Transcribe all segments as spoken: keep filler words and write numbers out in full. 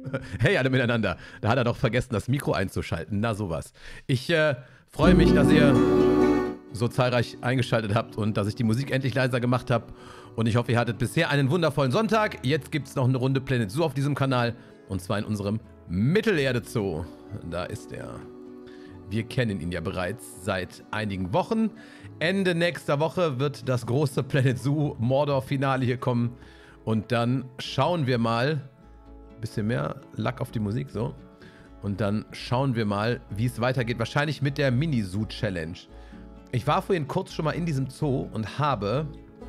Hey, alle miteinander. Da hat er doch vergessen, das Mikro einzuschalten. Na, sowas. Ich äh, freue mich, dass ihr so zahlreich eingeschaltet habt und dass ich die Musik endlich leiser gemacht habe. Und ich hoffe, ihr hattet bisher einen wundervollen Sonntag. Jetzt gibt es noch eine Runde Planet Zoo auf diesem Kanal. Und zwar in unserem Mittelerde-Zoo. Da ist er. Wir kennen ihn ja bereits seit einigen Wochen. Ende nächster Woche wird das große Planet Zoo Mordor-Finale hier kommen. Und dann schauen wir mal, bisschen mehr Lack auf die Musik, so. Und dann schauen wir mal, wie es weitergeht. Wahrscheinlich mit der Mini-Zoo-Challenge. Ich war vorhin kurz schon mal in diesem Zoo und habe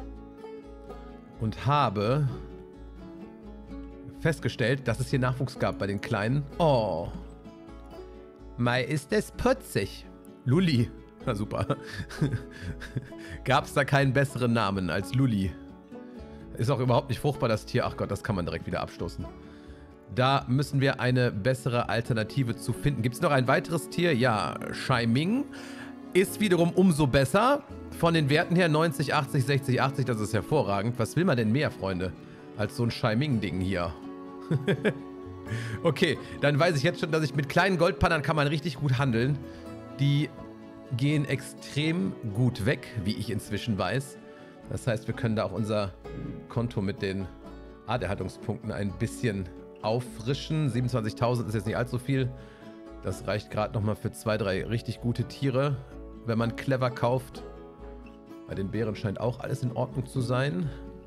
und habe festgestellt, dass es hier Nachwuchs gab bei den Kleinen. Oh. Mai ist es putzig. Luli. Na super. Gab es da keinen besseren Namen als Luli. Ist auch überhaupt nicht fruchtbar, das Tier. Ach Gott, das kann man direkt wieder abstoßen. Da müssen wir eine bessere Alternative zu finden. Gibt es noch ein weiteres Tier? Ja, Shaiming. Ist wiederum umso besser. Von den Werten her neunzig, achtzig, sechzig, achtzig. Das ist hervorragend. Was will man denn mehr, Freunde? Als so ein Shaiming-Ding hier. Okay, dann weiß ich jetzt schon, dass ich mit kleinen Goldpannern kann man richtig gut handeln. Die gehen extrem gut weg, wie ich inzwischen weiß. Das heißt, wir können da auch unser Konto mit den Arterhaltungspunkten ein bisschen auffrischen. siebenundzwanzigtausend ist jetzt nicht allzu viel. Das reicht gerade nochmal für zwei, drei richtig gute Tiere, wenn man clever kauft. Bei den Bären scheint auch alles in Ordnung zu sein.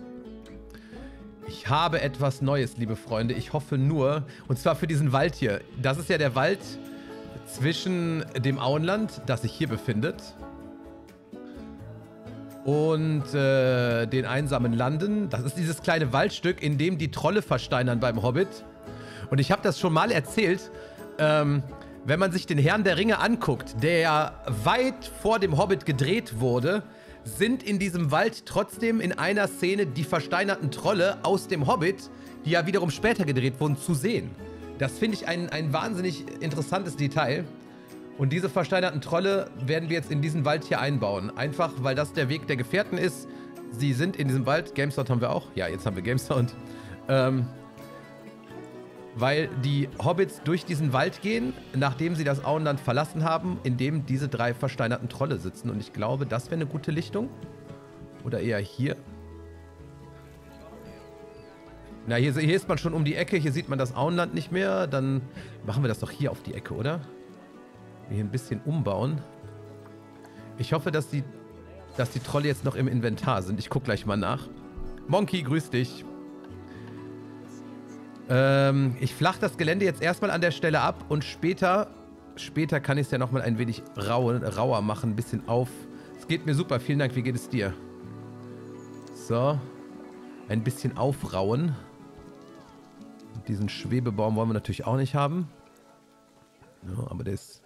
Ich habe etwas Neues, liebe Freunde. Ich hoffe nur, und zwar für diesen Wald hier. Das ist ja der Wald zwischen dem Auenland, das sich hier befindet, und äh, den einsamen Landen. Das ist dieses kleine Waldstück, in dem die Trolle versteinern beim Hobbit. Und ich habe das schon mal erzählt, ähm, wenn man sich den Herrn der Ringe anguckt, der weit vor dem Hobbit gedreht wurde, sind in diesem Wald trotzdem in einer Szene die versteinerten Trolle aus dem Hobbit, die ja wiederum später gedreht wurden, zu sehen. Das finde ich ein, ein wahnsinnig interessantes Detail. Und diese versteinerten Trolle werden wir jetzt in diesen Wald hier einbauen. Einfach, weil das der Weg der Gefährten ist. Sie sind in diesem Wald. Gamesound haben wir auch. Ja, jetzt haben wir Gamesound. Ähm, weil die Hobbits durch diesen Wald gehen, nachdem sie das Auenland verlassen haben, in dem diese drei versteinerten Trolle sitzen. Und ich glaube, das wäre eine gute Lichtung. Oder eher hier. Na, hier, hier ist man schon um die Ecke. Hier sieht man das Auenland nicht mehr. Dann machen wir das doch hier auf die Ecke, oder? Hier ein bisschen umbauen. Ich hoffe, dass die, dass die Trolle jetzt noch im Inventar sind. Ich gucke gleich mal nach. Monkey, grüß dich. Ähm, ich flach das Gelände jetzt erstmal an der Stelle ab und später, später kann ich es ja nochmal ein wenig rau, rauer machen, ein bisschen auf. Es geht mir super, vielen Dank. Wie geht es dir? So. Ein bisschen aufrauen. Diesen Schwebebaum wollen wir natürlich auch nicht haben. Ja, aber der ist...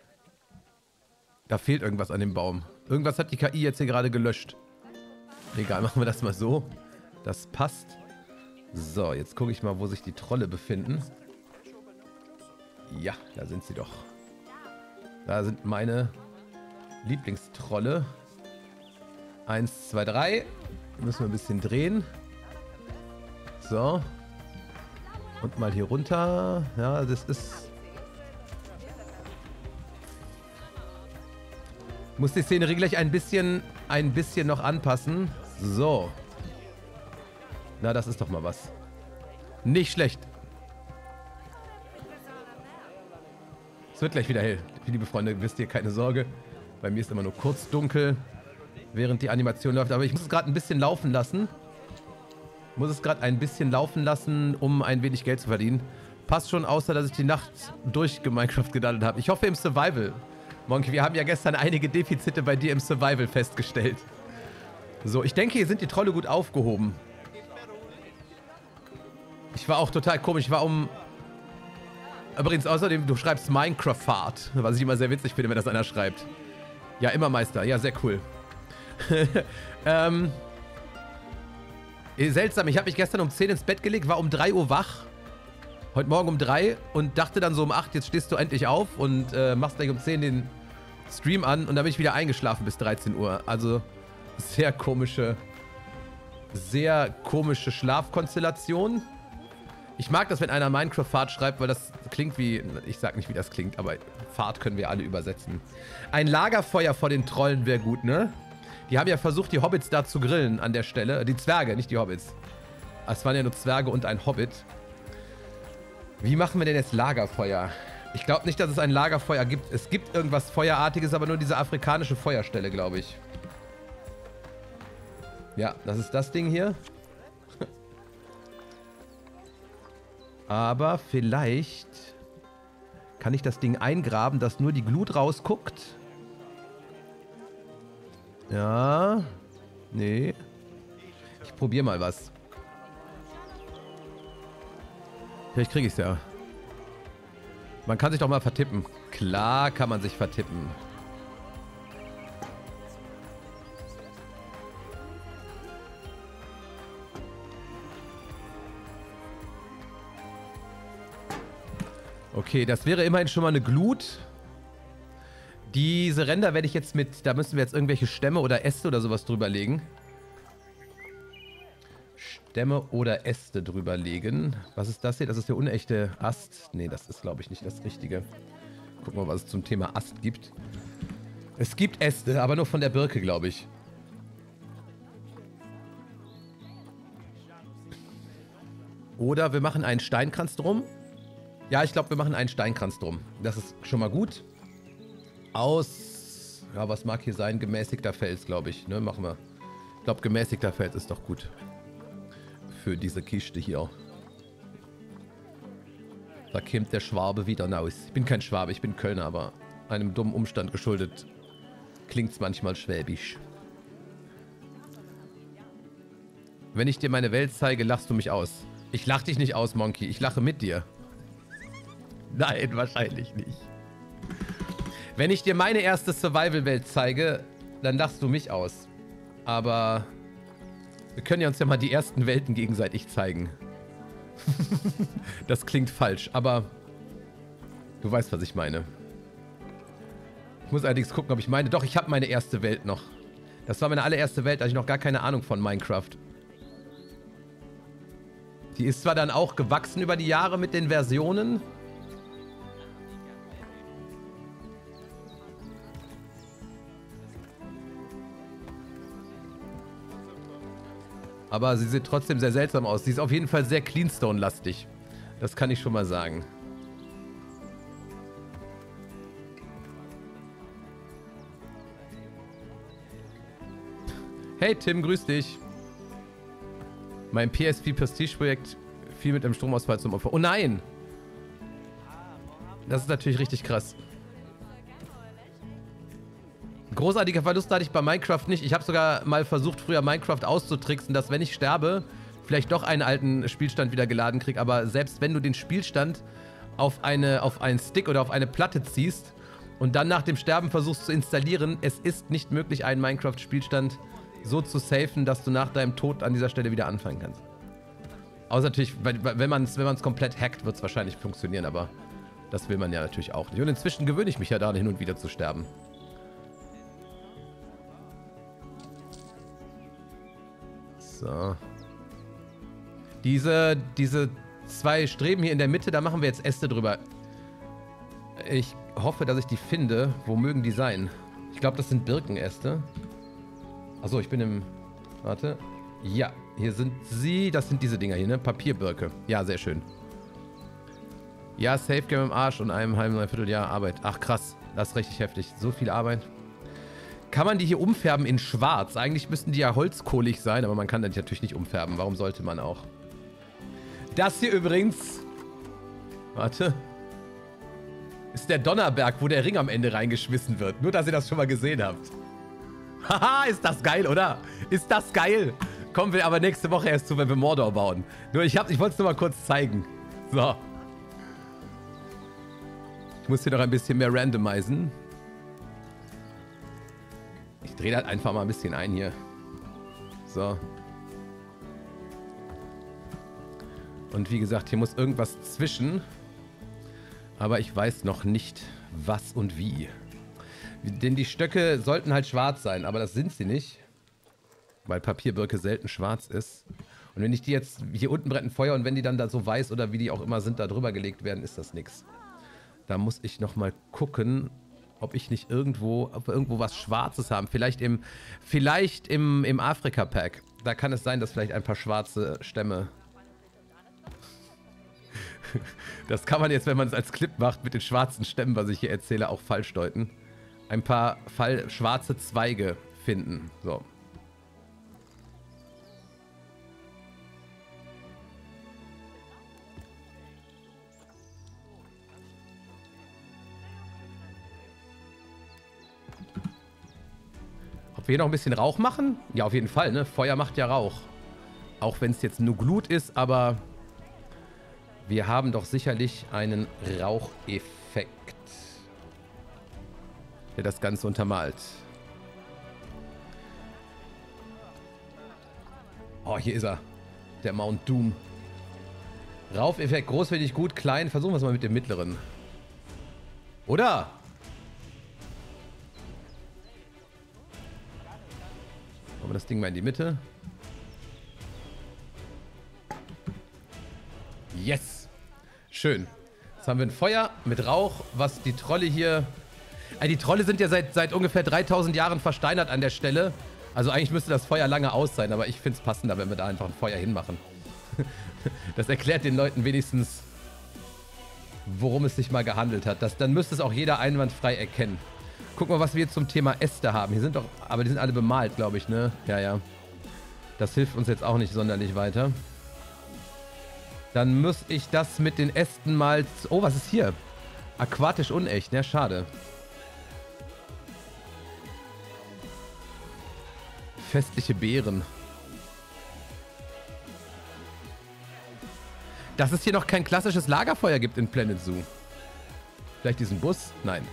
Da fehlt irgendwas an dem Baum. Irgendwas hat die K I jetzt hier gerade gelöscht. Egal, machen wir das mal so. Das passt. So, jetzt gucke ich mal, wo sich die Trolle befinden. Ja, da sind sie doch. Da sind meine Lieblingstrolle. Eins, zwei, drei. Müssen wir ein bisschen drehen. So. Und mal hier runter. Ja, das ist... Muss die Szenerie gleich ein bisschen, ein bisschen noch anpassen. So. Na, das ist doch mal was. Nicht schlecht. Es wird gleich wieder hell. Liebe Freunde, wisst ihr, keine Sorge. Bei mir ist immer nur kurz dunkel, während die Animation läuft. Aber ich muss es gerade ein bisschen laufen lassen. Muss es gerade ein bisschen laufen lassen, um ein wenig Geld zu verdienen. Passt schon, außer dass ich die Nacht durch Minecraft gedaddelt habe. Ich hoffe im Survival. Monkey, wir haben ja gestern einige Defizite bei dir im Survival festgestellt. So, ich denke, hier sind die Trolle gut aufgehoben. Ich war auch total komisch. Ich war um... Übrigens, außerdem, du schreibst Minecraft-Fahrt. Was ich immer sehr witzig finde, wenn das einer schreibt. Ja, immer Meister. Ja, sehr cool. ähm... Seltsam, ich habe mich gestern um zehn ins Bett gelegt, war um drei Uhr wach. Heute Morgen um drei und dachte dann so um acht, jetzt stehst du endlich auf und äh, machst gleich um zehn den Stream an und dann bin ich wieder eingeschlafen bis dreizehn Uhr. Also sehr komische, sehr komische Schlafkonstellation. Ich mag das, wenn einer Minecraft-Fahrt schreibt, weil das klingt wie... Ich sag nicht, wie das klingt, aber Fahrt können wir alle übersetzen. Ein Lagerfeuer vor den Trollen wäre gut, ne? Die haben ja versucht, die Hobbits da zu grillen an der Stelle. Die Zwerge, nicht die Hobbits. Es waren ja nur Zwerge und ein Hobbit. Wie machen wir denn jetzt Lagerfeuer? Ich glaube nicht, dass es ein Lagerfeuer gibt. Es gibt irgendwas Feuerartiges, aber nur diese afrikanische Feuerstelle, glaube ich. Ja, das ist das Ding hier. Aber vielleicht kann ich das Ding eingraben, dass nur die Glut rausguckt. Ja. Nee. Ich probiere mal was. Vielleicht kriege ich es ja. Man kann sich doch mal vertippen. Klar kann man sich vertippen. Okay, das wäre immerhin schon mal eine Glut. Diese Ränder werde ich jetzt mit... Da müssen wir jetzt irgendwelche Stämme oder Äste oder sowas drüber legen. Stämme oder Äste drüber legen. Was ist das hier? Das ist der unechte Ast. Nee, das ist, glaube ich, nicht das Richtige. Gucken wir mal, was es zum Thema Ast gibt. Es gibt Äste, aber nur von der Birke, glaube ich. Oder wir machen einen Steinkranz drum. Ja, ich glaube, wir machen einen Steinkranz drum. Das ist schon mal gut. Aus, ja, was mag hier sein? Gemäßigter Fels, glaube ich. Ne, machen wir. Ich glaube, gemäßigter Fels ist doch gut. Für diese Kiste hier. Da kommt der Schwabe wieder raus. Ich bin kein Schwabe, ich bin Kölner, aber einem dummen Umstand geschuldet klingt es manchmal schwäbisch. Wenn ich dir meine Welt zeige, lachst du mich aus. Ich lach dich nicht aus, Monkey. Ich lache mit dir. Nein, wahrscheinlich nicht. Wenn ich dir meine erste Survival-Welt zeige, dann lachst du mich aus. Aber wir können ja uns ja mal die ersten Welten gegenseitig zeigen. Das klingt falsch, aber du weißt, was ich meine. Ich muss allerdings gucken, ob ich meine... Doch, ich habe meine erste Welt noch. Das war meine allererste Welt, da hatte ich noch gar keine Ahnung von Minecraft. Die ist zwar dann auch gewachsen über die Jahre mit den Versionen. Aber sie sieht trotzdem sehr seltsam aus. Sie ist auf jeden Fall sehr Cleanstone-lastig. Das kann ich schon mal sagen. Hey Tim, grüß dich. Mein P S P-Prestige-Projekt fiel mit einem Stromausfall zum Opfer. Oh nein! Das ist natürlich richtig krass. Großartiger Verlust hatte ich bei Minecraft nicht. Ich habe sogar mal versucht, früher Minecraft auszutricksen, dass wenn ich sterbe, vielleicht doch einen alten Spielstand wieder geladen kriege. Aber selbst wenn du den Spielstand auf, eine, auf einen Stick oder auf eine Platte ziehst und dann nach dem Sterben versuchst zu installieren, es ist nicht möglich, einen Minecraft-Spielstand so zu safen, dass du nach deinem Tod an dieser Stelle wieder anfangen kannst. Außer natürlich, wenn man es wenn man es komplett hackt, wird es wahrscheinlich funktionieren, aber das will man ja natürlich auch nicht. Und inzwischen gewöhne ich mich ja daran, hin und wieder zu sterben. So. Diese, diese zwei Streben hier in der Mitte, da machen wir jetzt Äste drüber. Ich hoffe, dass ich die finde. Wo mögen die sein? Ich glaube, das sind Birkenäste. Achso, ich bin im... Warte. Ja, hier sind sie. Das sind diese Dinger hier, ne? Papierbirke. Ja, sehr schön. Ja, Safe Game im Arsch und einem halben, dreiviertel Jahr Arbeit. Ach, krass. Das ist richtig heftig. So viel Arbeit. Kann man die hier umfärben in schwarz? Eigentlich müssten die ja holzkohlig sein, aber man kann die natürlich nicht umfärben. Warum sollte man auch? Das hier übrigens... Warte. Ist der Donnerberg, wo der Ring am Ende reingeschmissen wird. Nur, dass ihr das schon mal gesehen habt. Haha, ist das geil, oder? Ist das geil? Kommen wir aber nächste Woche erst zu, wenn wir Mordor bauen. Nur, ich, hab, ich wollte es nur mal kurz zeigen. So. Ich muss hier noch ein bisschen mehr randomisieren. Ich drehe das einfach mal ein bisschen ein hier. So. Und wie gesagt, hier muss irgendwas zwischen. Aber ich weiß noch nicht, was und wie. Denn die Stöcke sollten halt schwarz sein, aber das sind sie nicht. Weil Papierbirke selten schwarz ist. Und wenn ich die jetzt, hier unten brennt ein Feuer und wenn die dann da so weiß oder wie die auch immer sind, da drüber gelegt werden, ist das nix. Da muss ich nochmal gucken, ob ich nicht irgendwo, ob wir irgendwo was Schwarzes haben. Vielleicht im, vielleicht im, im Afrika-Pack. Da kann es sein, dass vielleicht ein paar schwarze Stämme... Das kann man jetzt, wenn man es als Clip macht, mit den schwarzen Stämmen, was ich hier erzähle, auch falsch deuten. Ein paar Fall schwarze Zweige finden. So. Ob wir hier noch ein bisschen Rauch machen? Ja, auf jeden Fall, ne? Feuer macht ja Rauch. Auch wenn es jetzt nur Glut ist, aber... Wir haben doch sicherlich einen Raucheffekt, der das Ganze untermalt. Oh, hier ist er. Der Mount Doom. Raucheffekt, groß finde ich gut, klein. Versuchen wir es mal mit dem mittleren. Oder? Machen wir das Ding mal in die Mitte. Yes! Schön. Jetzt haben wir ein Feuer mit Rauch, was die Trolle hier... Äh, die Trolle sind ja seit, seit ungefähr dreitausend Jahren versteinert an der Stelle. Also eigentlich müsste das Feuer lange aus sein, aber ich finde es passender, wenn wir da einfach ein Feuer hinmachen. Das erklärt den Leuten wenigstens, worum es sich mal gehandelt hat. Das, dann müsste es auch jeder einwandfrei erkennen. Guck mal, was wir jetzt zum Thema Äste haben. Hier sind doch... Aber die sind alle bemalt, glaube ich, ne? Ja, ja. Das hilft uns jetzt auch nicht sonderlich weiter. Dann muss ich das mit den Ästen mal... Oh, was ist hier? Aquatisch unecht, ne? Schade. Festliche Beeren. Dass es hier noch kein klassisches Lagerfeuer gibt in Planet Zoo. Vielleicht diesen Bus? Nein.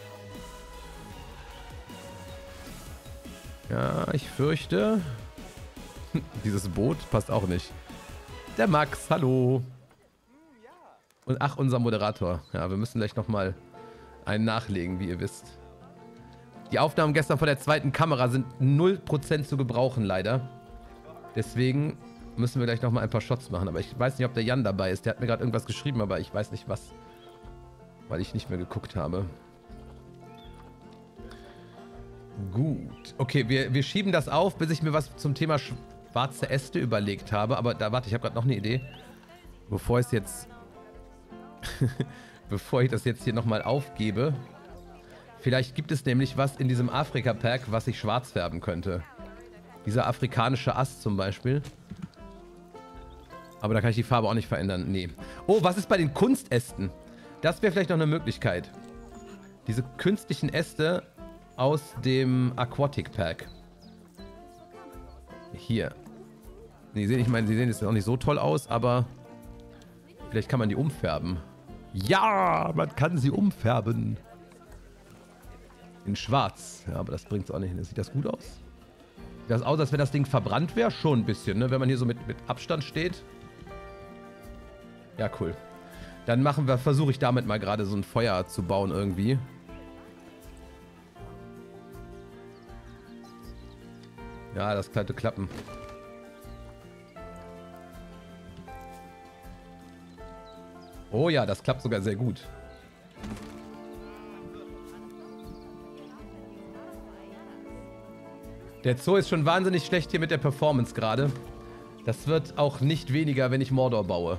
Ja, ich fürchte... Dieses Boot passt auch nicht. Der Max, hallo. Und ach, unser Moderator. Ja, wir müssen gleich nochmal einen nachlegen, wie ihr wisst. Die Aufnahmen gestern von der zweiten Kamera sind null Prozent zu gebrauchen, leider. Deswegen müssen wir gleich nochmal ein paar Shots machen. Aber ich weiß nicht, ob der Jan dabei ist. Der hat mir gerade irgendwas geschrieben, aber ich weiß nicht was. Weil ich nicht mehr geguckt habe. Gut. Okay, wir, wir schieben das auf, bis ich mir was zum Thema schwarze Äste überlegt habe. Aber da, warte, ich habe gerade noch eine Idee. Bevor ich es jetzt... Bevor ich das jetzt hier nochmal aufgebe. Vielleicht gibt es nämlich was in diesem Afrika-Pack, was ich schwarz färben könnte. Dieser afrikanische Ast zum Beispiel. Aber da kann ich die Farbe auch nicht verändern. Nee. Oh, was ist bei den Kunstästen? Das wäre vielleicht noch eine Möglichkeit. Diese künstlichen Äste aus dem Aquatic Pack. Hier. Nee, ich meine, sie sehen jetzt auch nicht so toll aus, aber vielleicht kann man die umfärben. Ja, man kann sie umfärben. In schwarz. Ja, aber das bringt es auch nicht hin. Sieht das gut aus? Sieht das aus, als wenn das Ding verbrannt wäre? Schon ein bisschen, ne? Wenn man hier so mit, mit Abstand steht. Ja, cool. Dann machen wir, versuche ich damit mal gerade so ein Feuer zu bauen irgendwie. Ja, das könnte klappen. Oh ja, das klappt sogar sehr gut. Der Zoo ist schon wahnsinnig schlecht hier mit der Performance gerade. Das wird auch nicht weniger, wenn ich Mordor baue.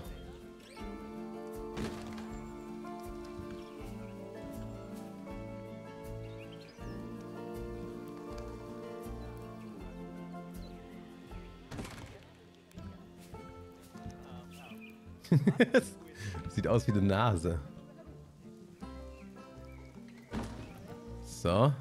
Sieht aus wie eine Nase. So.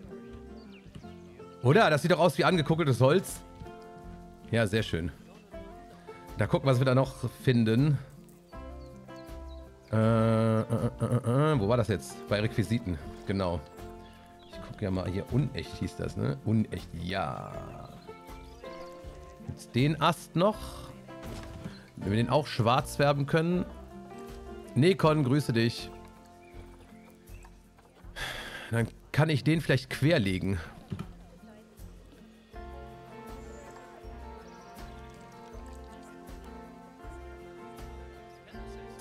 Oder? Das sieht doch aus wie angekuckeltes Holz. Ja, sehr schön. Da gucken, was wir da noch finden. Äh, äh, äh, äh, wo war das jetzt? Bei Requisiten. Genau. Ich gucke ja mal hier. Unecht hieß das, ne? Unecht, ja. Jetzt den Ast noch. Wenn wir den auch schwarz färben können. Nekon, grüße dich. Dann kann ich den vielleicht querlegen.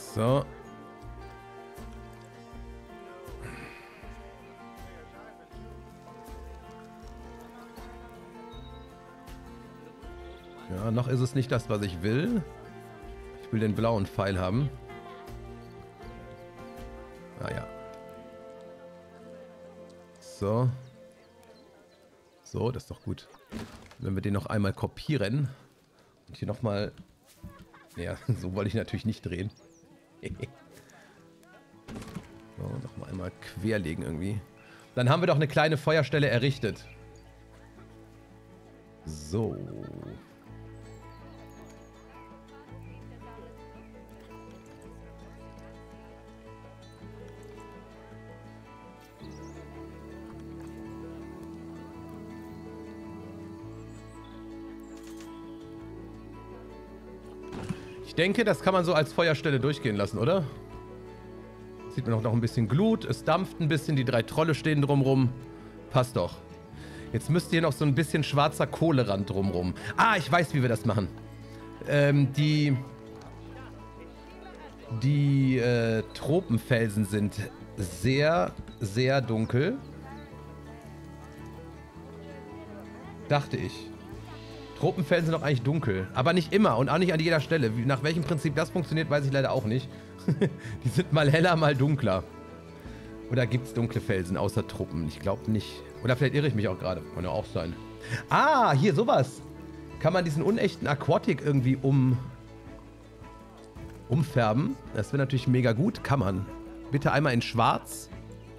So. Ja, noch ist es nicht das, was ich will. Ich will den blauen Pfeil haben. Ah ja. So. So, das ist doch gut. Wenn wir den noch einmal kopieren und hier nochmal... Ja, so wollte ich natürlich nicht drehen. So, nochmal einmal querlegen irgendwie. Dann haben wir doch eine kleine Feuerstelle errichtet. So. Ich denke, das kann man so als Feuerstelle durchgehen lassen, oder? Sieht man auch noch ein bisschen Glut, es dampft ein bisschen, die drei Trolle stehen drumrum. Passt doch. Jetzt müsste hier noch so ein bisschen schwarzer Kohlerand drumrum. Ah, ich weiß, wie wir das machen. Ähm, die... Die äh, Tropenfelsen sind sehr, sehr dunkel. Dachte ich. Tropenfelsen sind doch eigentlich dunkel. Aber nicht immer und auch nicht an jeder Stelle. Wie, nach welchem Prinzip das funktioniert, weiß ich leider auch nicht. Die sind mal heller, mal dunkler. Oder gibt es dunkle Felsen außer Truppen? Ich glaube nicht. Oder vielleicht irre ich mich auch gerade. Kann ja auch sein. Ah, hier sowas. Kann man diesen unechten Aquatic irgendwie um... umfärben? Das wäre natürlich mega gut. Kann man. Bitte einmal in schwarz.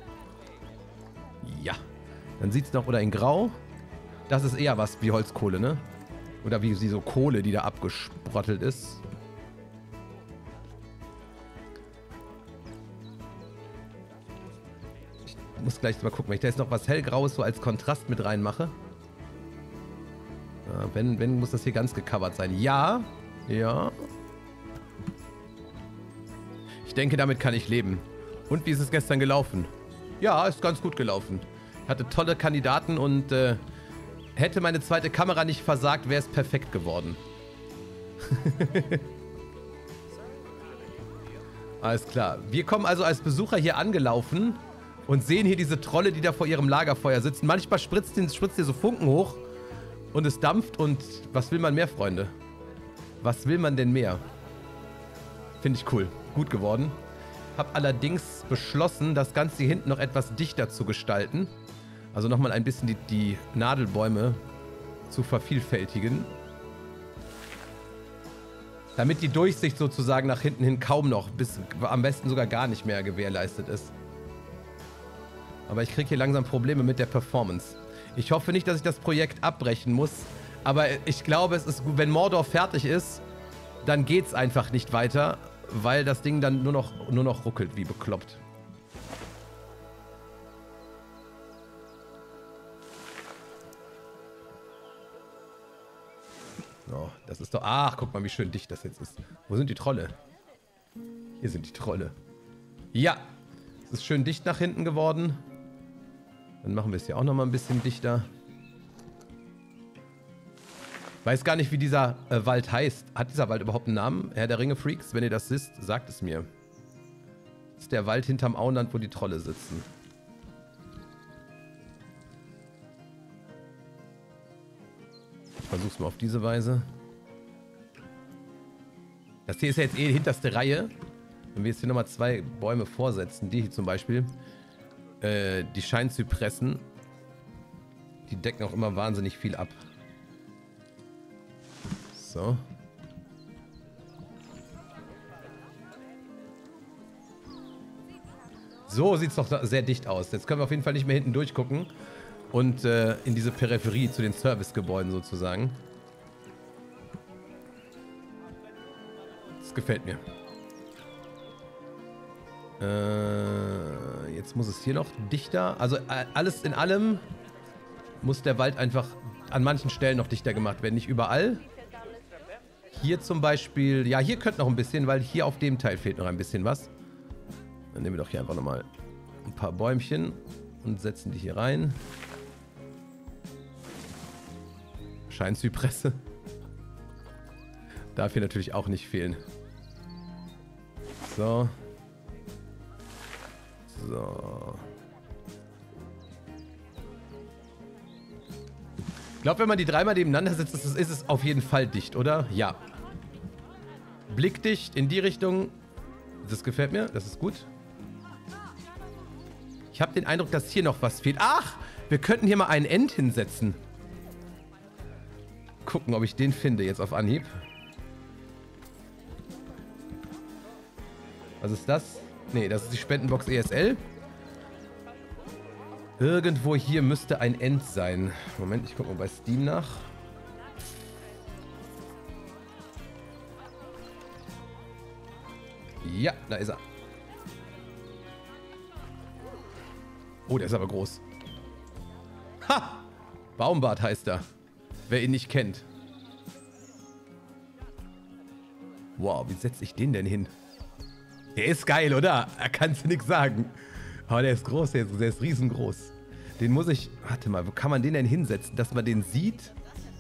Ja. Dann sieht es noch... Oder in grau. Das ist eher was wie Holzkohle, ne? Oder wie so Kohle, die da abgesprottelt ist. Ich muss gleich mal gucken, wenn ich da jetzt noch was hellgraues so als Kontrast mit reinmache. Ja, wenn, wenn, muss das hier ganz gecovert sein. Ja, ja. Ich denke, damit kann ich leben. Und wie ist es gestern gelaufen? Ja, ist ganz gut gelaufen. Ich hatte tolle Kandidaten und äh, hätte meine zweite Kamera nicht versagt, wäre es perfekt geworden. Alles klar. Wir kommen also als Besucher hier angelaufen und sehen hier diese Trolle, die da vor ihrem Lagerfeuer sitzen. Manchmal spritzt, den, spritzt hier so Funken hoch und es dampft und was will man mehr, Freunde? Was will man denn mehr? Finde ich cool. Gut geworden. Hab allerdings beschlossen, das Ganze hier hinten noch etwas dichter zu gestalten. Also nochmal ein bisschen die, die Nadelbäume zu vervielfältigen. Damit die Durchsicht sozusagen nach hinten hin kaum noch, bis am besten sogar gar nicht mehr gewährleistet ist. Aber ich kriege hier langsam Probleme mit der Performance. Ich hoffe nicht, dass ich das Projekt abbrechen muss. Aber ich glaube, es ist gut, wenn Mordor fertig ist, dann geht es einfach nicht weiter, weil das Ding dann nur noch, nur noch ruckelt wie bekloppt. Oh, das ist doch... Ach, guck mal, wie schön dicht das jetzt ist. Wo sind die Trolle? Hier sind die Trolle. Ja, es ist schön dicht nach hinten geworden. Dann machen wir es hier auch nochmal ein bisschen dichter. Weiß gar nicht, wie dieser äh, Wald heißt. Hat dieser Wald überhaupt einen Namen? Herr der Ringe-Freaks, wenn ihr das wisst, sagt es mir. Das ist der Wald hinterm Auenland, wo die Trolle sitzen. Ich versuch's mal auf diese Weise. Das hier ist ja jetzt eh die hinterste Reihe. Wenn wir jetzt hier nochmal zwei Bäume vorsetzen, die hier zum Beispiel, äh, die Scheinzypressen, die decken auch immer wahnsinnig viel ab. So. So sieht es doch sehr dicht aus. Jetzt können wir auf jeden Fall nicht mehr hinten durchgucken. Und äh, in diese Peripherie zu den Servicegebäuden sozusagen. Das gefällt mir. Äh, jetzt muss es hier noch dichter. Also äh, alles in allem muss der Wald einfach an manchen Stellen noch dichter gemacht werden. Nicht überall. Hier zum Beispiel, ja, hier könnte noch ein bisschen, weil hier auf dem Teil fehlt noch ein bisschen was. Dann nehmen wir doch hier einfach nochmal ein paar Bäumchen und setzen die hier rein. Scheinzypresse. Darf hier natürlich auch nicht fehlen. So. So. Ich glaube, wenn man die dreimal nebeneinander setzt, ist es, ist es auf jeden Fall dicht, oder? Ja. Blickdicht in die Richtung. Das gefällt mir, das ist gut. Ich habe den Eindruck, dass hier noch was fehlt. Ach, wir könnten hier mal einen End hinsetzen. Gucken, ob ich den finde jetzt auf Anhieb. Was ist das? Nee, das ist die Spendenbox E S L. Irgendwo hier müsste ein End sein. Moment, ich gucke mal bei Steam nach. Ja, da ist er. Oh, der ist aber groß. Ha! Baumbart heißt er. Wer ihn nicht kennt. Wow, wie setze ich den denn hin? Der ist geil, oder? Da kannst du nichts sagen. Aber der ist groß, der ist, der ist riesengroß. Den muss ich... Warte mal, wo kann man den denn hinsetzen, dass man den sieht?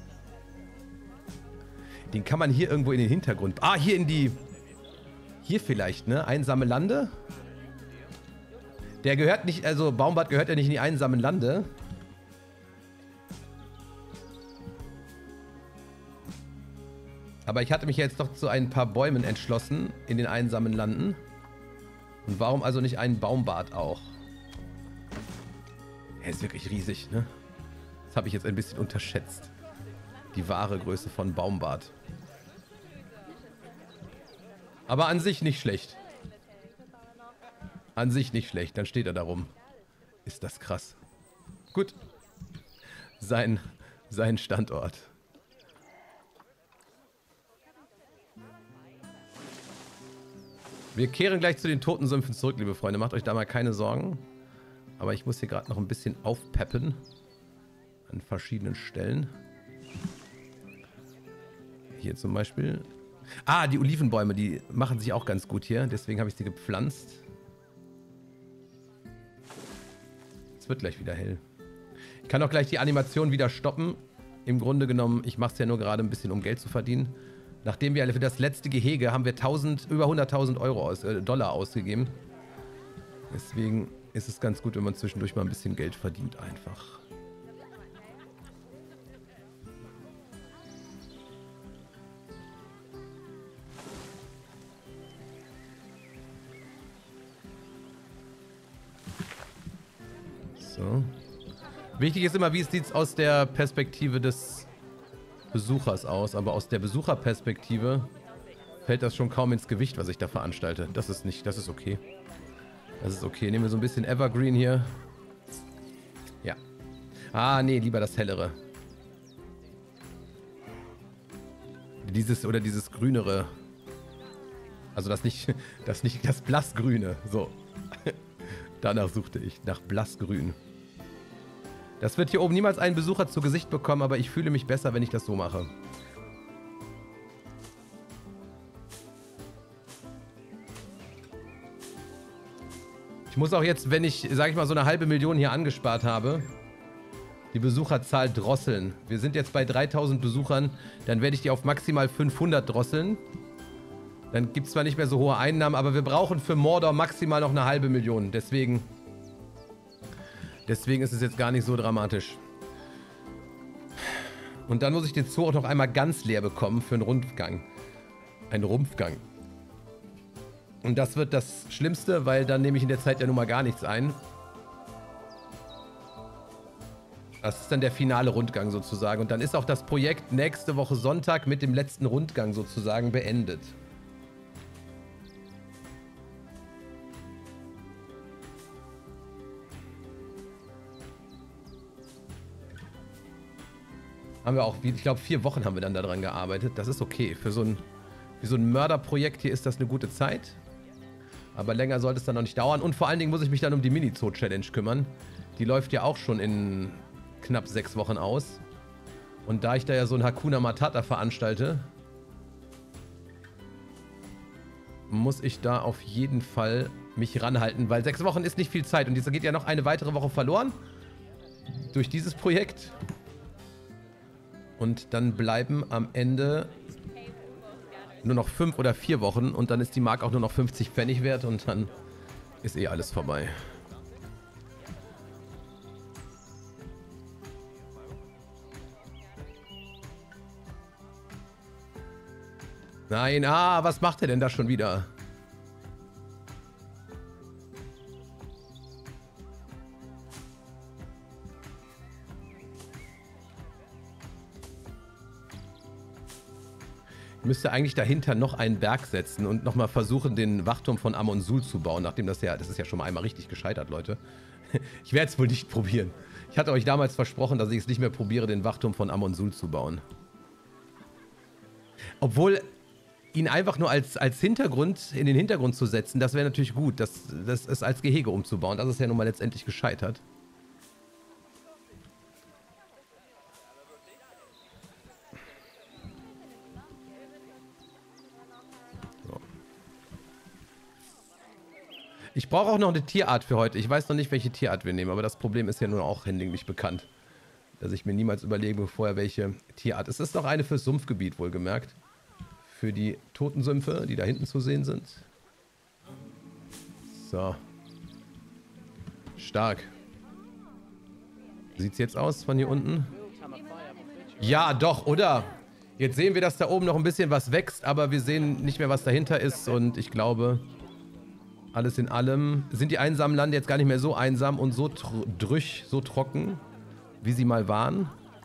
Den kann man hier irgendwo in den Hintergrund... Ah, hier in die... Hier vielleicht, ne? Einsame Lande. Der gehört nicht... Also, Baumbart gehört ja nicht in die einsamen Lande. Aber ich hatte mich jetzt doch zu ein paar Bäumen entschlossen in den einsamen Landen. Und warum also nicht einen Baumbart auch? Er ist wirklich riesig, ne? Das habe ich jetzt ein bisschen unterschätzt. Die wahre Größe von Baumbart. Aber an sich nicht schlecht. An sich nicht schlecht. Dann steht er da rum. Ist das krass. Gut. Sein, sein Standort. Wir kehren gleich zu den Totensümpfen zurück, liebe Freunde. Macht euch da mal keine Sorgen. Aber ich muss hier gerade noch ein bisschen aufpeppen. An verschiedenen Stellen. Hier zum Beispiel. Ah, die Olivenbäume, die machen sich auch ganz gut hier. Deswegen habe ich sie gepflanzt. Es wird gleich wieder hell. Ich kann auch gleich die Animation wieder stoppen. Im Grunde genommen, ich mache es ja nur gerade ein bisschen, um Geld zu verdienen. Nachdem wir für das letzte Gehege haben wir tausend, über hunderttausend Euro aus, äh, Dollar ausgegeben. Deswegen ist es ganz gut, wenn man zwischendurch mal ein bisschen Geld verdient einfach. So. Wichtig ist immer, wie sieht es aus der Perspektive des Besuchers aus, aber aus der Besucherperspektive fällt das schon kaum ins Gewicht, was ich da veranstalte. Das ist nicht, das ist okay. Das ist okay. Nehmen wir so ein bisschen Evergreen hier. Ja. Ah, nee, lieber das hellere. Dieses oder dieses grünere. Also das nicht, das nicht, das blassgrüne. So. Danach suchte ich, nach blassgrün. Das wird hier oben niemals einen Besucher zu Gesicht bekommen, aber ich fühle mich besser, wenn ich das so mache. Ich muss auch jetzt, wenn ich, sag ich mal, so eine halbe Million hier angespart habe, die Besucherzahl drosseln. Wir sind jetzt bei dreitausend Besuchern, dann werde ich die auf maximal fünfhundert drosseln. Dann gibt es zwar nicht mehr so hohe Einnahmen, aber wir brauchen für Mordor maximal noch eine halbe Million. Deswegen... Deswegen ist es jetzt gar nicht so dramatisch. Und dann muss ich den Zoo auch noch einmal ganz leer bekommen für einen Rundgang. Ein Rumpfgang. Und das wird das Schlimmste, weil dann nehme ich in der Zeit ja nun mal gar nichts ein. Das ist dann der finale Rundgang sozusagen. Und dann ist auch das Projekt nächste Woche Sonntag mit dem letzten Rundgang sozusagen beendet. Haben wir auch, ich glaube, vier Wochen haben wir dann daran gearbeitet. Das ist okay. Für so ein, für so ein Mörderprojekt hier ist das eine gute Zeit. Aber länger sollte es dann noch nicht dauern. Und vor allen Dingen muss ich mich dann um die Mini-Zoo-Challenge kümmern. Die läuft ja auch schon in knapp sechs Wochen aus. Und da ich da ja so ein Hakuna Matata veranstalte, muss ich da auf jeden Fall mich ranhalten. Weil sechs Wochen ist nicht viel Zeit. Und jetzt geht ja noch eine weitere Woche verloren. Durch dieses Projekt. Und dann bleiben am Ende nur noch fünf oder vier Wochen und dann ist die Mark auch nur noch fünfzig Pfennig wert und dann ist eh alles vorbei. Nein, ah, was macht er denn da schon wieder? Ich müsste eigentlich dahinter noch einen Berg setzen und nochmal versuchen, den Wachturm von Amon-Sul zu bauen, nachdem das ja, das ist ja schon mal einmal richtig gescheitert, Leute. Ich werde es wohl nicht probieren. Ich hatte euch damals versprochen, dass ich es nicht mehr probiere, den Wachturm von Amon-Sul zu bauen. Obwohl, ihn einfach nur als, als Hintergrund, in den Hintergrund zu setzen, das wäre natürlich gut, das, das ist als Gehege umzubauen. Das ist ja nun mal letztendlich gescheitert. So. Ich brauche auch noch eine Tierart für heute. Ich weiß noch nicht, welche Tierart wir nehmen, aber das Problem ist ja nun auch hinlänglich bekannt. Dass ich mir niemals überlege vorher, welche Tierart. Es ist noch eine fürs Sumpfgebiet, wohlgemerkt. Für die Totensümpfe, die da hinten zu sehen sind. So. Stark. Sieht's jetzt aus von hier unten? Ja, doch, oder? Jetzt sehen wir, dass da oben noch ein bisschen was wächst, aber wir sehen nicht mehr, was dahinter ist. Und ich glaube, alles in allem sind die einsamen Lande jetzt gar nicht mehr so einsam und so drüch, so trocken, wie sie mal waren.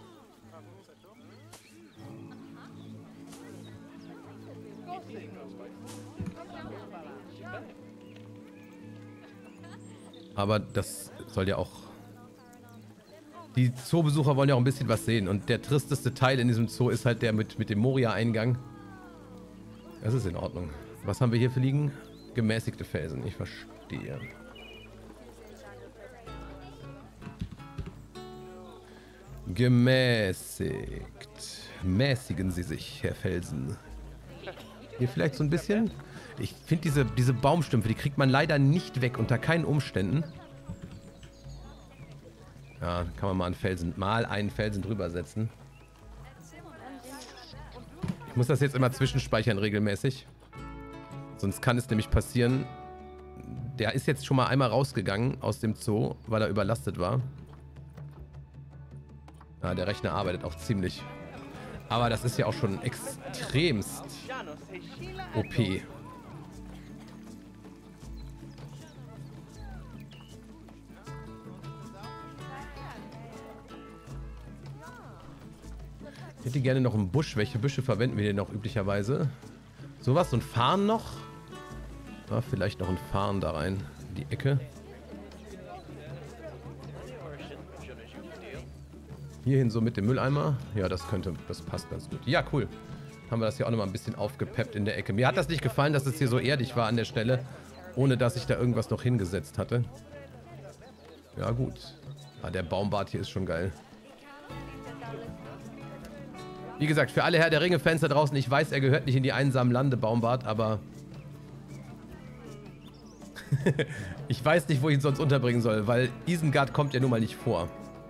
Aber das soll ja auch... Die Zoobesucher wollen ja auch ein bisschen was sehen. Und der tristeste Teil in diesem Zoo ist halt der mit, mit dem Moria-Eingang. Das ist in Ordnung. Was haben wir hier für liegen? Gemäßigte Felsen. Ich verstehe. Gemäßigt. Mäßigen Sie sich, Herr Felsen. Hier vielleicht so ein bisschen... Ich finde diese, diese Baumstümpfe, die kriegt man leider nicht weg, unter keinen Umständen. Ja, kann man mal einen Felsen, mal einen Felsen drüber setzen. Ich muss das jetzt immer zwischenspeichern regelmäßig. Sonst kann es nämlich passieren, der ist jetzt schon mal einmal rausgegangen aus dem Zoo, weil er überlastet war. Ja, der Rechner arbeitet auch ziemlich. Aber das ist ja auch schon extremst O P. Ich hätte gerne noch einen Busch. Welche Büsche verwenden wir denn noch üblicherweise? Sowas, so ein Farn noch? Ja, vielleicht noch ein Farn da rein. In die Ecke. Hierhin so mit dem Mülleimer. Ja, das könnte, das passt ganz gut. Ja, cool. Haben wir das hier auch nochmal ein bisschen aufgepeppt in der Ecke. Mir hat das nicht gefallen, dass es hier so erdig war an der Stelle, ohne dass ich da irgendwas noch hingesetzt hatte. Ja, gut. Ah, der Baumbart hier ist schon geil. Wie gesagt, für alle Herr der Ringe-Fans da draußen, ich weiß, er gehört nicht in die einsamen Lande, Baumbart, aber... ich weiß nicht, wo ich ihn sonst unterbringen soll, weil Isengard kommt ja nun mal nicht vor.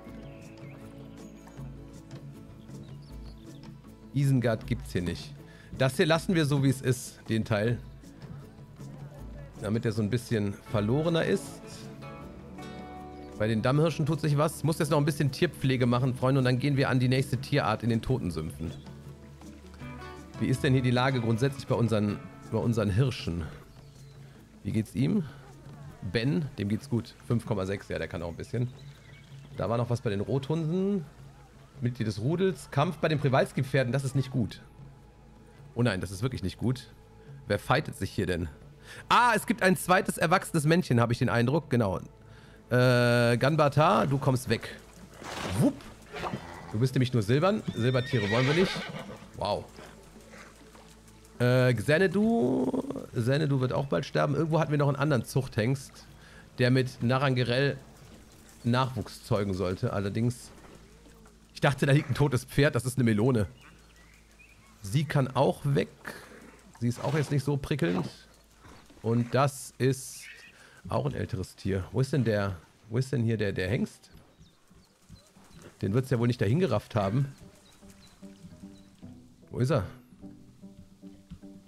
Isengard gibt's hier nicht. Das hier lassen wir so, wie es ist, den Teil. Damit er so ein bisschen verlorener ist. Bei den Dammhirschen tut sich was. Ich muss jetzt noch ein bisschen Tierpflege machen, Freunde, und dann gehen wir an die nächste Tierart in den Totensümpfen. Wie ist denn hier die Lage grundsätzlich bei unseren, bei unseren Hirschen? Wie geht's ihm? Ben, dem geht's gut. fünf Komma sechs, ja, der kann auch ein bisschen. Da war noch was bei den Rothunden. Mitglied des Rudels. Kampf bei den Privalski-Pferden, das ist nicht gut. Oh nein, das ist wirklich nicht gut. Wer fightet sich hier denn? Ah, es gibt ein zweites erwachsenes Männchen, habe ich den Eindruck. Genau. Äh, Ganbatar, du kommst weg. Wupp. Du bist nämlich nur silbern. Silbertiere wollen wir nicht. Wow. Äh, Xanadu. Xanadu wird auch bald sterben. Irgendwo hatten wir noch einen anderen Zuchthengst, der mit Narangerell Nachwuchs zeugen sollte. Allerdings... Ich dachte, da liegt ein totes Pferd. Das ist eine Melone. Sie kann auch weg. Sie ist auch jetzt nicht so prickelnd. Und das ist... auch ein älteres Tier. Wo ist denn der... Wo ist denn hier der, der Hengst? Den wird es ja wohl nicht dahin gerafft haben. Wo ist er?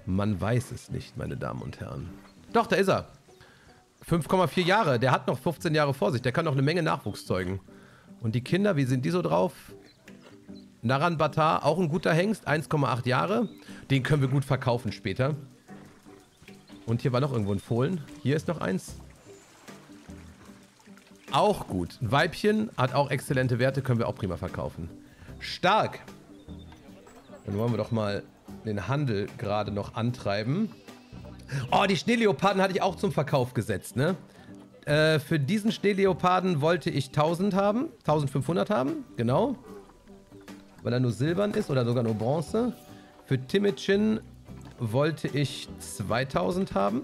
Man weiß es nicht, meine Damen und Herren. Doch, da ist er. fünf Komma vier Jahre. Der hat noch fünfzehn Jahre vor sich. Der kann noch eine Menge Nachwuchs zeugen. Und die Kinder, wie sind die so drauf? Naran Batar, auch ein guter Hengst. eins Komma acht Jahre. Den können wir gut verkaufen später. Und hier war noch irgendwo ein Fohlen. Hier ist noch eins. Auch gut. Ein Weibchen hat auch exzellente Werte. Können wir auch prima verkaufen. Stark. Dann wollen wir doch mal den Handel gerade noch antreiben. Oh, die Schneeleoparden hatte ich auch zum Verkauf gesetzt, ne? Äh, für diesen Schneeleoparden wollte ich tausend haben. eintausendfünfhundert haben, genau. Weil er nur silbern ist oder sogar nur Bronze. Für Timidchen wollte ich zweitausend haben.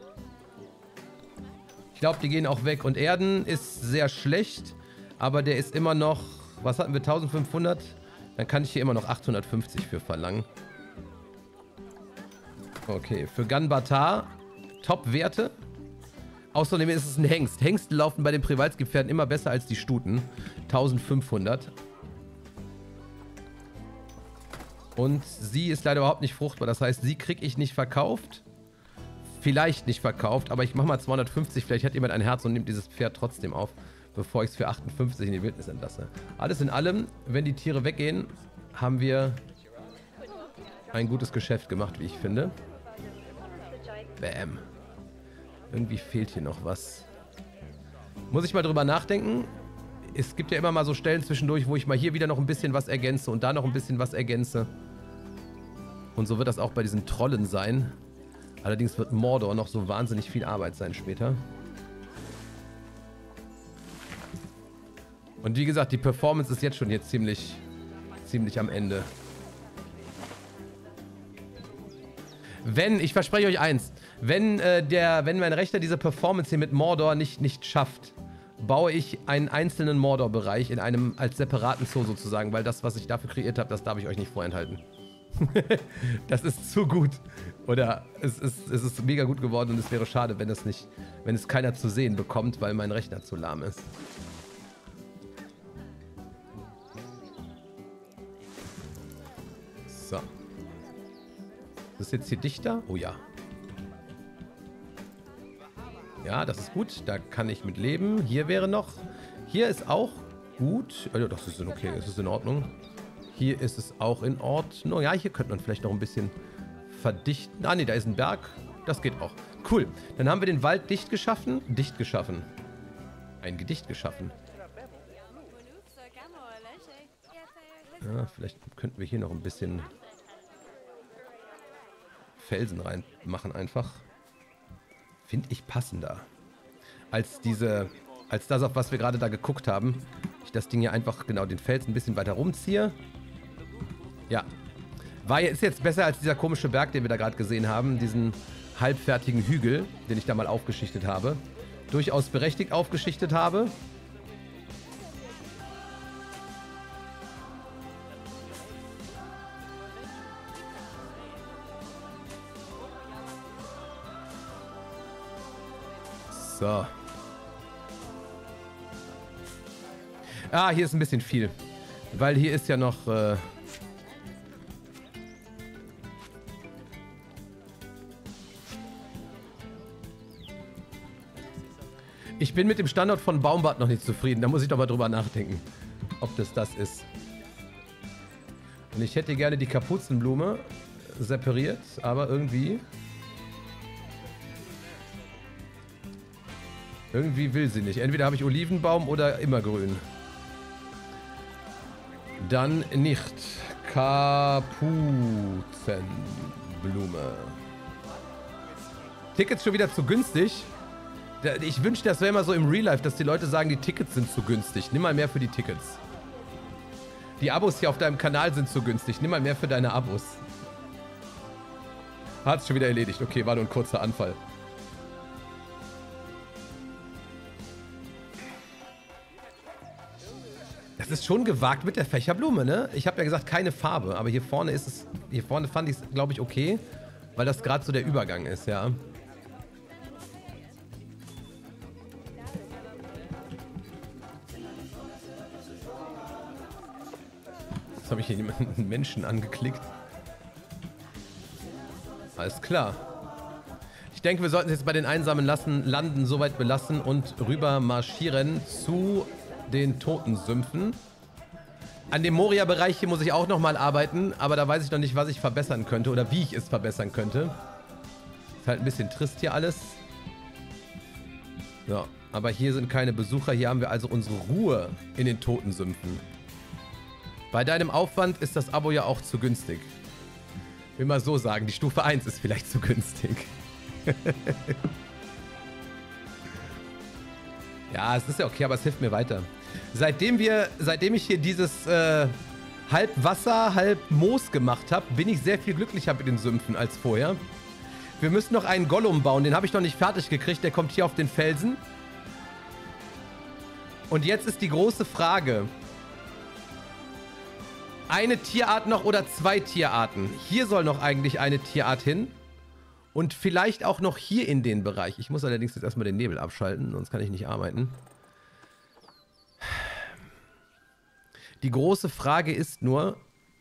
Ich glaube, die gehen auch weg. Und Erden ist sehr schlecht, aber der ist immer noch... Was hatten wir? eintausendfünfhundert? Dann kann ich hier immer noch achthundertfünfzig für verlangen. Okay, für Ganbatar Top-Werte. Außerdem ist es ein Hengst. Hengste laufen bei den Privalski-Pferden immer besser als die Stuten. eintausendfünfhundert. Und sie ist leider überhaupt nicht fruchtbar. Das heißt, sie kriege ich nicht verkauft. Vielleicht nicht verkauft, aber ich mache mal zweihundertfünfzig. Vielleicht hat jemand ein Herz und nimmt dieses Pferd trotzdem auf, bevor ich es für achtundfünfzig in die Wildnis entlasse. Alles in allem, wenn die Tiere weggehen, haben wir ein gutes Geschäft gemacht, wie ich finde. Bam. Irgendwie fehlt hier noch was. Muss ich mal drüber nachdenken. Es gibt ja immer mal so Stellen zwischendurch, wo ich mal hier wieder noch ein bisschen was ergänze und da noch ein bisschen was ergänze. Und so wird das auch bei diesen Trollen sein. Allerdings wird Mordor noch so wahnsinnig viel Arbeit sein später. Und wie gesagt, die Performance ist jetzt schon hier ziemlich, ziemlich am Ende. Wenn, ich verspreche euch eins, wenn, äh, der, wenn mein Rechner diese Performance hier mit Mordor nicht, nicht schafft, baue ich einen einzelnen Mordor-Bereich in einem, als separaten Zoo sozusagen, weil das, was ich dafür kreiert habe, das darf ich euch nicht vorenthalten. Das ist zu gut. Oder es ist, es ist mega gut geworden und es wäre schade, wenn es nicht, wenn es keiner zu sehen bekommt, weil mein Rechner zu lahm ist. So. Ist das jetzt hier dichter? Oh ja. Ja, das ist gut. Da kann ich mit leben. Hier wäre noch... Hier ist auch gut. Also das ist okay. Das ist in Ordnung. Hier ist es auch in Ordnung. Ja, hier könnte man vielleicht noch ein bisschen verdichten. Ah, nee, da ist ein Berg. Das geht auch. Cool. Dann haben wir den Wald dicht geschaffen. Dicht geschaffen. Ein Gedicht geschaffen. Ja, vielleicht könnten wir hier noch ein bisschen Felsen reinmachen einfach. Finde ich passender. Als diese, als das, auf was wir gerade da geguckt haben. Ich das Ding hier einfach, genau, den Felsen ein bisschen weiter rumziehe. Ja. War, ist jetzt besser als dieser komische Berg, den wir da gerade gesehen haben. Diesen halbfertigen Hügel, den ich da mal aufgeschichtet habe. Durchaus berechtigt aufgeschichtet habe. So. Ah, hier ist ein bisschen viel. Weil hier ist ja noch... Äh ich bin mit dem Standort von Baumbad noch nicht zufrieden. Da muss ich doch mal drüber nachdenken, ob das das ist. Und ich hätte gerne die Kapuzenblume separiert, aber irgendwie... Irgendwie will sie nicht. Entweder habe ich Olivenbaum oder immergrün. Dann nicht. Kapuzenblume. Tickets schon wieder zu günstig. Ich wünschte, das wäre immer so im Real Life, dass die Leute sagen, die Tickets sind zu günstig. Nimm mal mehr für die Tickets. Die Abos hier auf deinem Kanal sind zu günstig. Nimm mal mehr für deine Abos. Hat es schon wieder erledigt. Okay, war nur ein kurzer Anfall. Das ist schon gewagt mit der Fächerblume, ne? Ich habe ja gesagt, keine Farbe, aber hier vorne ist es, hier vorne fand ich es, glaube ich, okay, weil das gerade so der Übergang ist, ja. Jetzt habe ich hier jemanden, einen Menschen angeklickt. Alles klar. Ich denke, wir sollten es jetzt bei den einsamen lassen, Landen soweit belassen und rüber marschieren zu den Totensümpfen. An dem Moria-Bereich hier muss ich auch nochmal arbeiten, aber da weiß ich noch nicht, was ich verbessern könnte oder wie ich es verbessern könnte. Ist halt ein bisschen trist hier alles. So, aber hier sind keine Besucher, hier haben wir also unsere Ruhe in den Totensümpfen. Bei deinem Aufwand ist das Abo ja auch zu günstig. Will mal so sagen, die Stufe eins ist vielleicht zu günstig. Ja, es ist ja okay, aber es hilft mir weiter. Seitdem wir, seitdem ich hier dieses äh, halb Wasser, halb Moos gemacht habe, bin ich sehr viel glücklicher mit den Sümpfen als vorher. Wir müssen noch einen Gollum bauen, den habe ich noch nicht fertig gekriegt, der kommt hier auf den Felsen. Und jetzt ist die große Frage. Eine Tierart noch oder zwei Tierarten? Hier soll noch eigentlich eine Tierart hin. Und vielleicht auch noch hier in den Bereich. Ich muss allerdings jetzt erstmal den Nebel abschalten, sonst kann ich nicht arbeiten. Die große Frage ist nur...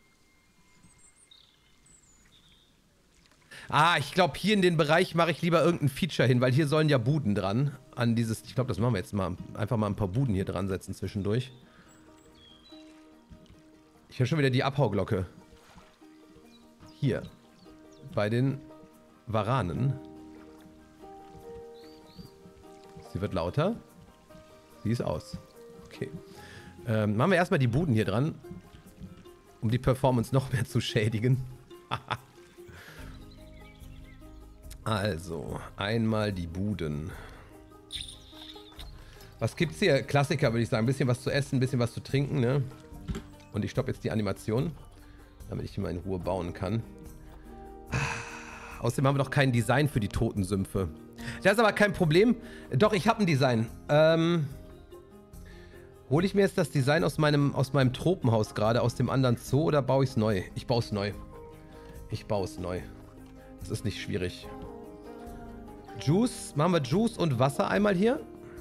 Ah, ich glaube, hier in den Bereich mache ich lieber irgendein Feature hin, weil hier sollen ja Buden dran. An dieses... Ich glaube, das machen wir jetzt mal. Einfach mal ein paar Buden hier dran setzen zwischendurch. Ich höre schon wieder die Abhauglocke. Hier. Bei den... Varanen. Sie wird lauter. Sie ist aus. Okay. Ähm, machen wir erstmal die Buden hier dran. Um die Performance noch mehr zu schädigen. Also, einmal die Buden. Was gibt's hier? Klassiker, würde ich sagen. Ein bisschen was zu essen, ein bisschen was zu trinken, ne? Und ich stoppe jetzt die Animation, damit ich die mal in Ruhe bauen kann. Außerdem haben wir noch kein Design für die Totensümpfe. Das ist aber kein Problem. Doch, ich habe ein Design. Ähm, hole ich mir jetzt das Design aus meinem, aus meinem Tropenhaus gerade, aus dem anderen Zoo, oder baue ich es neu? Ich baue es neu. Ich baue es neu. Das ist nicht schwierig. Juice. Machen wir Juice und Wasser einmal hier.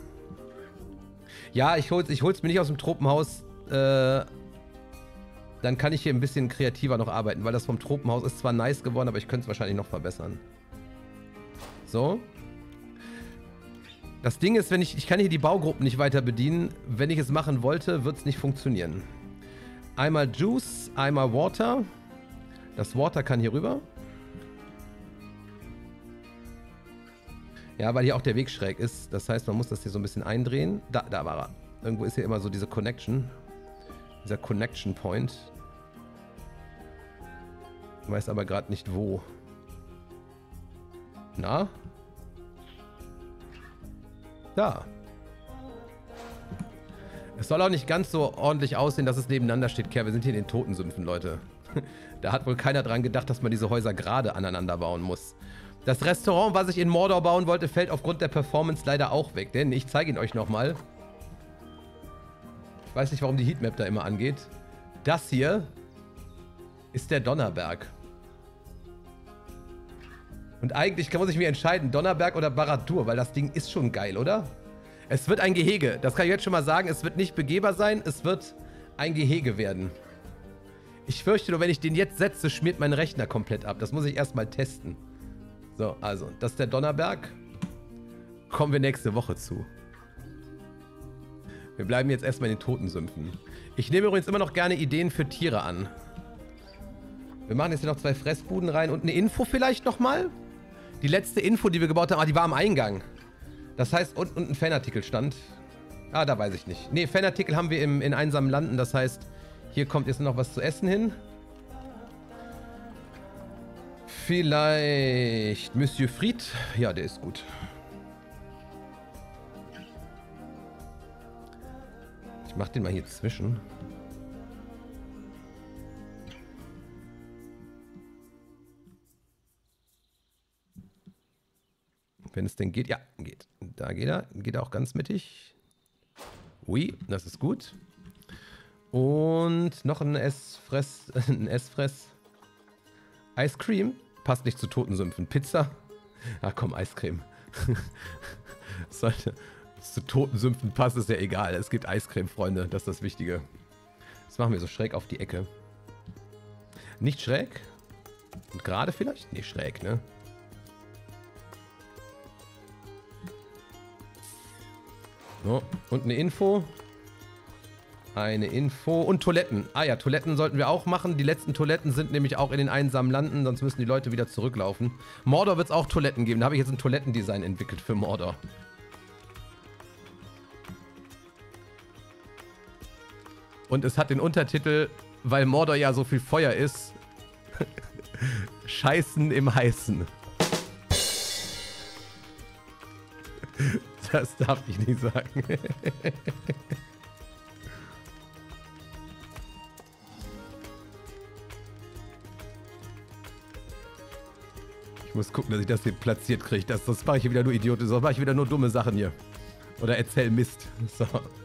Ja, ich hol's, ich hol's mir nicht aus dem Tropenhaus. Äh... Dann kann ich hier ein bisschen kreativer noch arbeiten, weil das vom Tropenhaus ist zwar nice geworden, aber ich könnte es wahrscheinlich noch verbessern. So. Das Ding ist, wenn ich, ich kann hier die Baugruppen nicht weiter bedienen. Wenn ich es machen wollte, wird es nicht funktionieren. Einmal Juice, einmal Water. Das Water kann hier rüber. Ja, weil hier auch der Weg schräg ist. Das heißt, man muss das hier so ein bisschen eindrehen. Da, da war er. Irgendwo ist hier immer so diese Connection. Dieser Connection Point. Ich weiß aber gerade nicht wo. Na? Da. Es soll auch nicht ganz so ordentlich aussehen, dass es nebeneinander steht. Kerl, wir sind hier in den Totensümpfen, Leute. Da hat wohl keiner dran gedacht, dass man diese Häuser gerade aneinander bauen muss. Das Restaurant, was ich in Mordor bauen wollte, fällt aufgrund der Performance leider auch weg. Denn ich zeige ihn euch nochmal. Ich weiß nicht, warum die Heatmap da immer angeht. Das hier ist der Donnerberg. Und eigentlich muss ich mir entscheiden, Donnerberg oder Barad-dûr, weil das Ding ist schon geil, oder? Es wird ein Gehege. Das kann ich jetzt schon mal sagen. Es wird nicht begehbar sein, es wird ein Gehege werden. Ich fürchte nur, wenn ich den jetzt setze, schmiert mein Rechner komplett ab. Das muss ich erstmal testen. So, also, das ist der Donnerberg. Kommen wir nächste Woche zu. Wir bleiben jetzt erstmal in den Totensümpfen. Ich nehme übrigens immer noch gerne Ideen für Tiere an. Wir machen jetzt hier noch zwei Fressbuden rein und eine Info vielleicht nochmal. Die letzte Info, die wir gebaut haben, ah, die war am Eingang. Das heißt, und, und ein Fanartikel stand. Ah, da weiß ich nicht. Ne, Fanartikel haben wir im, in einsamen Landen. Das heißt, hier kommt jetzt noch was zu essen hin. Vielleicht Monsieur Fried. Ja, der ist gut. Ich mach den mal hier zwischen. Wenn es denn geht. Ja, geht. Da geht er. Geht er auch ganz mittig. Ui, das ist gut. Und noch ein Essfress. Ein Essfress. Ice Cream. Passt nicht zu Totensümpfen. Pizza. Ach komm, Eiscreme. Sollte zu Totensümpfen passt, ist ja egal. Es gibt Eiscreme, Freunde. Das ist das Wichtige. Das machen wir so schräg auf die Ecke. Nicht schräg. Und gerade vielleicht? Nee, schräg, ne? So, und eine Info. Eine Info. Und Toiletten. Ah ja, Toiletten sollten wir auch machen. Die letzten Toiletten sind nämlich auch in den einsamen Landen, sonst müssen die Leute wieder zurücklaufen. Mordor wird es auch Toiletten geben. Da habe ich jetzt ein Toilettendesign entwickelt für Mordor. Und es hat den Untertitel, weil Mordor ja so viel Feuer ist, Scheißen im Heißen. Das darf ich nicht sagen. Ich muss gucken, dass ich das hier platziert kriege. Das, sonst mache ich hier wieder nur Idioten. Sonst mache ich wieder nur dumme Sachen hier. Oder erzähl Mist. So.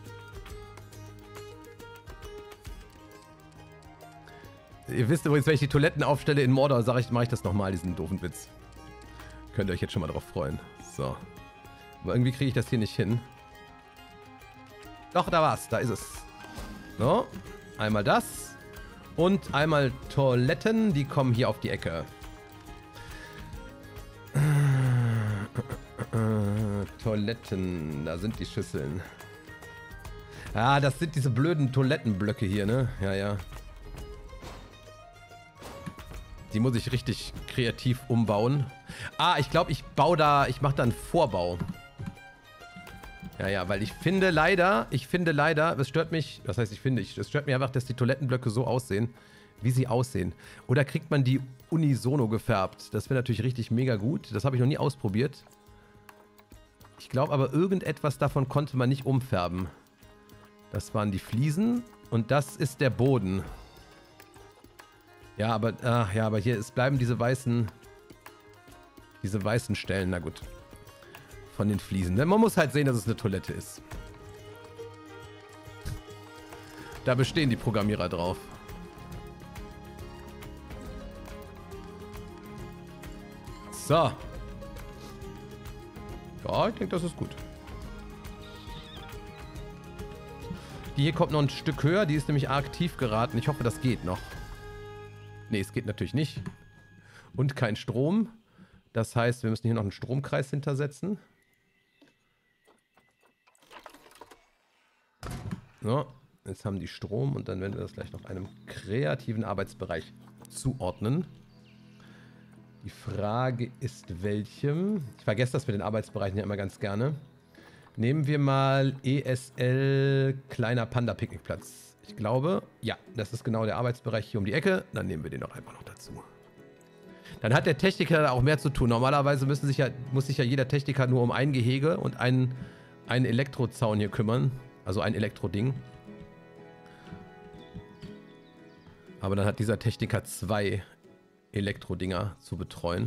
Ihr wisst übrigens, wenn ich die Toiletten aufstelle in Mordor, sage ich, mache ich das nochmal, diesen doofen Witz. Könnt ihr euch jetzt schon mal drauf freuen. So. Aber irgendwie kriege ich das hier nicht hin. Doch, da war's. Da ist es. So. Einmal das. Und einmal Toiletten. Die kommen hier auf die Ecke. Toiletten. Da sind die Schüsseln. Ah, das sind diese blöden Toilettenblöcke hier, ne? Ja, ja. Die muss ich richtig kreativ umbauen. Ah, ich glaube, ich baue da, ich mache da einen Vorbau. Ja, ja, weil ich finde leider, ich finde leider, es stört mich, das heißt, ich finde, es stört mich einfach, dass die Toilettenblöcke so aussehen, wie sie aussehen. Oder kriegt man die unisono gefärbt? Das wäre natürlich richtig mega gut. Das habe ich noch nie ausprobiert. Ich glaube aber, irgendetwas davon konnte man nicht umfärben. Das waren die Fliesen und das ist der Boden. Ja, aber, ach, ja, aber hier, es bleiben diese weißen, diese weißen Stellen, na gut, von den Fliesen. Denn man muss halt sehen, dass es eine Toilette ist. Da bestehen die Programmierer drauf. So. Ja, ich denke, das ist gut. Die hier kommt noch ein Stück höher, die ist nämlich arg tief geraten. Ich hoffe, das geht noch. Ne, es geht natürlich nicht. Und kein Strom. Das heißt, wir müssen hier noch einen Stromkreis hintersetzen. So, jetzt haben die Strom und dann werden wir das gleich noch einem kreativen Arbeitsbereich zuordnen. Die Frage ist, welchem? Ich vergesse das mit den Arbeitsbereichen ja immer ganz gerne. Nehmen wir mal E S L kleiner Panda-Picknickplatz. Ich glaube, ja, das ist genau der Arbeitsbereich hier um die Ecke. Dann nehmen wir den doch einfach noch dazu. Dann hat der Techniker da auch mehr zu tun. Normalerweise müssen sich ja, muss sich ja jeder Techniker nur um ein Gehege und einen, einen Elektrozaun hier kümmern. Also ein Elektroding. Aber dann hat dieser Techniker zwei Elektrodinger zu betreuen.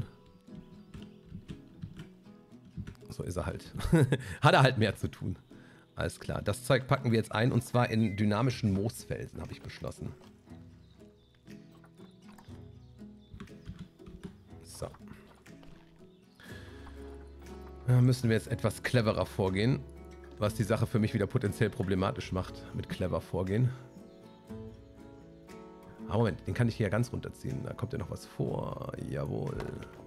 So ist er halt. Hat er halt mehr zu tun. Alles klar. Das Zeug packen wir jetzt ein und zwar in dynamischen Moosfelsen, habe ich beschlossen. So. Da müssen wir jetzt etwas cleverer vorgehen, was die Sache für mich wieder potenziell problematisch macht, mit clever vorgehen. Ah, Moment, den kann ich hier ja ganz runterziehen. Da kommt ja noch was vor. Jawohl.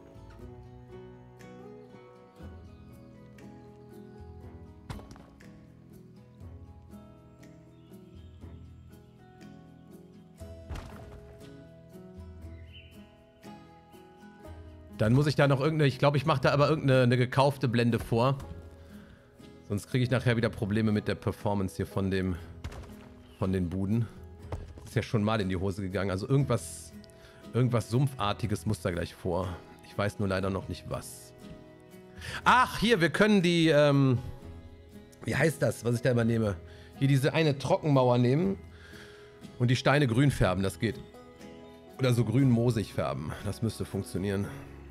Dann muss ich da noch irgendeine, ich glaube, ich mache da aber irgendeine eine gekaufte Blende vor. Sonst kriege ich nachher wieder Probleme mit der Performance hier von dem, von den Buden. Ist ja schon mal in die Hose gegangen. Also irgendwas, irgendwas Sumpfartiges muss da gleich vor. Ich weiß nur leider noch nicht was. Ach, hier, wir können die, ähm, wie heißt das, was ich da immer nehme? Hier diese eine Trockenmauer nehmen und die Steine grün färben, das geht. Oder so grün-moosig färben, das müsste funktionieren.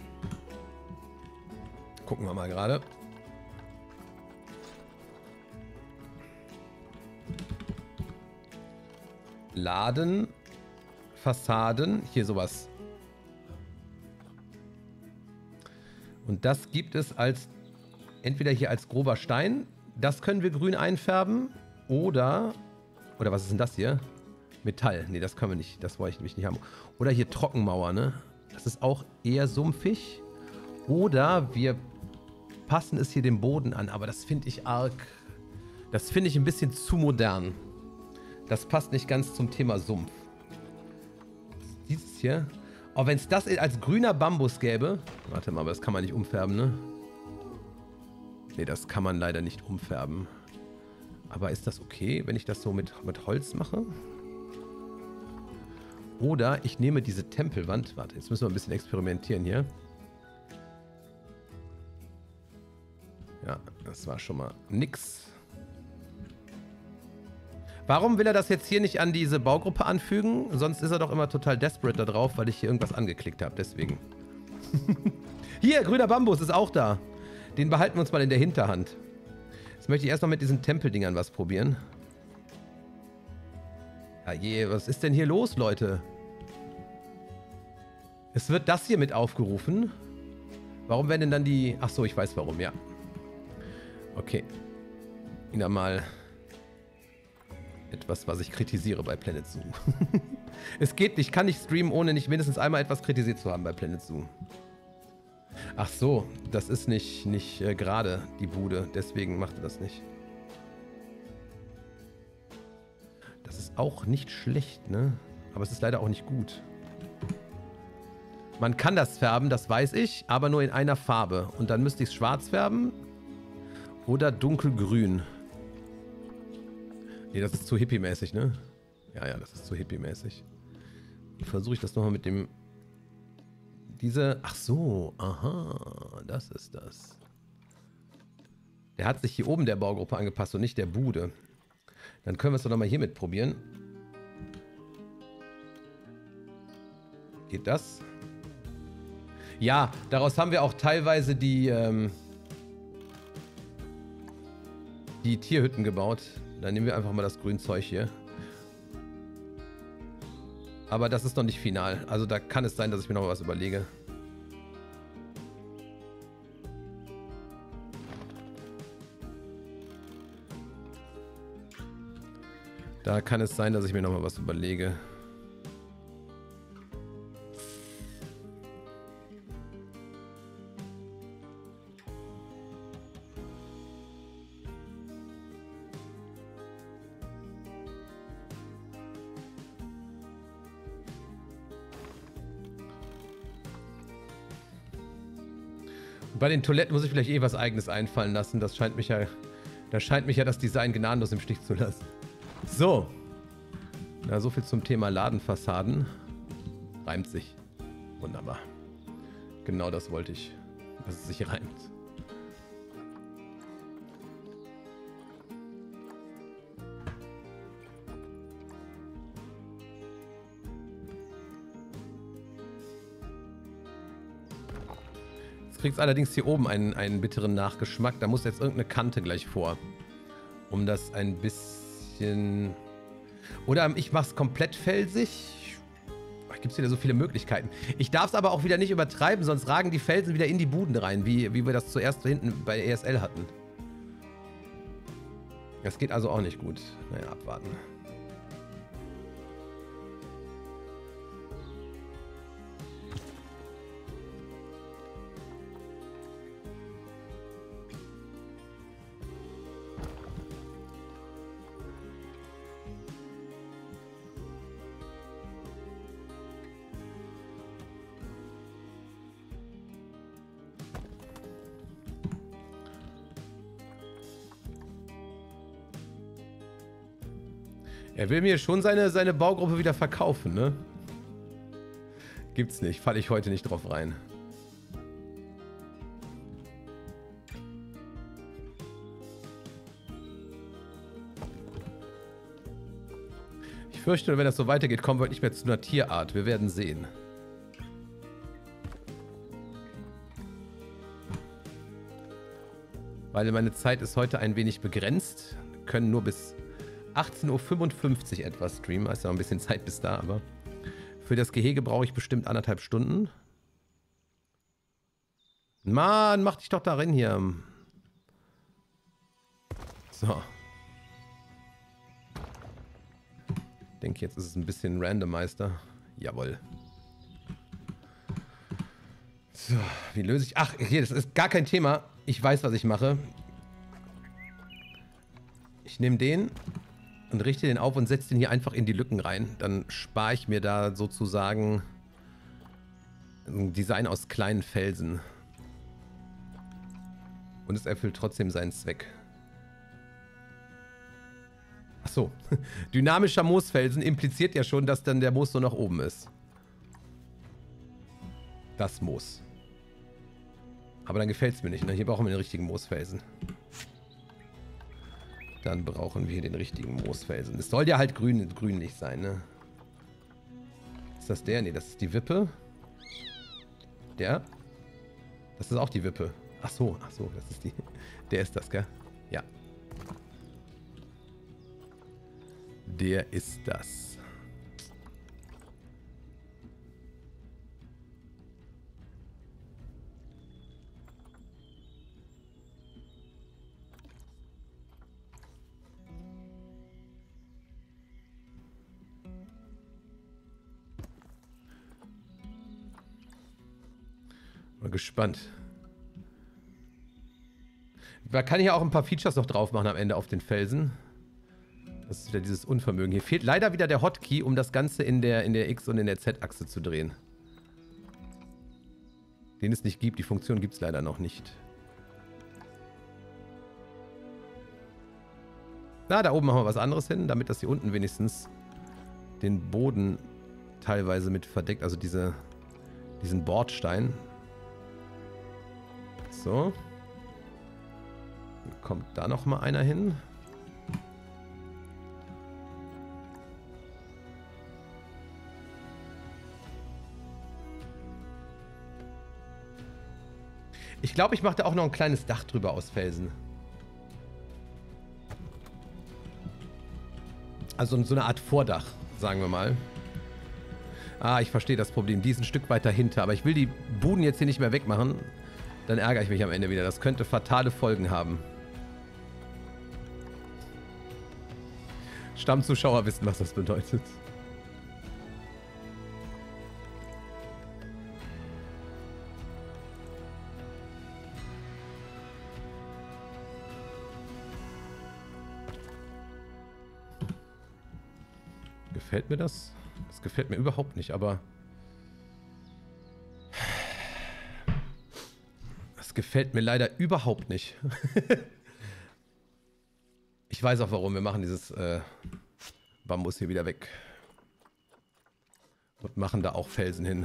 Gucken wir mal gerade. Laden, Fassaden, hier sowas. Und das gibt es als, entweder hier als grober Stein, das können wir grün einfärben, oder, oder was ist denn das hier? Metall, nee, das können wir nicht, das wollte ich nämlich nicht haben. Oder hier Trockenmauer, ne? Das ist auch eher sumpfig. Oder wir passen es hier dem Boden an. Aber das finde ich arg... Das finde ich ein bisschen zu modern. Das passt nicht ganz zum Thema Sumpf. Dieses hier... Oh, wenn es das als grüner Bambus gäbe... Warte mal, aber das kann man nicht umfärben, ne? Ne, das kann man leider nicht umfärben. Aber ist das okay, wenn ich das so mit, mit Holz mache? Oder ich nehme diese Tempelwand. Warte, jetzt müssen wir ein bisschen experimentieren hier. Ja, das war schon mal nix. Warum will er das jetzt hier nicht an diese Baugruppe anfügen? Sonst ist er doch immer total desperate da drauf, weil ich hier irgendwas angeklickt habe. Deswegen. Hier, grüner Bambus ist auch da. Den behalten wir uns mal in der Hinterhand. Jetzt möchte ich erstmal mit diesen Tempeldingern was probieren. Ja je, was ist denn hier los, Leute? Es wird das hier mit aufgerufen. Warum werden denn dann die... Ach so, ich weiß warum, ja. Okay. Wieder mal etwas, was ich kritisiere bei Planet Zoo. Es geht nicht, ich kann nicht streamen, ohne nicht mindestens einmal etwas kritisiert zu haben bei Planet Zoo. Ach so, das ist nicht, nicht äh, gerade die Bude, deswegen macht er das nicht. Das ist auch nicht schlecht, ne? Aber es ist leider auch nicht gut. Man kann das färben, das weiß ich, aber nur in einer Farbe. Und dann müsste ich es schwarz färben oder dunkelgrün. Nee, das ist zu hippie-mäßig, ne? Ja, ja, das ist zu hippie-mäßig. Versuche ich das nochmal mit dem... Diese... Ach so, aha, das ist das. Der hat sich hier oben der Baugruppe angepasst und nicht der Bude. Dann können wir es doch nochmal hiermit probieren. Geht das? Ja, daraus haben wir auch teilweise die, ähm, die Tierhütten gebaut. Dann nehmen wir einfach mal das Grünzeug hier. Aber das ist noch nicht final. Also da kann es sein, dass ich mir noch was überlege. Da kann es sein, dass ich mir noch mal was überlege. Bei den Toiletten muss ich vielleicht eh was Eigenes einfallen lassen. Das scheint mich ja, da scheint mich ja das Design gnadenlos im Stich zu lassen. So. Na, so viel zum Thema Ladenfassaden. Reimt sich. Wunderbar. Genau das wollte ich, dass es sich reimt. Jetzt kriegt es allerdings hier oben einen, einen bitteren Nachgeschmack. Da muss jetzt irgendeine Kante gleich vor. Um das ein bisschen... Oder ich mache es komplett felsig. Gibt es wieder so viele Möglichkeiten. Ich darf es aber auch wieder nicht übertreiben, sonst ragen die Felsen wieder in die Buden rein, wie, wie wir das zuerst hinten bei E S L hatten. Das geht also auch nicht gut. Naja, abwarten. Er will mir schon seine, seine Baugruppe wieder verkaufen, ne? Gibt's nicht. Falle ich heute nicht drauf rein. Ich fürchte, wenn das so weitergeht, kommen wir heute nicht mehr zu einer Tierart. Wir werden sehen. Weil meine Zeit ist heute ein wenig begrenzt. Wir können nur bis achtzehn Uhr fünfundfünfzig etwa streamen. Da ist ja noch ein bisschen Zeit bis da, aber für das Gehege brauche ich bestimmt anderthalb Stunden. Mann, mach dich doch darin hier. So. Ich denke, jetzt ist es ein bisschen randomeister. Jawohl. So, wie löse ich... Ach, hier, das ist gar kein Thema. Ich weiß, was ich mache. Ich nehme den und richte den auf und setze den hier einfach in die Lücken rein. Dann spare ich mir da sozusagen ein Design aus kleinen Felsen. Und es erfüllt trotzdem seinen Zweck. Achso, dynamischer Moosfelsen impliziert ja schon, dass dann der Moos so nach oben ist. Das Moos. Aber dann gefällt es mir nicht, ne? Hier brauchen wir den richtigen Moosfelsen. Dann brauchen wir den richtigen Moosfelsen. Es soll ja halt grün, grünlich sein, ne? Ist das der? Ne, das ist die Wippe. Der? Das ist auch die Wippe. Ach so, ach so, das ist die. Der ist das, gell? Ja. Der ist das. Mal gespannt. Man kann hier auch ein paar Features noch drauf machen am Ende auf den Felsen. Das ist wieder dieses Unvermögen. Hier fehlt leider wieder der Hotkey, um das Ganze in der, in der X- und in der Z-Achse zu drehen. Den es nicht gibt. Die Funktion gibt es leider noch nicht. Na, da oben machen wir was anderes hin, damit das hier unten wenigstens den Boden teilweise mit verdeckt. Also diese, diesen Bordstein. So. Dann kommt da noch mal einer hin. Ich glaube, ich mache da auch noch ein kleines Dach drüber aus Felsen. Also so eine Art Vordach, sagen wir mal. Ah, ich verstehe das Problem. Die ist ein Stück weiter hinter. Aber ich will die Buden jetzt hier nicht mehr wegmachen. Dann ärgere ich mich am Ende wieder. Das könnte fatale Folgen haben. Stammzuschauer wissen, was das bedeutet. Gefällt mir das? Das gefällt mir überhaupt nicht, aber... Das gefällt mir leider überhaupt nicht. Ich weiß auch warum. Wir machen dieses äh, Bambus hier wieder weg. Und machen da auch Felsen hin.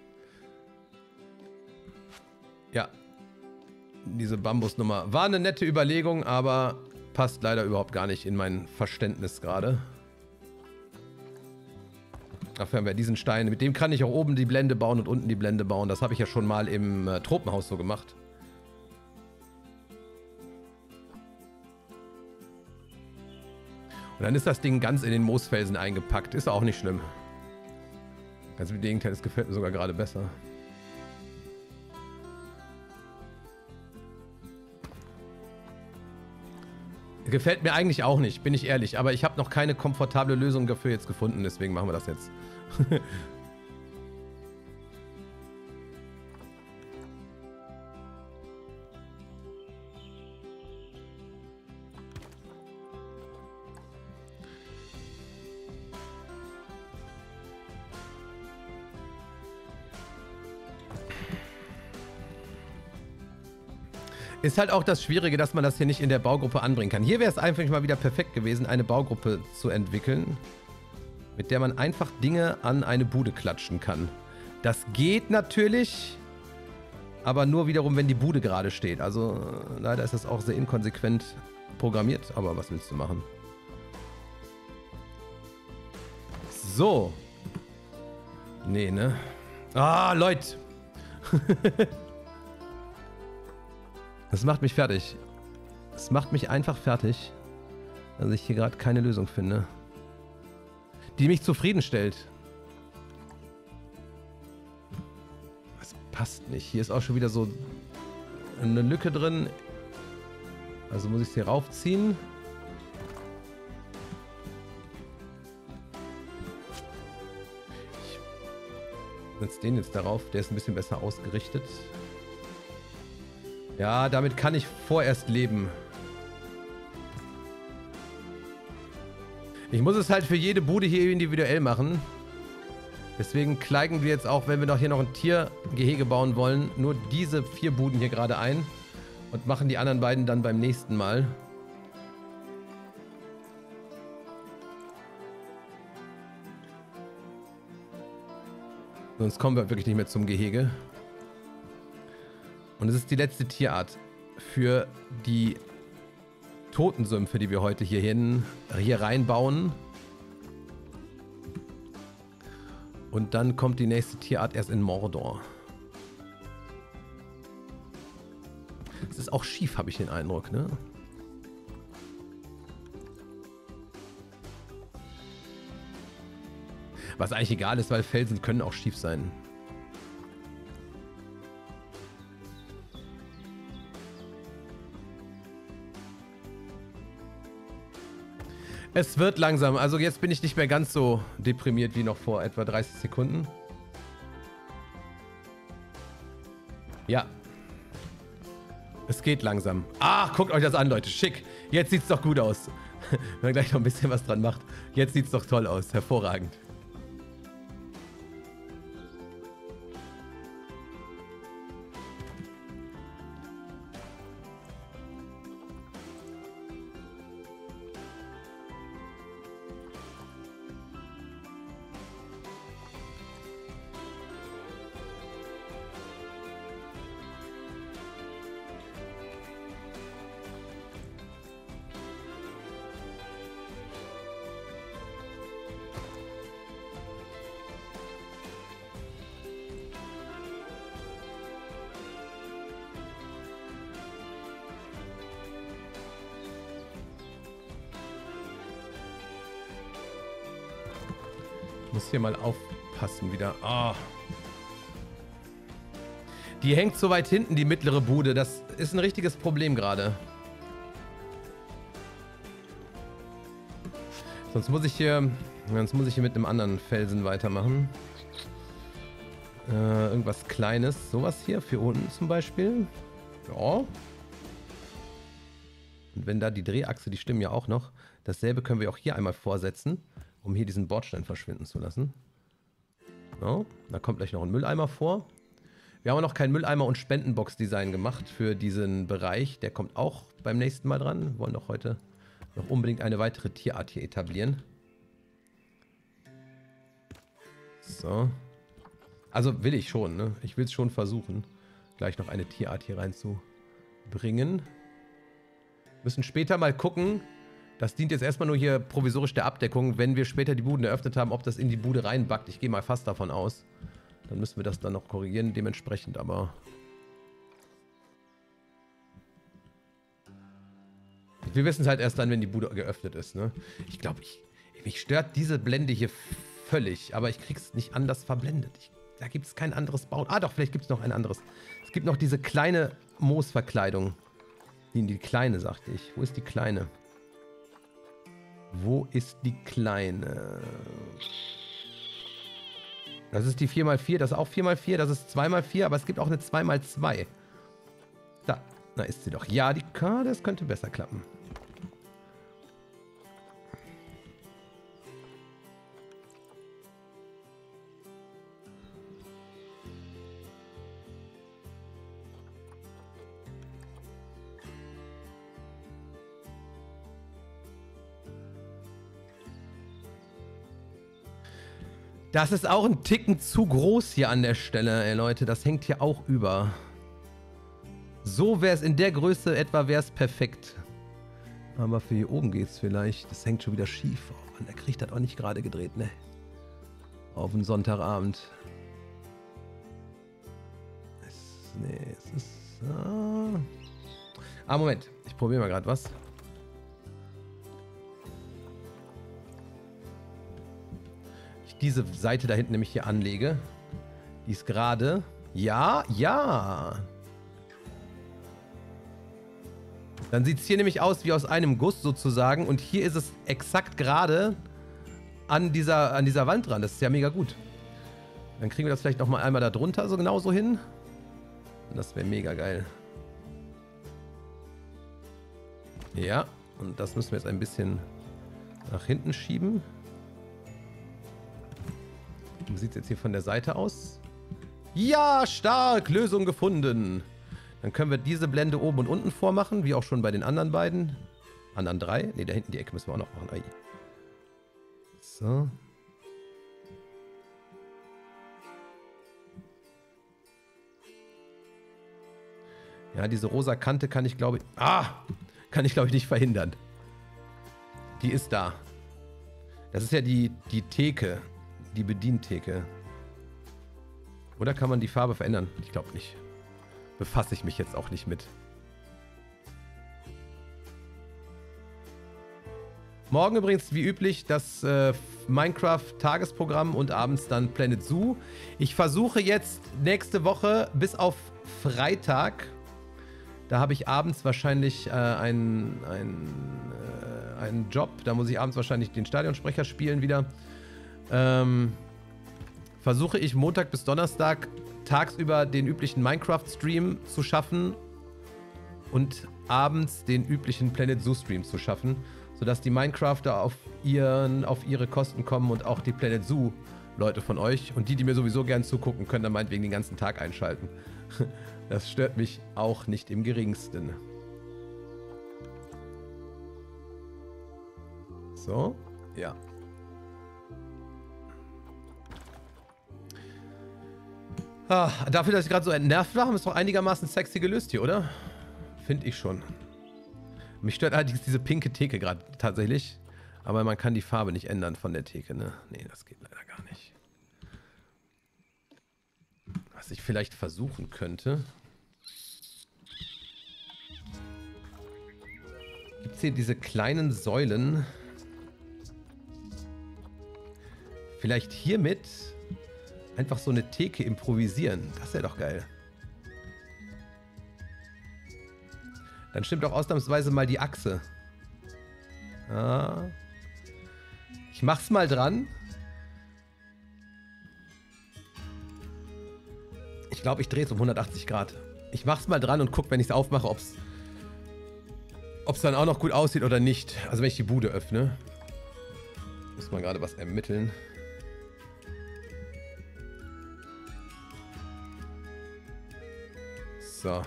Ja. Diese Bambusnummer war eine nette Überlegung, aber passt leider überhaupt gar nicht in mein Verständnis gerade. Dafür haben wir diesen Stein. Mit dem kann ich auch oben die Blende bauen und unten die Blende bauen. Das habe ich ja schon mal im äh, Tropenhaus so gemacht. Und dann ist das Ding ganz in den Moosfelsen eingepackt. Ist auch nicht schlimm. Ganz im Gegenteil, das gefällt mir sogar gerade besser. Gefällt mir eigentlich auch nicht, bin ich ehrlich. Aber ich habe noch keine komfortable Lösung dafür jetzt gefunden. Deswegen machen wir das jetzt. Ist halt auch das Schwierige, dass man das hier nicht in der Baugruppe anbringen kann. Hier wäre es einfach mal wieder perfekt gewesen, eine Baugruppe zu entwickeln, mit der man einfach Dinge an eine Bude klatschen kann. Das geht natürlich, aber nur wiederum, wenn die Bude gerade steht. Also leider ist das auch sehr inkonsequent programmiert, aber was willst du machen? So. Nee, ne? Ah, Leute. Das macht mich fertig. Das macht mich einfach fertig, dass ich hier gerade keine Lösung finde, die mich zufriedenstellt. Das passt nicht. Hier ist auch schon wieder so eine Lücke drin. Also muss ich es hier raufziehen. Setz den jetzt darauf. Der ist ein bisschen besser ausgerichtet. Ja, damit kann ich vorerst leben. Ich muss es halt für jede Bude hier individuell machen. Deswegen kleiden wir jetzt auch, wenn wir noch hier noch ein Tiergehege bauen wollen, nur diese vier Buden hier gerade ein. Und machen die anderen beiden dann beim nächsten Mal. Sonst kommen wir wirklich nicht mehr zum Gehege. Und es ist die letzte Tierart für die Totensümpfe, die wir heute hierhin, hier reinbauen. Und dann kommt die nächste Tierart erst in Mordor. Es ist auch schief, habe ich den Eindruck, ne? Was eigentlich egal ist, weil Felsen können auch schief sein. Es wird langsam. Also jetzt bin ich nicht mehr ganz so deprimiert wie noch vor etwa dreißig Sekunden. Ja. Es geht langsam. Ach, guckt euch das an, Leute. Schick. Jetzt sieht's doch gut aus. Wenn man gleich noch ein bisschen was dran macht. Jetzt sieht's doch toll aus. Hervorragend. Ich muss hier mal aufpassen wieder. Oh. Die hängt so weit hinten, die mittlere Bude. Das ist ein richtiges Problem gerade. Sonst muss ich hier, sonst muss ich hier mit einem anderen Felsen weitermachen. Äh, irgendwas Kleines. Sowas hier für unten zum Beispiel. Ja. Und wenn da die Drehachse, die stimmen ja auch noch. Dasselbe können wir auch hier einmal vorsetzen, um hier diesen Bordstein verschwinden zu lassen. So, da kommt gleich noch ein Mülleimer vor. Wir haben auch noch kein Mülleimer- und Spendenbox-Design gemacht für diesen Bereich. Der kommt auch beim nächsten Mal dran. Wir wollen doch heute noch unbedingt eine weitere Tierart hier etablieren. So. Also will ich schon, ne? Ich will es schon versuchen, gleich noch eine Tierart hier reinzubringen. Müssen später mal gucken. Das dient jetzt erstmal nur hier provisorisch der Abdeckung. Wenn wir später die Buden eröffnet haben, ob das in die Bude reinbackt. Ich gehe mal fast davon aus. Dann müssen wir das dann noch korrigieren, dementsprechend aber. Wir wissen es halt erst dann, wenn die Bude geöffnet ist, ne? Ich glaube, ich, mich stört diese Blende hier völlig, aber ich krieg's nicht anders verblendet. Ich, da gibt es kein anderes Bauen. Ah doch, vielleicht gibt es noch ein anderes. Es gibt noch diese kleine Moosverkleidung. Die, die kleine, sagte ich. Wo ist die kleine? Wo ist die kleine? Das ist die vier mal vier, das ist auch vier mal vier, das ist zwei mal vier, aber es gibt auch eine zwei mal zwei. Da, da ist sie doch. Ja, die K, das könnte besser klappen. Das ist auch ein Ticken zu groß hier an der Stelle, ey Leute. Das hängt hier auch über. So wäre es in der Größe etwa, wäre es perfekt. Aber für hier oben geht es vielleicht. Das hängt schon wieder schief. Oh, und er kriegt das auch nicht gerade gedreht, ne? Auf einen Sonntagabend. Es, nee, es ist... Ah, ah Moment. Ich probiere mal gerade was. Diese Seite da hinten nämlich hier anlege. Die ist gerade. Ja, ja. Dann sieht es hier nämlich aus wie aus einem Guss sozusagen. Und hier ist es exakt gerade an dieser, an dieser Wand dran. Das ist ja mega gut. Dann kriegen wir das vielleicht nochmal einmal da drunter so genauso hin. Und das wäre mega geil. Ja, und das müssen wir jetzt ein bisschen nach hinten schieben. Wie sieht es jetzt hier von der Seite aus? Ja, stark! Lösung gefunden. Dann können wir diese Blende oben und unten vormachen, wie auch schon bei den anderen beiden. Anderen drei. Ne, da hinten die Ecke müssen wir auch noch machen. Ai. So. Ja, diese rosa Kante kann ich, glaube ich... Ah! Kann ich, glaube ich, nicht verhindern. Die ist da. Das ist ja die, die Theke. Die Bedientheke. Oder kann man die Farbe verändern? Ich glaube nicht. Befasse ich mich jetzt auch nicht mit. Morgen übrigens, wie üblich, das äh, Minecraft-Tagesprogramm und abends dann Planet Zoo. Ich versuche jetzt nächste Woche bis auf Freitag... Da habe ich abends wahrscheinlich äh, einen, einen, äh, einen Job. Da muss ich abends wahrscheinlich den Stadionsprecher spielen wieder. Ähm, versuche ich Montag bis Donnerstag tagsüber den üblichen Minecraft-Stream zu schaffen und abends den üblichen Planet Zoo-Stream zu schaffen, sodass die Minecrafter auf, ihren, auf ihre Kosten kommen und auch die Planet Zoo-Leute von euch. Und die, die mir sowieso gern zugucken, können dann meinetwegen den ganzen Tag einschalten. Das stört mich auch nicht im geringsten. So, ja. Ah, dafür, dass ich gerade so entnervt war, haben wir es doch einigermaßen sexy gelöst hier, oder? Finde ich schon. Mich stört allerdings diese pinke Theke gerade tatsächlich. Aber man kann die Farbe nicht ändern von der Theke, ne? Nee, das geht leider gar nicht. Was ich vielleicht versuchen könnte... Gibt es hier diese kleinen Säulen? Vielleicht hiermit einfach so eine Theke improvisieren. Das wäre doch geil. Dann stimmt auch ausnahmsweise mal die Achse. Ah. Ich mach's mal dran. Ich glaube, ich drehe es um hundertachtzig Grad. Ich mach's mal dran und guck, wenn ich es aufmache, ob es ob es dann auch noch gut aussieht oder nicht. Also wenn ich die Bude öffne. Muss man gerade was ermitteln. So.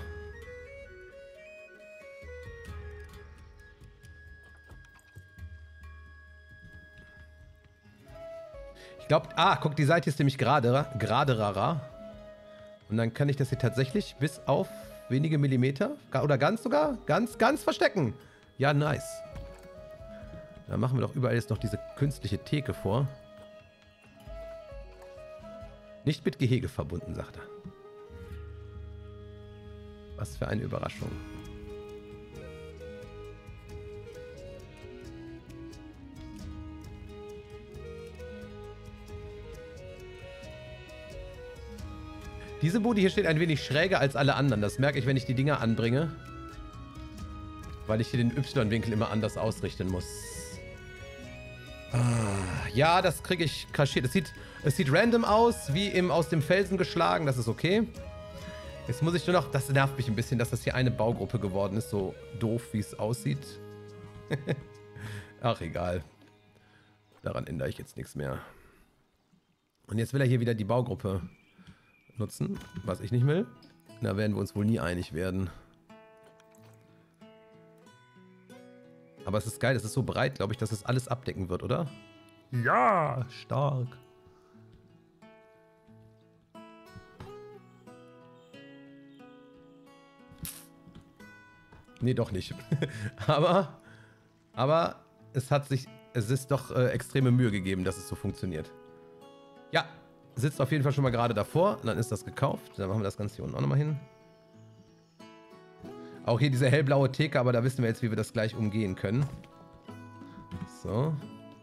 Ich glaube, ah, guck, die Seite ist nämlich gerade, gerade rarer. Und dann kann ich das hier tatsächlich bis auf wenige Millimeter oder ganz sogar, ganz, ganz verstecken. Ja, nice. Dann machen wir doch überall jetzt noch diese künstliche Theke vor. Nicht mit Gehege verbunden, sagt er. Was für eine Überraschung. Diese Bude hier steht ein wenig schräger als alle anderen. Das merke ich, wenn ich die Dinger anbringe. Weil ich hier den Y-Winkel immer anders ausrichten muss. Ah, ja, das kriege ich kaschiert. Es sieht, es sieht random aus, wie im aus dem Felsen geschlagen. Das ist okay. Jetzt muss ich nur noch... Das nervt mich ein bisschen, dass das hier eine Baugruppe geworden ist. So doof, wie es aussieht. Ach, egal. Daran ändere ich jetzt nichts mehr. Und jetzt will er hier wieder die Baugruppe nutzen, was ich nicht will. Da werden wir uns wohl nie einig werden. Aber es ist geil, es ist so breit, glaube ich, dass es alles abdecken wird, oder? Ja, stark. Nee, doch nicht. aber, aber es hat sich, es ist doch äh, extreme Mühe gegeben, dass es so funktioniert. Ja, sitzt auf jeden Fall schon mal gerade davor. Dann ist das gekauft. Dann machen wir das Ganze hier unten auch nochmal hin. Auch hier diese hellblaue Theke, aber da wissen wir jetzt, wie wir das gleich umgehen können. So.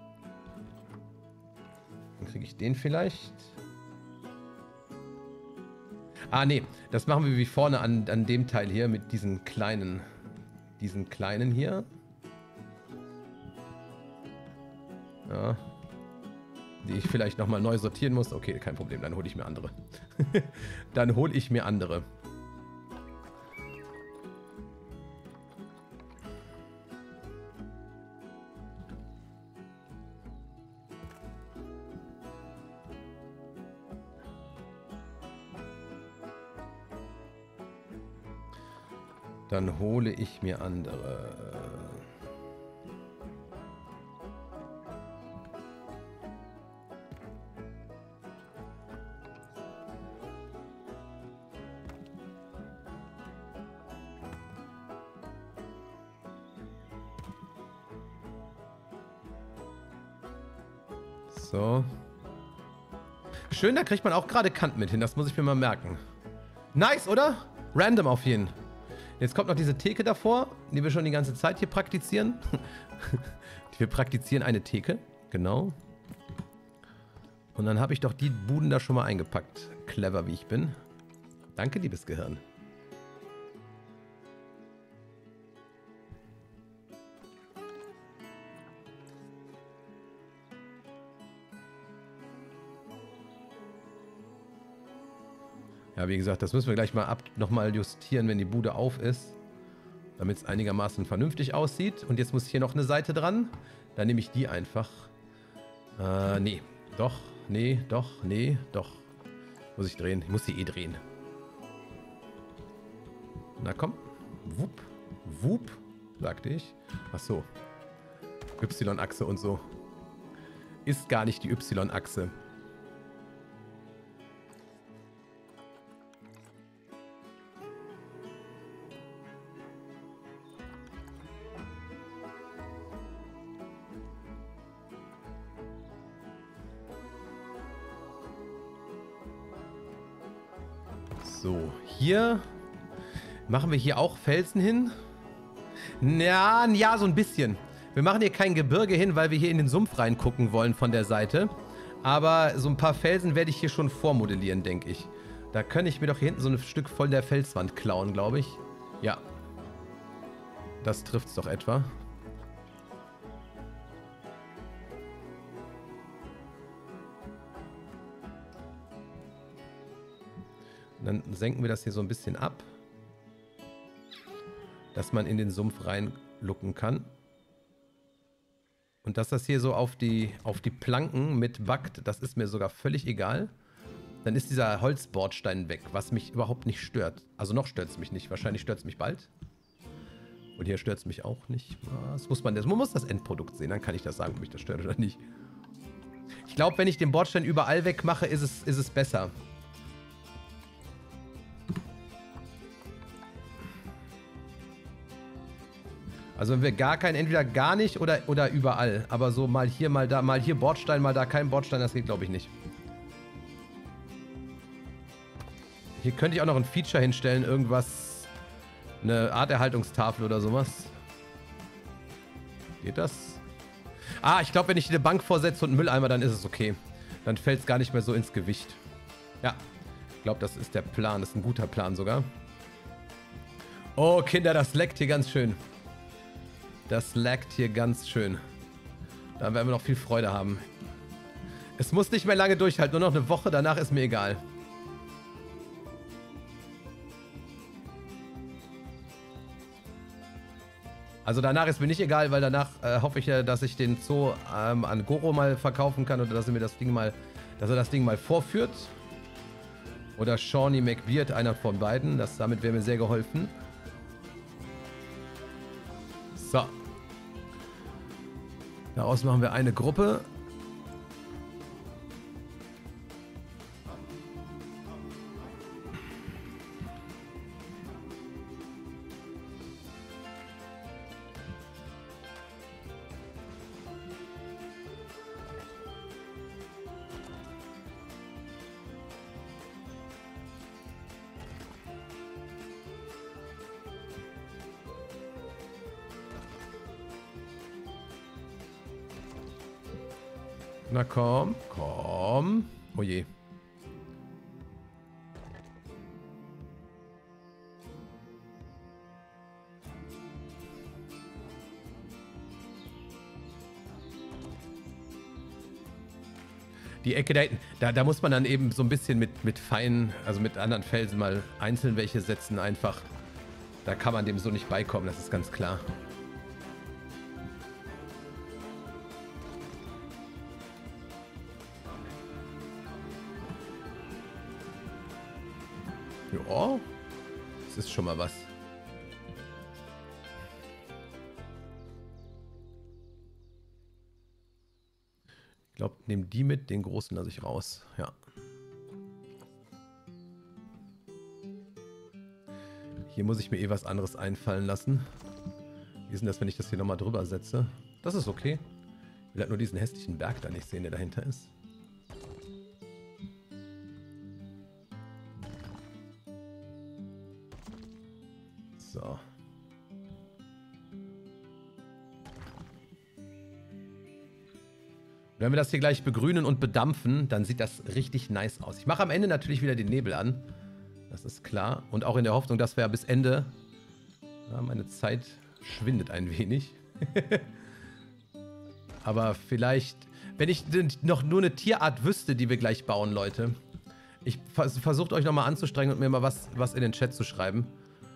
Dann kriege ich den vielleicht. Ah, nee. Das machen wir wie vorne an, an dem Teil hier mit diesen kleinen, diesen kleinen hier. Ja. die ich vielleicht nochmal neu sortieren muss. Okay, kein Problem, dann hole ich mir andere. Dann hole ich mir andere. Dann hole ich mir andere. So. Schön, da kriegt man auch gerade Kant mit hin. Das muss ich mir mal merken. Nice, oder? Random auf jeden. Jetzt kommt noch diese Theke davor, die wir schon die ganze Zeit hier praktizieren. Wir praktizieren eine Theke. Genau. Und dann habe ich doch die Buden da schon mal eingepackt. Clever, wie ich bin. Danke, liebes Gehirn. Ja, wie gesagt, das müssen wir gleich mal ab nochmal justieren, wenn die Bude auf ist, damit es einigermaßen vernünftig aussieht. Und jetzt muss hier noch eine Seite dran. Dann nehme ich die einfach. Äh, nee. Doch, nee, doch, nee, doch. Muss ich drehen. Ich muss sie eh drehen. Na komm. Wupp. Wupp, sagte ich. Ach so. Y-Achse und so. Ist gar nicht die Y-Achse. So, hier machen wir hier auch Felsen hin. Ja, ja, so ein bisschen. Wir machen hier kein Gebirge hin, weil wir hier in den Sumpf reingucken wollen von der Seite. Aber so ein paar Felsen werde ich hier schon vormodellieren, denke ich. Da kann ich mir doch hier hinten so ein Stück von der Felswand klauen, glaube ich. Ja. Das trifft's doch etwa. Dann senken wir das hier so ein bisschen ab, dass man in den Sumpf reinlucken kann. Und dass das hier so auf die, auf die Planken mit backt, das ist mir sogar völlig egal. Dann ist dieser Holzbordstein weg, was mich überhaupt nicht stört. Also noch stört es mich nicht, wahrscheinlich stört es mich bald. Und hier stört es mich auch nicht. Das muss man, das, man muss das Endprodukt sehen, dann kann ich das sagen, ob mich das stört oder nicht. Ich glaube, wenn ich den Bordstein überall wegmache, ist es, ist es besser. Also wenn wir gar keinen, entweder gar nicht oder, oder überall. Aber so mal hier, mal da, mal hier Bordstein, mal da kein Bordstein, das geht glaube ich nicht. Hier könnte ich auch noch ein Feature hinstellen, irgendwas, eine Arterhaltungstafel oder sowas. Geht das? Ah, ich glaube, wenn ich eine Bank vorsetze und einen Mülleimer, dann ist es okay. Dann fällt es gar nicht mehr so ins Gewicht. Ja, ich glaube, das ist der Plan. Das ist ein guter Plan sogar. Oh, Kinder, das leckt hier ganz schön. Das laggt hier ganz schön. Da werden wir noch viel Freude haben. Es muss nicht mehr lange durchhalten, nur noch eine Woche, danach ist mir egal. Also danach ist mir nicht egal, weil danach äh, hoffe ich ja, dass ich den Zoo ähm, an Goro mal verkaufen kann oder dass er mir das Ding mal, dass er das Ding mal vorführt. Oder Shawnee McBeard, einer von beiden. Das, damit wäre mir sehr geholfen. So. Daraus machen wir eine Gruppe. Na komm, komm. Oh je. Die Ecke da hinten, da, da muss man dann eben so ein bisschen mit, mit feinen, also mit anderen Felsen mal einzeln welche setzen einfach. Da kann man dem so nicht beikommen, das ist ganz klar. Ja, das ist schon mal was. Ich glaube, nehme die mit, den großen lasse ich raus. Ja. Hier muss ich mir eh was anderes einfallen lassen. Wie ist denn das, wenn ich das hier nochmal drüber setze? Das ist okay. Ich will halt nur diesen hässlichen Berg da nicht sehen, der dahinter ist. So. Und wenn wir das hier gleich begrünen und bedampfen, dann sieht das richtig nice aus. Ich mache am Ende natürlich wieder den Nebel an. Das ist klar. Und auch in der Hoffnung, dass wir ja bis Ende... Ja, meine Zeit schwindet ein wenig. Aber vielleicht... Wenn ich noch nur eine Tierart wüsste, die wir gleich bauen, Leute. Ich vers versucht euch nochmal anzustrengen und mir mal was, was in den Chat zu schreiben.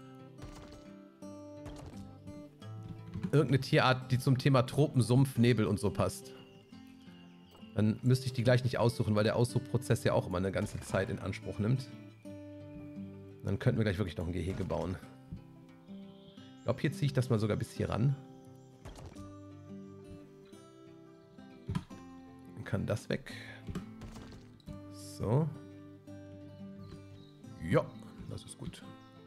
Irgendeine Tierart, die zum Thema Tropen, Sumpf, Nebel und so passt. Dann müsste ich die gleich nicht aussuchen, weil der Aussuchprozess ja auch immer eine ganze Zeit in Anspruch nimmt. Dann könnten wir gleich wirklich noch ein Gehege bauen. Ich glaube, hier ziehe ich das mal sogar bis hier ran. Dann kann das weg. So. Ja, das ist gut.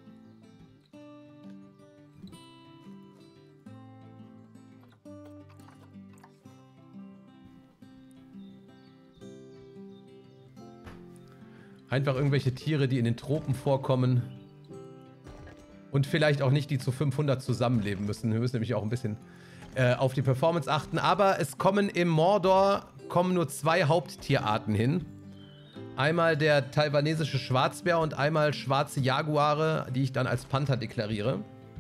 Einfach irgendwelche Tiere, die in den Tropen vorkommen. Und vielleicht auch nicht die zu fünfhundert zusammenleben müssen. Wir müssen nämlich auch ein bisschen äh, auf die Performance achten. Aber es kommen im Mordor kommen nur zwei Haupttierarten hin. Einmal der taiwanesische Schwarzbär und einmal schwarze Jaguare, die ich dann als Panther deklariere.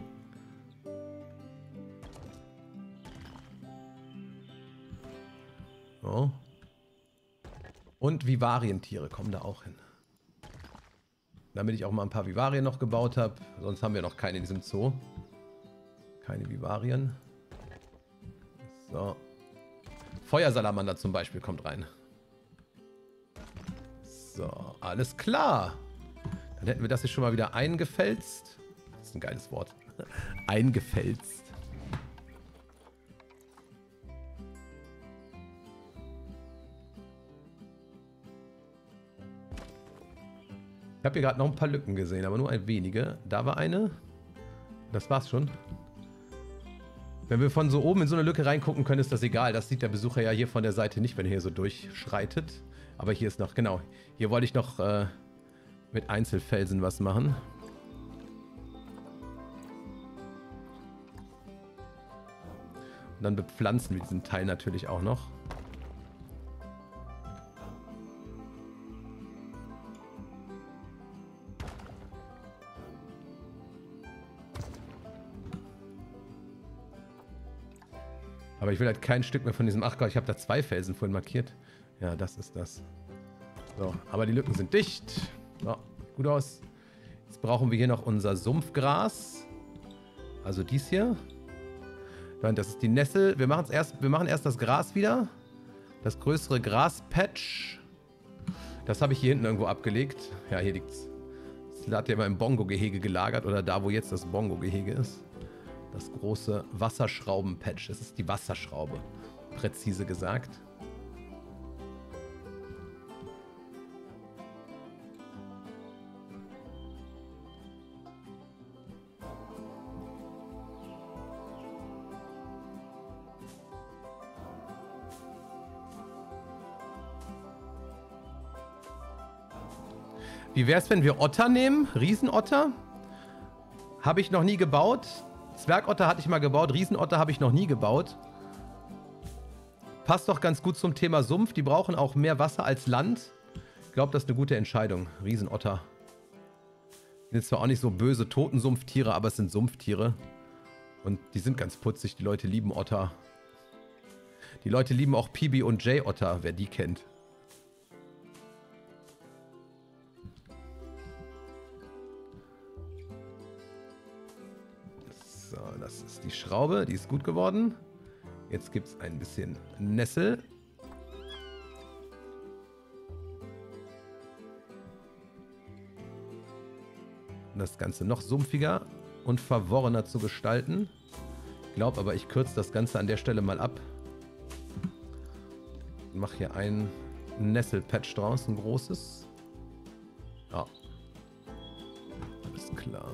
So. Und Vivarientiere kommen da auch hin. Damit ich auch mal ein paar Vivarien noch gebaut habe. Sonst haben wir noch keine in diesem Zoo. Keine Vivarien. So. Feuersalamander zum Beispiel kommt rein. So, alles klar. Dann hätten wir das hier schon mal wieder eingefälzt. Das ist ein geiles Wort. Eingefälzt. Ich habe hier gerade noch ein paar Lücken gesehen, aber nur ein wenige. Da war eine. Das war's schon. Wenn wir von so oben in so eine Lücke reingucken können, ist das egal. Das sieht der Besucher ja hier von der Seite nicht, wenn er hier so durchschreitet. Aber hier ist noch, genau. Hier wollte ich noch äh, mit Einzelfelsen was machen. Und dann bepflanzen wir diesen Teil natürlich auch noch. Aber ich will halt kein Stück mehr von diesem... Ach Gott, ich habe da zwei Felsen vorhin markiert. Ja, das ist das. So, aber die Lücken sind dicht. So, gut aus. Jetzt brauchen wir hier noch unser Sumpfgras. Also dies hier. Dann, das ist die Nessel. Wir, machen's erst, wir machen erst das Gras wieder. Das größere Graspatch. Das habe ich hier hinten irgendwo abgelegt. Ja, hier liegt's. Das hat ja immer im Bongo-Gehege gelagert. Oder da, wo jetzt das Bongo-Gehege ist. Das große Wasserschrauben-Patch. Das ist die Wasserschraube. Präzise gesagt. Wie wäre es, wenn wir Otter nehmen? Riesenotter? Habe ich noch nie gebaut. Zwergotter hatte ich mal gebaut. Riesenotter habe ich noch nie gebaut. Passt doch ganz gut zum Thema Sumpf. Die brauchen auch mehr Wasser als Land. Ich glaube, das ist eine gute Entscheidung. Riesenotter. Sind zwar auch nicht so böse Totensumpftiere, aber es sind Sumpftiere. Und die sind ganz putzig. Die Leute lieben Otter. Die Leute lieben auch P B und J Otter, wer die kennt. So, das ist die Schraube, die ist gut geworden. Jetzt gibt es ein bisschen Nessel. Um das Ganze noch sumpfiger und verworrener zu gestalten. Ich glaube aber, ich kürze das Ganze an der Stelle mal ab. Ich mache hier ein Nesselpatch draus, ein großes. Ja. Alles klar.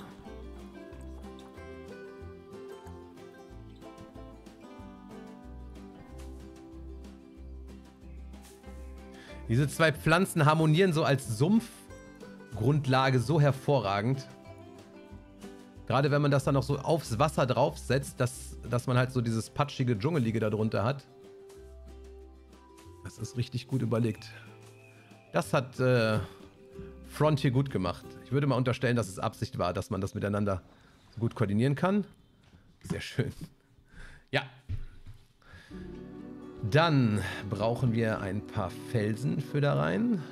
Diese zwei Pflanzen harmonieren so als Sumpfgrundlage so hervorragend. Gerade wenn man das dann noch so aufs Wasser draufsetzt, dass, dass man halt so dieses patschige, dschungelige da drunter hat. Das ist richtig gut überlegt. Das hat äh, Frontier gut gemacht. Ich würde mal unterstellen, dass es Absicht war, dass man das miteinander so gut koordinieren kann. Sehr schön. Ja. Dann brauchen wir ein paar Felsen für da rein.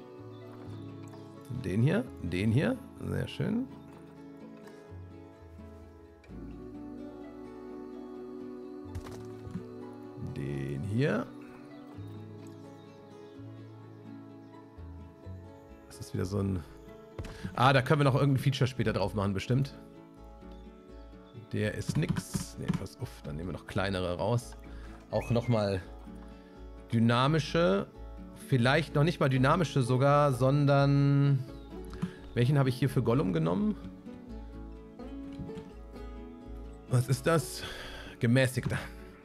Den hier, den hier. Sehr schön. Den hier. Das ist wieder so ein... Ah, da können wir noch irgendein Feature später drauf machen, bestimmt. Der ist nix. Ne, pass auf, dann nehmen wir noch kleinere raus. Auch nochmal dynamische. Vielleicht noch nicht mal dynamische sogar, sondern... Welchen habe ich hier für Gollum genommen? Was ist das? Gemäßigter.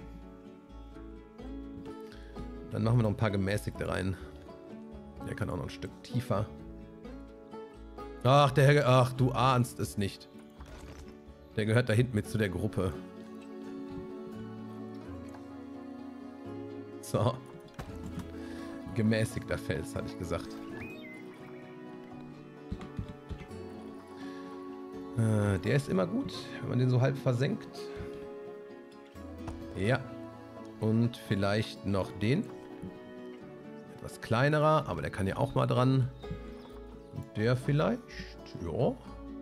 Dann machen wir noch ein paar gemäßigte rein. Der kann auch noch ein Stück tiefer. Ach, der... Ach, du ahnst es nicht. Der gehört da hinten mit zu der Gruppe. So. Gemäßigter Fels, hatte ich gesagt. Äh, der ist immer gut, wenn man den so halb versenkt. Ja. Und vielleicht noch den. Etwas kleinerer, aber der kann ja auch mal dran. Der vielleicht. Ja.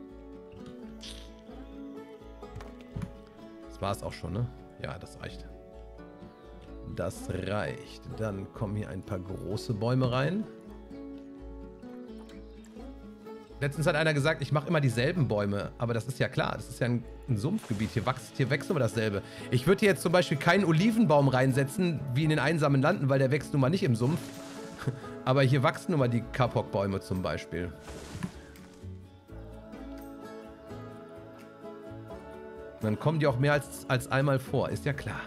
Das war es auch schon, ne? Ja, das reicht. Das reicht. Dann kommen hier ein paar große Bäume rein. Letztens hat einer gesagt, ich mache immer dieselben Bäume. Aber das ist ja klar, das ist ja ein, ein Sumpfgebiet. Hier wächst, hier wächst immer dasselbe. Ich würde hier jetzt zum Beispiel keinen Olivenbaum reinsetzen, wie in den einsamen Landen, weil der wächst nun mal nicht im Sumpf. Aber hier wachsen nun mal die Kapok-Bäume zum Beispiel. Dann kommen die auch mehr als, als einmal vor, ist ja klar.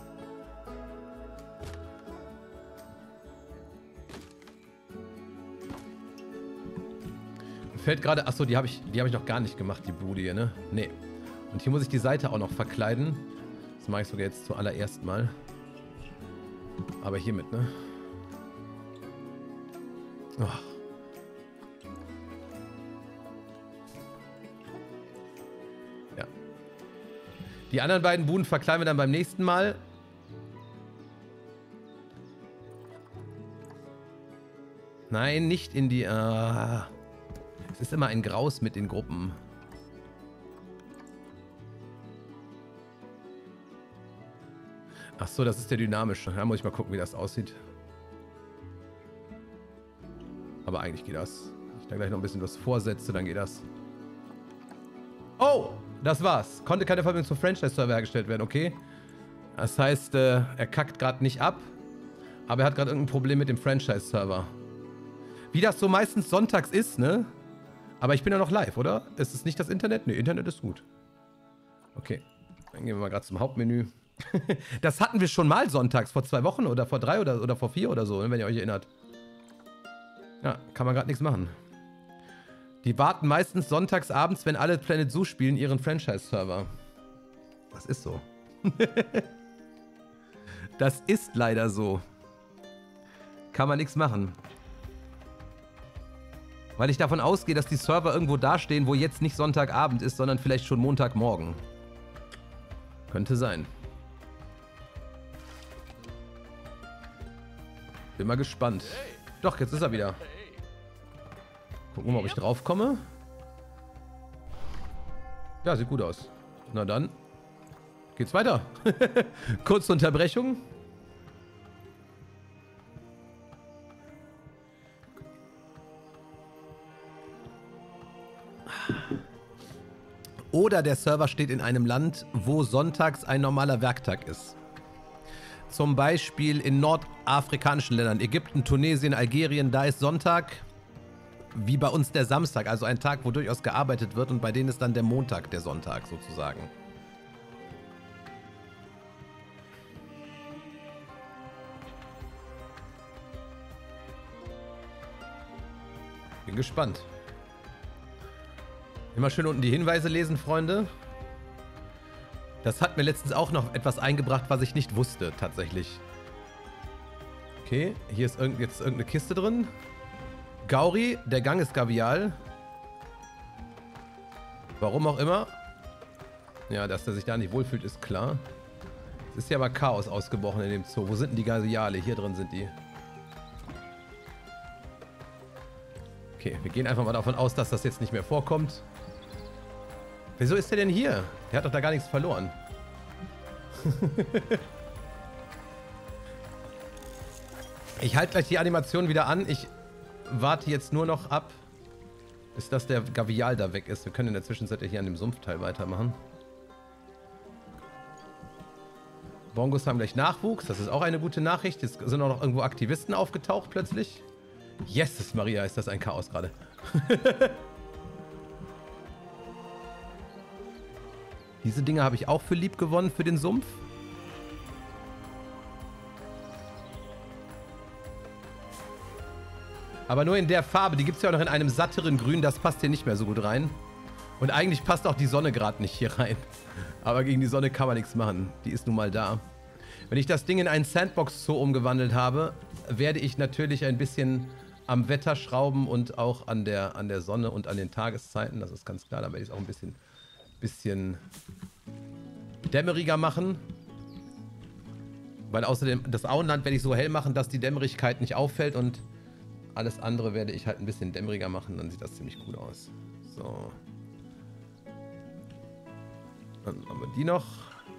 Fällt gerade... Achso, die habe ich, die hab ich noch gar nicht gemacht, die Bude hier, ne? Nee. Und hier muss ich die Seite auch noch verkleiden. Das mache ich sogar jetzt zuallererst mal. Aber hiermit, ne? Oh. Ja. Die anderen beiden Buden verkleiden wir dann beim nächsten Mal. Nein, nicht in die... Uh, es ist immer ein Graus mit den Gruppen. Ach so, das ist der dynamische. Da muss ich mal gucken, wie das aussieht. Aber eigentlich geht das. Ich da gleich noch ein bisschen was vorsetze, dann geht das. Oh, das war's. Konnte keine Verbindung zum Franchise-Server hergestellt werden, okay. Das heißt, äh, er kackt gerade nicht ab, aber er hat gerade irgendein Problem mit dem Franchise-Server. Wie das so meistens sonntags ist, ne? Aber ich bin ja noch live, oder? Ist es nicht das Internet? Ne, Internet ist gut. Okay, dann gehen wir mal gerade zum Hauptmenü. Das hatten wir schon mal sonntags, vor zwei Wochen oder vor drei oder, oder vor vier oder so, wenn ihr euch erinnert. Ja, kann man gerade nichts machen. Die warten meistens sonntags abends, wenn alle Planet Zoo spielen, ihren Franchise-Server. Das ist so. Das ist leider so. Kann man nichts machen. Weil ich davon ausgehe, dass die Server irgendwo dastehen, wo jetzt nicht Sonntagabend ist, sondern vielleicht schon Montagmorgen. Könnte sein. Bin mal gespannt. Doch, jetzt ist er wieder. Gucken wir mal, ob ich drauf komme. Ja, sieht gut aus. Na dann, geht's weiter. Kurze Unterbrechung. Oder der Server steht in einem Land, wo sonntags ein normaler Werktag ist. Zum Beispiel in nordafrikanischen Ländern, Ägypten, Tunesien, Algerien, da ist Sonntag wie bei uns der Samstag, also ein Tag, wo durchaus gearbeitet wird und bei denen ist dann der Montag der Sonntag sozusagen. Bin gespannt. Immer schön unten die Hinweise lesen, Freunde. Das hat mir letztens auch noch etwas eingebracht, was ich nicht wusste, tatsächlich. Okay, hier ist irgend, jetzt irgendeine Kiste drin. Gauri, der Gang ist Gavial. Warum auch immer. Ja, dass er sich da nicht wohlfühlt, ist klar. Es ist ja aber Chaos ausgebrochen in dem Zoo. Wo sind denn die Gaviale? Hier drin sind die. Okay, wir gehen einfach mal davon aus, dass das jetzt nicht mehr vorkommt. Wieso ist der denn hier? Der hat doch da gar nichts verloren. Ich halte gleich die Animation wieder an. Ich warte jetzt nur noch ab, bis dass der Gavial da weg ist. Wir können in der Zwischenzeit hier an dem Sumpfteil weitermachen. Bongos haben gleich Nachwuchs. Das ist auch eine gute Nachricht. Jetzt sind auch noch irgendwo Aktivisten aufgetaucht plötzlich. Yes, Maria, ist das ein Chaos gerade. Diese Dinge habe ich auch für lieb gewonnen für den Sumpf. Aber nur in der Farbe. Die gibt es ja auch noch in einem satteren Grün. Das passt hier nicht mehr so gut rein. Und eigentlich passt auch die Sonne gerade nicht hier rein. Aber gegen die Sonne kann man nichts machen. Die ist nun mal da. Wenn ich das Ding in einen Sandbox-Zoo umgewandelt habe, werde ich natürlich ein bisschen am Wetter schrauben und auch an der, an der Sonne und an den Tageszeiten. Das ist ganz klar. Da werde ich es auch ein bisschen... bisschen dämmeriger machen. Weil außerdem das Auenland werde ich so hell machen, dass die Dämmerigkeit nicht auffällt und alles andere werde ich halt ein bisschen dämmeriger machen. Dann sieht das ziemlich cool aus. So. Dann haben wir die noch.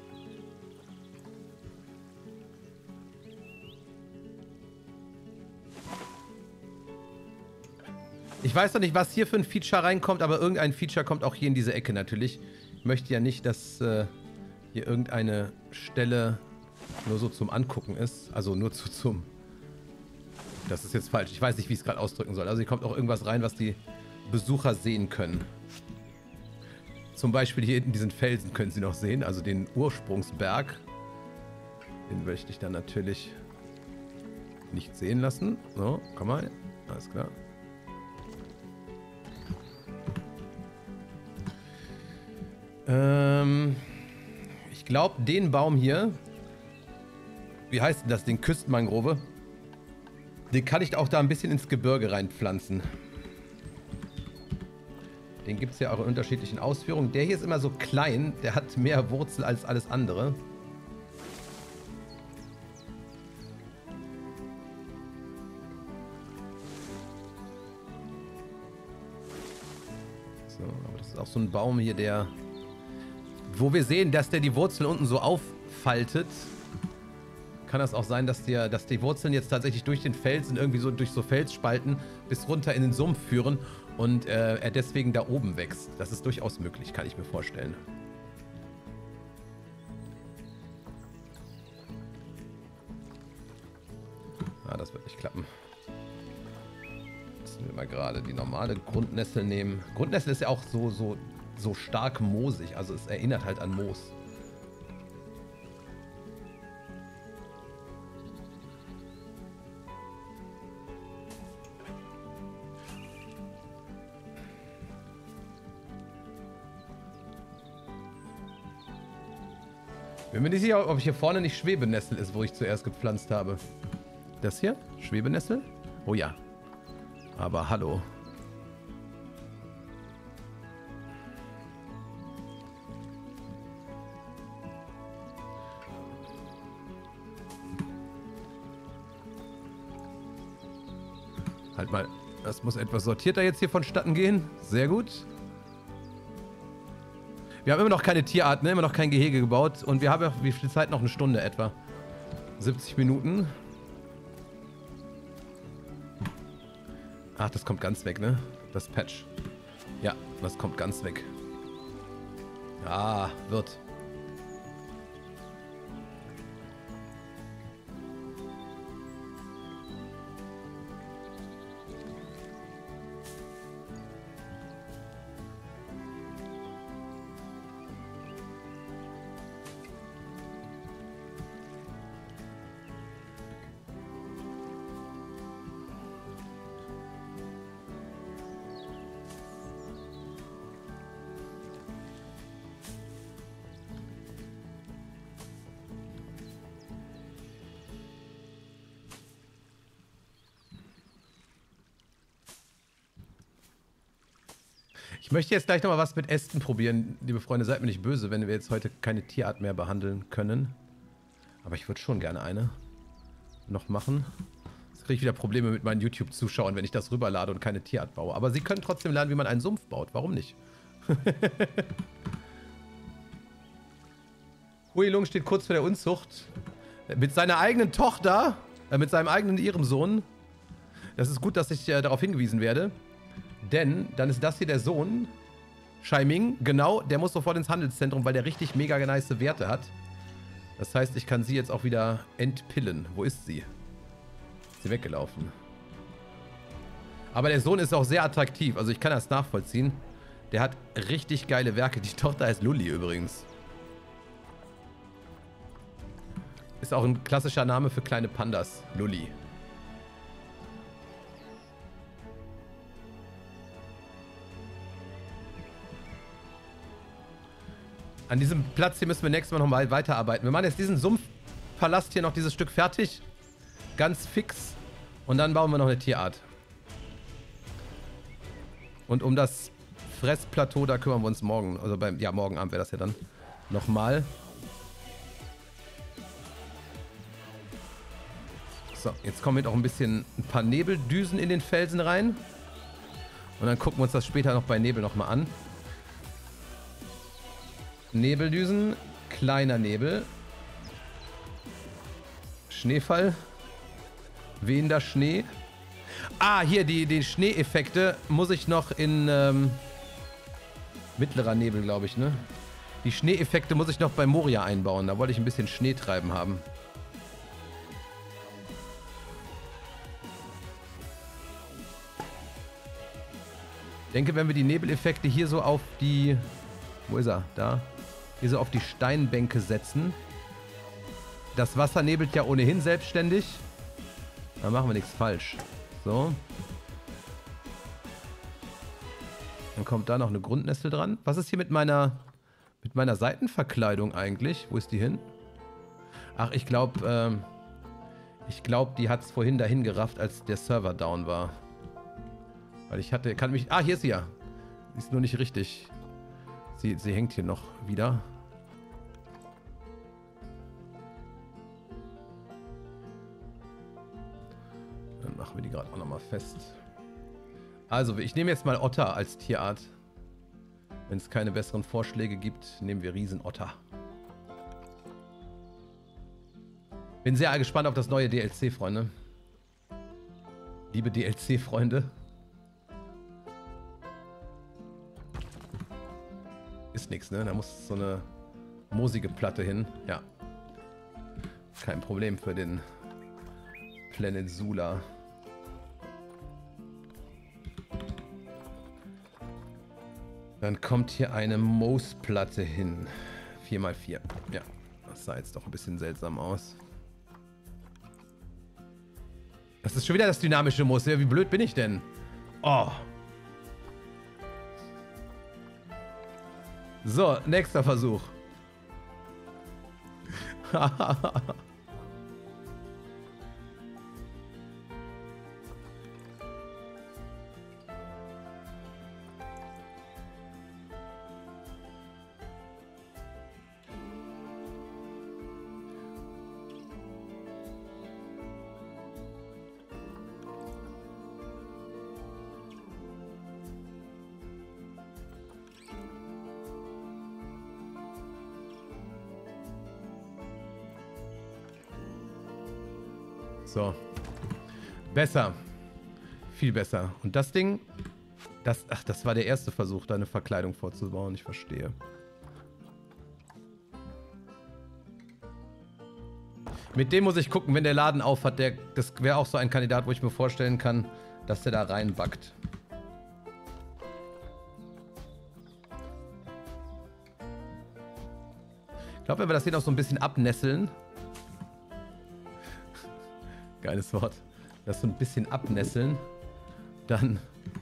Ich weiß noch nicht, was hier für ein Feature reinkommt, aber irgendein Feature kommt auch hier in diese Ecke natürlich. Ich möchte ja nicht, dass äh, hier irgendeine Stelle nur so zum Angucken ist. Also nur zu zum... Das ist jetzt falsch. Ich weiß nicht, wie ich es gerade ausdrücken soll. Also hier kommt auch irgendwas rein, was die Besucher sehen können. Zum Beispiel hier hinten diesen Felsen können sie noch sehen. Also den Ursprungsberg. Den möchte ich dann natürlich nicht sehen lassen. So, komm mal. Alles klar. Ähm, ich glaube, den Baum hier, wie heißt denn das, den Küstenmangrove, den kann ich auch da ein bisschen ins Gebirge reinpflanzen. Den gibt es ja auch in unterschiedlichen Ausführungen. Der hier ist immer so klein, der hat mehr Wurzel als alles andere. So, aber das ist auch so ein Baum hier, der... Wo wir sehen, dass der die Wurzeln unten so auffaltet, kann das auch sein, dass, der, dass die Wurzeln jetzt tatsächlich durch den Felsen, irgendwie so durch so Felsspalten bis runter in den Sumpf führen und äh, er deswegen da oben wächst. Das ist durchaus möglich, kann ich mir vorstellen. Ah, das wird nicht klappen. Müssen wir mal gerade die normale Grundnessel nehmen. Grundnessel ist ja auch so, so so stark moosig, also es erinnert halt an Moos. Bin mir nicht sicher, ob hier vorne nicht Schwebenessel ist, wo ich zuerst gepflanzt habe. Das hier? Schwebenessel? Oh ja. Aber hallo. Halt mal, das muss etwas sortierter jetzt hier vonstatten gehen. Sehr gut. Wir haben immer noch keine Tierart, ne? Immer noch kein Gehege gebaut. Und wir haben ja, wie viel Zeit? Noch eine Stunde etwa. siebzig Minuten. Ach, das kommt ganz weg, ne? Das Patch. Ja, das kommt ganz weg. Ah, wird. Ich möchte jetzt gleich nochmal was mit Ästen probieren. Liebe Freunde, seid mir nicht böse, wenn wir jetzt heute keine Tierart mehr behandeln können. Aber ich würde schon gerne eine noch machen. Jetzt kriege ich wieder Probleme mit meinen YouTube-Zuschauern, wenn ich das rüberlade und keine Tierart baue. Aber sie können trotzdem lernen, wie man einen Sumpf baut. Warum nicht? Huilung steht kurz vor der Unzucht. Mit seiner eigenen Tochter, äh, mit seinem eigenen Ehrensohn. Das ist gut, dass ich äh, darauf hingewiesen werde. Denn dann ist das hier der Sohn, Shaiming, genau, der muss sofort ins Handelszentrum, weil der richtig mega nice Werte hat. Das heißt, ich kann sie jetzt auch wieder entpillen. Wo ist sie? Ist sie weggelaufen? Aber der Sohn ist auch sehr attraktiv, also ich kann das nachvollziehen. Der hat richtig geile Werke. Die Tochter heißt Lully übrigens. Ist auch ein klassischer Name für kleine Pandas. Lully. An diesem Platz hier müssen wir nächstes Mal nochmal weiterarbeiten. Wir machen jetzt diesen Sumpfpalast hier noch, dieses Stück fertig. Ganz fix. Und dann bauen wir noch eine Tierart. Und um das Fressplateau, da kümmern wir uns morgen. Also beim, ja, morgen Abend wäre das ja dann. Nochmal. So, jetzt kommen wir noch ein bisschen ein paar Nebeldüsen in den Felsen rein. Und dann gucken wir uns das später noch bei Nebel nochmal an. Nebeldüsen, kleiner Nebel, Schneefall, wehender Schnee. Ah, hier, die, die Schneeeffekte muss ich noch in ähm, mittlerer Nebel, glaube ich, ne? Die Schneeeffekte muss ich noch bei Moria einbauen. Da wollte ich ein bisschen Schneetreiben haben. Ich denke, wenn wir die Nebeleffekte hier so auf die... Wo ist er? Da. Hier so auf die Steinbänke setzen. Das Wasser nebelt ja ohnehin selbstständig. Da machen wir nichts falsch. So. Dann kommt da noch eine Grundnessel dran. Was ist hier mit meiner mit meiner Seitenverkleidung eigentlich? Wo ist die hin? Ach, ich glaube, ähm, ich glaube, die hat es vorhin dahin gerafft, als der Server down war. Weil ich hatte, kann mich... Ah, hier ist sie ja. Ist nur nicht richtig. Sie, sie hängt hier noch wieder. Dann machen wir die gerade auch nochmal fest. Also, ich nehme jetzt mal Otter als Tierart. Wenn es keine besseren Vorschläge gibt, nehmen wir Riesenotter. Bin sehr gespannt auf das neue D L C, Freunde. Liebe D L C-Freunde. Ist nichts, ne? Da muss so eine moosige Platte hin. Ja. Kein Problem für den Planet Sula. Dann kommt hier eine Moosplatte hin. vier mal vier. Ja, das sah jetzt doch ein bisschen seltsam aus. Das ist schon wieder das dynamische Moos. Ja, wie blöd bin ich denn? Oh. So, nächster Versuch. So. Besser. Viel besser. Und das Ding, das, ach, das war der erste Versuch, da eine Verkleidung vorzubauen. Ich verstehe. Mit dem muss ich gucken, wenn der Laden auf hat. Der, das wäre auch so ein Kandidat, wo ich mir vorstellen kann, dass der da reinbackt. Ich glaube, wenn wir das hier noch so ein bisschen abnesseln. Geiles Wort. Das so ein bisschen abnesseln. Dann.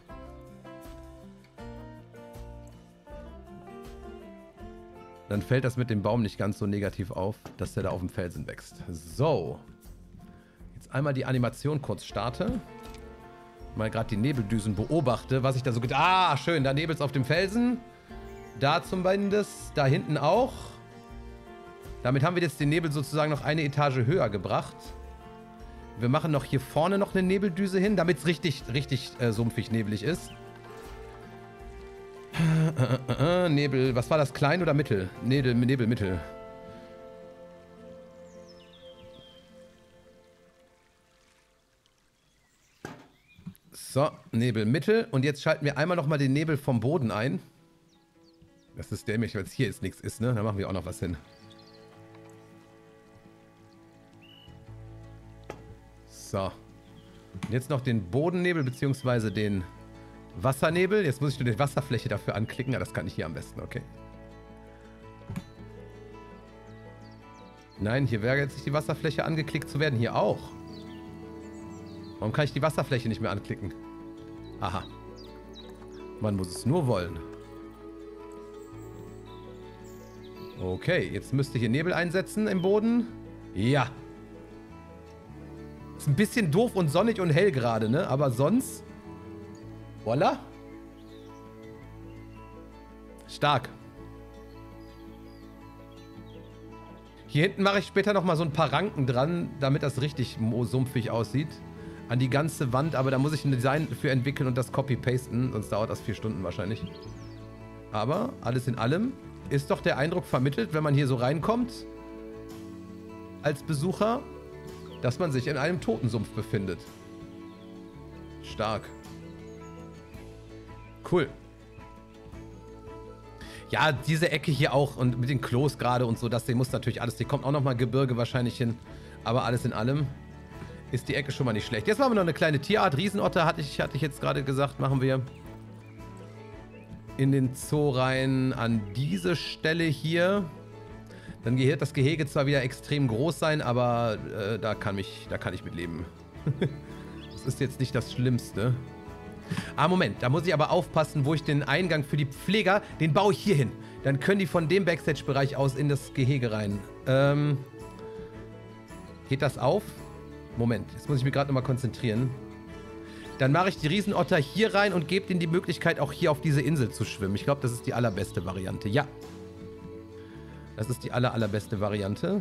Dann fällt das mit dem Baum nicht ganz so negativ auf, dass der da auf dem Felsen wächst. So. Jetzt einmal die Animation kurz starte. Mal gerade die Nebeldüsen beobachte, was ich da so gedacht. Ah, schön. Da nebelt's auf dem Felsen. Da zumindest. Da hinten auch. Damit haben wir jetzt den Nebel sozusagen noch eine Etage höher gebracht. Wir machen noch hier vorne noch eine Nebeldüse hin, damit es richtig, richtig äh, sumpfig nebelig ist. Äh, äh, äh, Nebel, was war das? Klein oder mittel? Nebel, Nebel, mittel. So, Nebel, mittel. Und jetzt schalten wir einmal nochmal den Nebel vom Boden ein. Das ist dämlich, weil es hier jetzt nichts ist, ne? Da machen wir auch noch was hin. So. Und jetzt noch den Bodennebel, beziehungsweise den Wassernebel. Jetzt muss ich nur die Wasserfläche dafür anklicken. Ja, das kann ich hier am besten, okay. Nein, hier wäre jetzt nicht die Wasserfläche angeklickt zu werden. Hier auch. Warum kann ich die Wasserfläche nicht mehr anklicken? Aha. Man muss es nur wollen. Okay, jetzt müsste hier Nebel einsetzen im Boden. Ja. Ist ein bisschen doof und sonnig und hell gerade, ne? Aber sonst... Voila. Stark. Hier hinten mache ich später nochmal so ein paar Ranken dran, damit das richtig sumpfig aussieht. An die ganze Wand, aber da muss ich ein Design für entwickeln und das copy-pasten, sonst dauert das vier Stunden wahrscheinlich. Aber alles in allem ist doch der Eindruck vermittelt, wenn man hier so reinkommt, als Besucher, dass man sich in einem Totensumpf befindet. Stark. Cool. Ja, diese Ecke hier auch und mit den Klos gerade und so, das Ding muss natürlich alles, hier kommt auch nochmal Gebirge wahrscheinlich hin, aber alles in allem ist die Ecke schon mal nicht schlecht. Jetzt machen wir noch eine kleine Tierart. Riesenotter hatte ich, hatte ich jetzt gerade gesagt, machen wir in den Zoo rein an diese Stelle hier. Dann wird das Gehege zwar wieder extrem groß sein, aber äh, da, kann mich, da kann ich mit leben. Das ist jetzt nicht das Schlimmste. Ah, Moment, da muss ich aber aufpassen, wo ich den Eingang für die Pfleger, den baue ich hier hin. Dann können die von dem Backstage-Bereich aus in das Gehege rein. Ähm, geht das auf? Moment, jetzt muss ich mich gerade nochmal konzentrieren. Dann mache ich die Riesenotter hier rein und gebe denen die Möglichkeit, auch hier auf diese Insel zu schwimmen. Ich glaube, das ist die allerbeste Variante. Ja. Das ist die aller, allerbeste Variante.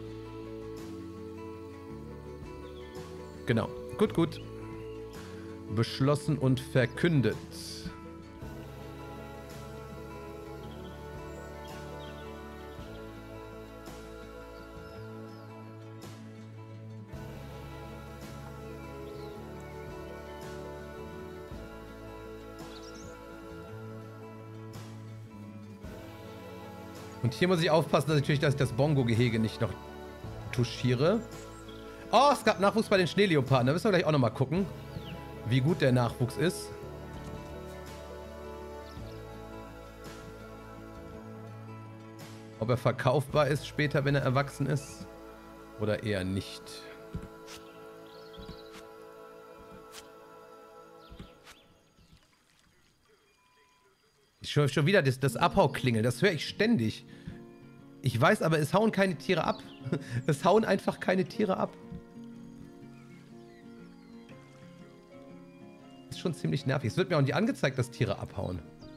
Genau. Gut, gut. Beschlossen und verkündet. Und hier muss ich aufpassen, dass ich natürlich, dass ich das Bongo-Gehege nicht noch touchiere. Oh, es gab Nachwuchs bei den Schneeleoparden. Da müssen wir gleich auch nochmal gucken, wie gut der Nachwuchs ist. Ob er verkaufbar ist später, wenn er erwachsen ist. Oder eher nicht. Schon, schon wieder das, das Abhauklingeln, das höre ich ständig. Ich weiß aber, es hauen keine Tiere ab. Es hauen einfach keine Tiere ab. Ist schon ziemlich nervig. Es wird mir auch nicht angezeigt, dass Tiere abhauen.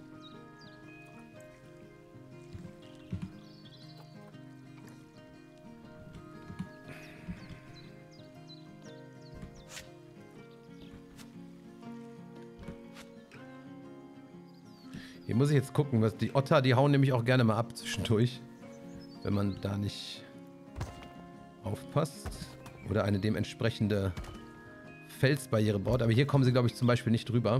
Hier muss ich jetzt gucken, was die Otter, die hauen nämlich auch gerne mal ab zwischendurch. Wenn man da nicht aufpasst. Oder eine dementsprechende Felsbarriere baut. Aber hier kommen sie, glaube ich, zum Beispiel nicht drüber.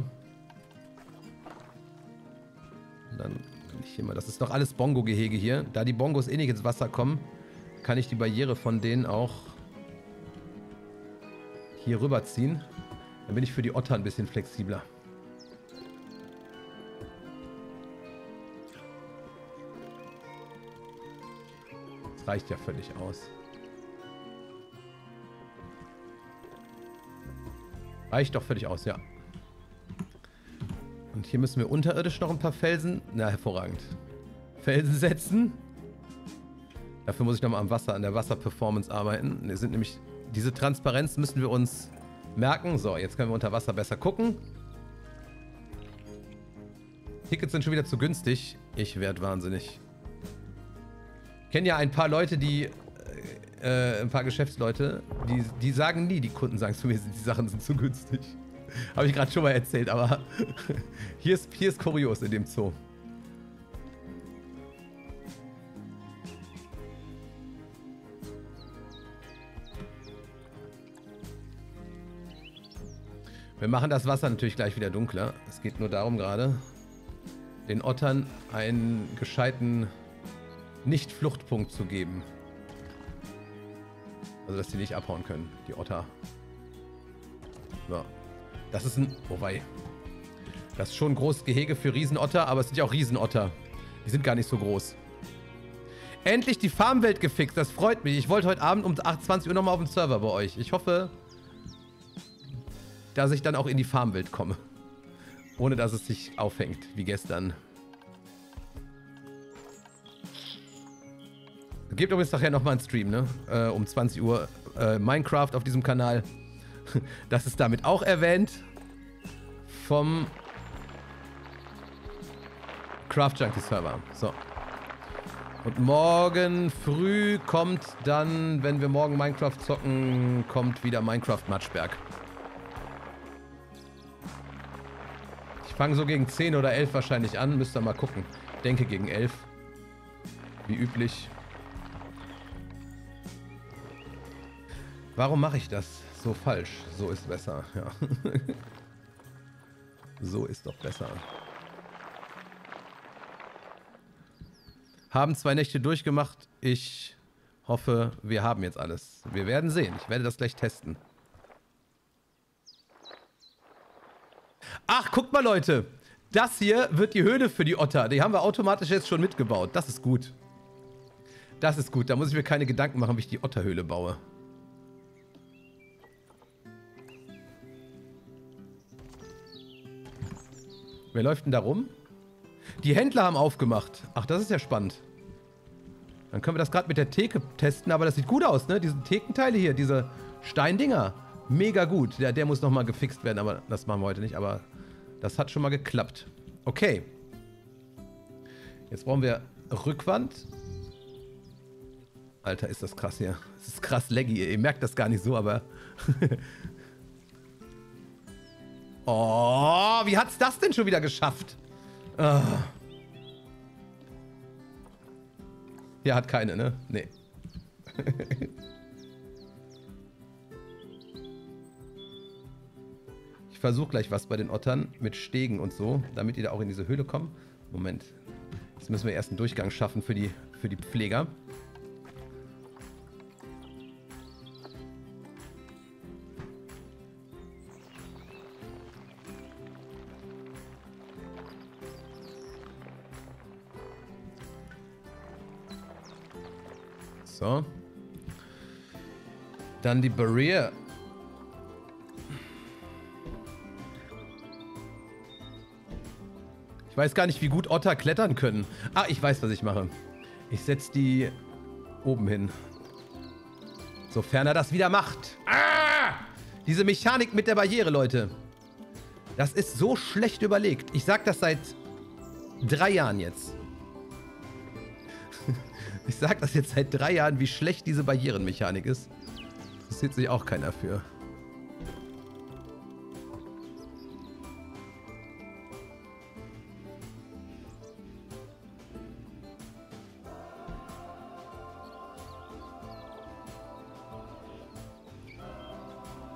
Und dann kann ich hier mal... Das ist doch alles Bongo-Gehege hier. Da die Bongos eh nicht ins Wasser kommen, kann ich die Barriere von denen auch hier rüberziehen. Dann bin ich für die Otter ein bisschen flexibler. Das reicht ja völlig aus. Reicht doch völlig aus, ja. Und hier müssen wir unterirdisch noch ein paar Felsen... Na, hervorragend. Felsen setzen. Dafür muss ich nochmal am Wasser, an der Wasserperformance arbeiten. Wir sind nämlich... Diese Transparenz müssen wir uns merken. So, jetzt können wir unter Wasser besser gucken. Tickets sind schon wieder zu günstig. Ich werde wahnsinnig. Ich kenne ja ein paar Leute, die... Äh, ein paar Geschäftsleute, die, die sagen nie, die Kunden sagen zu mir, die Sachen sind zu günstig. Habe ich gerade schon mal erzählt, aber hier ist, hier ist kurios in dem Zoo. Wir machen das Wasser natürlich gleich wieder dunkler. Es geht nur darum gerade, den Ottern einen gescheiten Nicht-Fluchtpunkt zu geben. Also, dass die nicht abhauen können, die Otter. So. Das ist ein... Oh wei. Das ist schon ein großes Gehege für Riesenotter, aber es sind ja auch Riesenotter. Die sind gar nicht so groß. Endlich die Farmwelt gefixt, das freut mich. Ich wollte heute Abend um achtundzwanzig Uhr nochmal auf den Server bei euch. Ich hoffe, dass ich dann auch in die Farmwelt komme. Ohne dass es sich aufhängt, wie gestern. Gebt übrigens nachher nochmal einen Stream, ne? Äh, um zwanzig Uhr äh, Minecraft auf diesem Kanal. Das ist damit auch erwähnt. Vom Craft Junkie Server. So. Und morgen früh kommt dann, wenn wir morgen Minecraft zocken, kommt wieder Minecraft Matschberg. Ich fange so gegen zehn oder elf wahrscheinlich an. Müsst ihr mal gucken. Ich denke gegen elf. Wie üblich. Warum mache ich das so falsch? So ist besser, ja. So ist doch besser. Haben zwei Nächte durchgemacht. Ich hoffe, wir haben jetzt alles. Wir werden sehen. Ich werde das gleich testen. Ach, guckt mal, Leute. Das hier wird die Höhle für die Otter. Die haben wir automatisch jetzt schon mitgebaut. Das ist gut. Das ist gut. Da muss ich mir keine Gedanken machen, wie ich die Otterhöhle baue. Wer läuft denn da rum? Die Händler haben aufgemacht. Ach, das ist ja spannend. Dann können wir das gerade mit der Theke testen, aber das sieht gut aus, ne? Diese Thekenteile hier, diese Steindinger. Mega gut. Der, der muss nochmal gefixt werden, aber das machen wir heute nicht. Aber das hat schon mal geklappt. Okay. Jetzt brauchen wir Rückwand. Alter, ist das krass hier. Das ist krass laggy. Ihr merkt das gar nicht so, aber... Oh, wie hat's das denn schon wieder geschafft? Oh. Hier hat keine, ne? Nee. Ich versuche gleich was bei den Ottern mit Stegen und so, damit die da auch in diese Höhle kommen. Moment. Jetzt müssen wir erst einen Durchgang schaffen für die, für die Pfleger. So. Dann die Barrier. Ich weiß gar nicht, wie gut Otter klettern können. Ah, ich weiß, was ich mache. Ich setze die oben hin. Sofern er das wieder macht. Ah! Diese Mechanik mit der Barriere, Leute. Das ist so schlecht überlegt. Ich sag das seit drei Jahren jetzt. Ich sag das jetzt seit drei Jahren, wie schlecht diese Barrierenmechanik ist. Interessiert sich auch keiner für.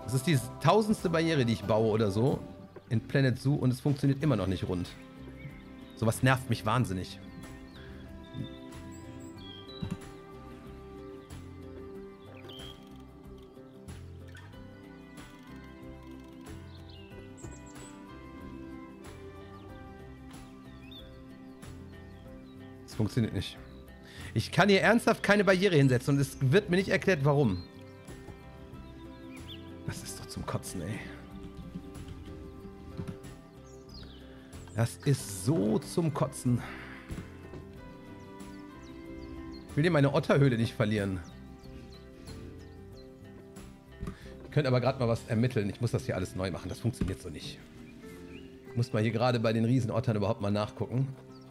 Das ist die tausendste Barriere, die ich baue oder so in Planet Zoo und es funktioniert immer noch nicht rund. Sowas nervt mich wahnsinnig. Es funktioniert nicht. Ich kann hier ernsthaft keine Barriere hinsetzen und es wird mir nicht erklärt, warum. Das ist doch zum Kotzen, ey. Das ist so zum Kotzen. Ich will dir meine Otterhöhle nicht verlieren. Ich könnte aber gerade mal was ermitteln. Ich muss das hier alles neu machen. Das funktioniert so nicht. Ich muss mal hier gerade bei den Riesenottern überhaupt mal nachgucken.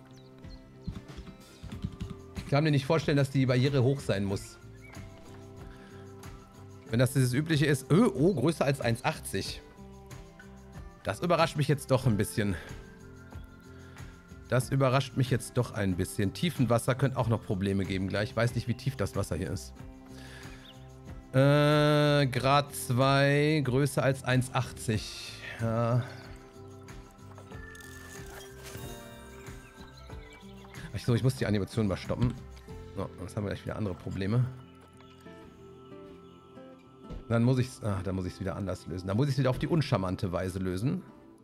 Ich kann mir nicht vorstellen, dass die Barriere hoch sein muss. Wenn das dieses übliche ist. Oh, oh größer als eins achtzig. Das überrascht mich jetzt doch ein bisschen. Das überrascht mich jetzt doch ein bisschen. Tiefenwasser könnte auch noch Probleme geben gleich. Ich weiß nicht, wie tief das Wasser hier ist. Äh, Grad zwei, größer als eins achtzig. Ja. Achso, ich muss die Animation mal stoppen. So, jetzt haben wir gleich wieder andere Probleme. Dann muss ich es ah, dann muss ich es wieder anders lösen. Dann muss ich es wieder auf die uncharmante Weise lösen.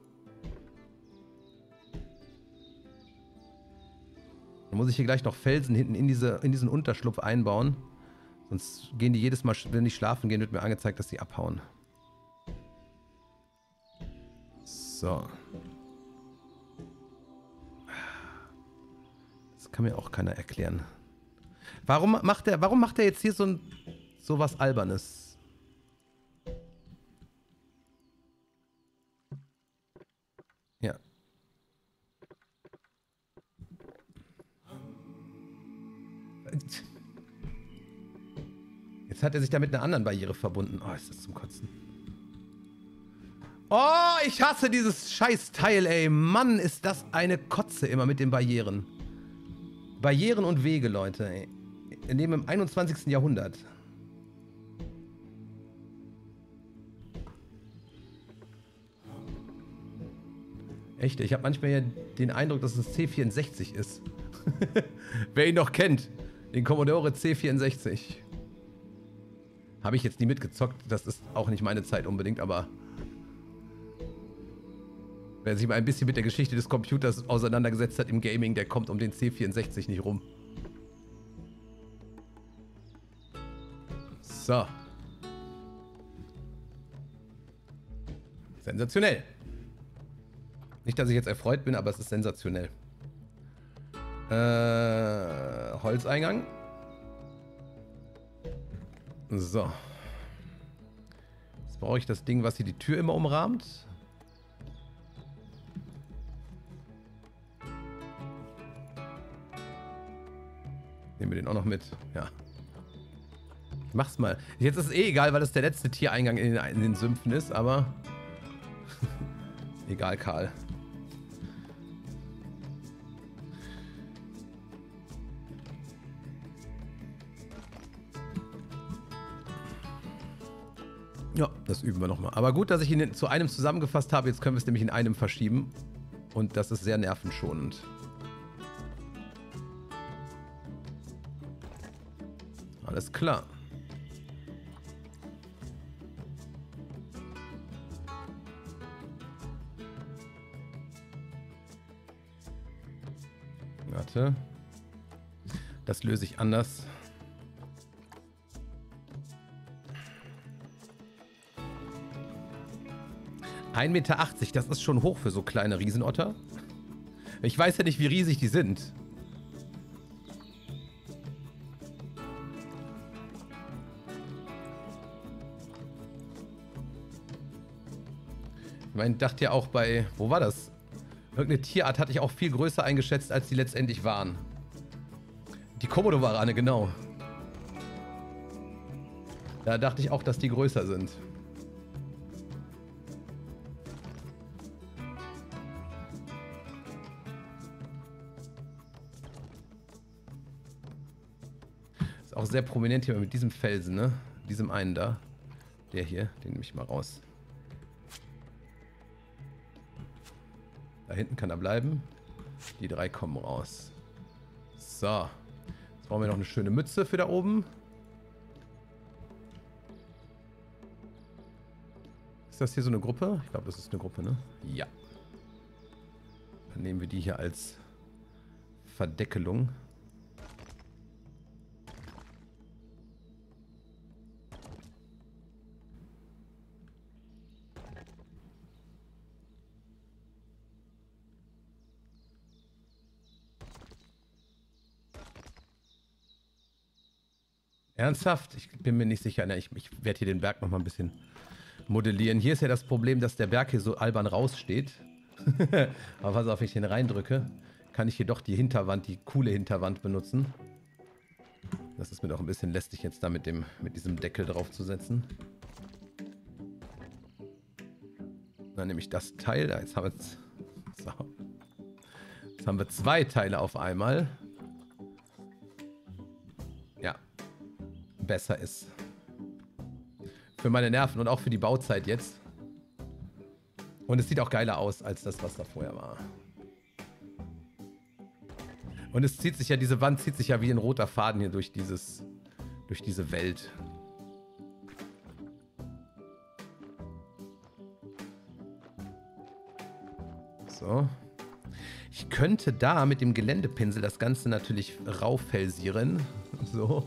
Dann muss ich hier gleich noch Felsen hinten in, diese, in diesen Unterschlupf einbauen. Sonst gehen die jedes Mal, wenn die schlafen gehen, wird mir angezeigt, dass sie abhauen. So. Das kann mir auch keiner erklären. Warum macht er, warum macht er jetzt hier so ein so was Albernes? Ja. Jetzt hat er sich da mit einer anderen Barriere verbunden. Oh, ist das zum Kotzen. Oh, ich hasse dieses scheiß Teil, ey. Mann, ist das eine Kotze immer mit den Barrieren. Barrieren und Wege, Leute, ey. Wir leben im einundzwanzigsten Jahrhundert. Echt, ich habe manchmal ja den Eindruck, dass es C vierundsechzig ist. Wer ihn noch kennt, den Commodore C vierundsechzig. Habe ich jetzt nie mitgezockt, das ist auch nicht meine Zeit unbedingt, aber wer sich mal ein bisschen mit der Geschichte des Computers auseinandergesetzt hat im Gaming, der kommt um den C vierundsechzig nicht rum. So. Sensationell. Nicht, dass ich jetzt erfreut bin, aber es ist sensationell. Äh, Holzeingang. So. Jetzt brauche ich das Ding, was hier die Tür immer umrahmt. Nehmen wir den auch noch mit. Ja. Ich mach's mal. Jetzt ist es eh egal, weil das der letzte Tiereingang in den, in den Sümpfen ist, aber egal, Karl. Ja, das üben wir nochmal. Aber gut, dass ich ihn zu einem zusammengefasst habe. Jetzt können wir es nämlich in einem verschieben. Und das ist sehr nervenschonend. Alles klar. Warte. Das löse ich anders. ein Meter achtzig, das ist schon hoch für so kleine Riesenotter. Ich weiß ja nicht, wie riesig die sind. Ich meine, dachte ja auch bei, wo war das? Irgendeine Tierart hatte ich auch viel größer eingeschätzt, als die letztendlich waren. Die Komodo-Warane, genau. Da dachte ich auch, dass die größer sind. Ist auch sehr prominent hier mit diesem Felsen, ne? Diesem einen da. Der hier, den nehme ich mal raus. Da hinten kann er bleiben. Die drei kommen raus. So. Jetzt brauchen wir noch eine schöne Mütze für da oben. Ist das hier so eine Gruppe? Ich glaube, das ist eine Gruppe, ne? Ja. Dann nehmen wir die hier als Verdeckelung. Ernsthaft? Ich bin mir nicht sicher. Ne, ich ich werde hier den Berg noch mal ein bisschen modellieren. Hier ist ja das Problem, dass der Berg hier so albern raussteht. Aber pass auf, wenn ich den reindrücke, kann ich hier doch die Hinterwand, die coole Hinterwand benutzen. Das ist mir doch ein bisschen lästig, jetzt da mit, dem, mit diesem Deckel drauf zu setzen. Dann nehme ich das Teil. Jetzt haben wir, jetzt, so. Jetzt haben wir zwei Teile auf einmal. Ja. Besser ist. Für meine Nerven und auch für die Bauzeit jetzt. Und es sieht auch geiler aus, als das, was da vorher war. Und es zieht sich ja, diese Wand zieht sich ja wie ein roter Faden hier durch dieses, durch diese Welt. So. Ich könnte da mit dem Geländepinsel das Ganze natürlich rauffelsieren. So.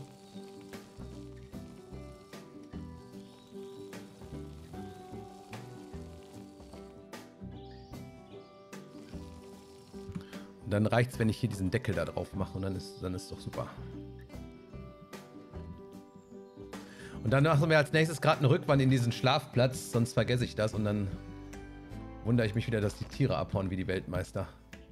Und dann reicht es, wenn ich hier diesen Deckel da drauf mache und dann ist dann ist doch super. Und dann machen wir als nächstes gerade eine Rückwand in diesen Schlafplatz, sonst vergesse ich das und dann wundere ich mich wieder, dass die Tiere abhauen wie die Weltmeister.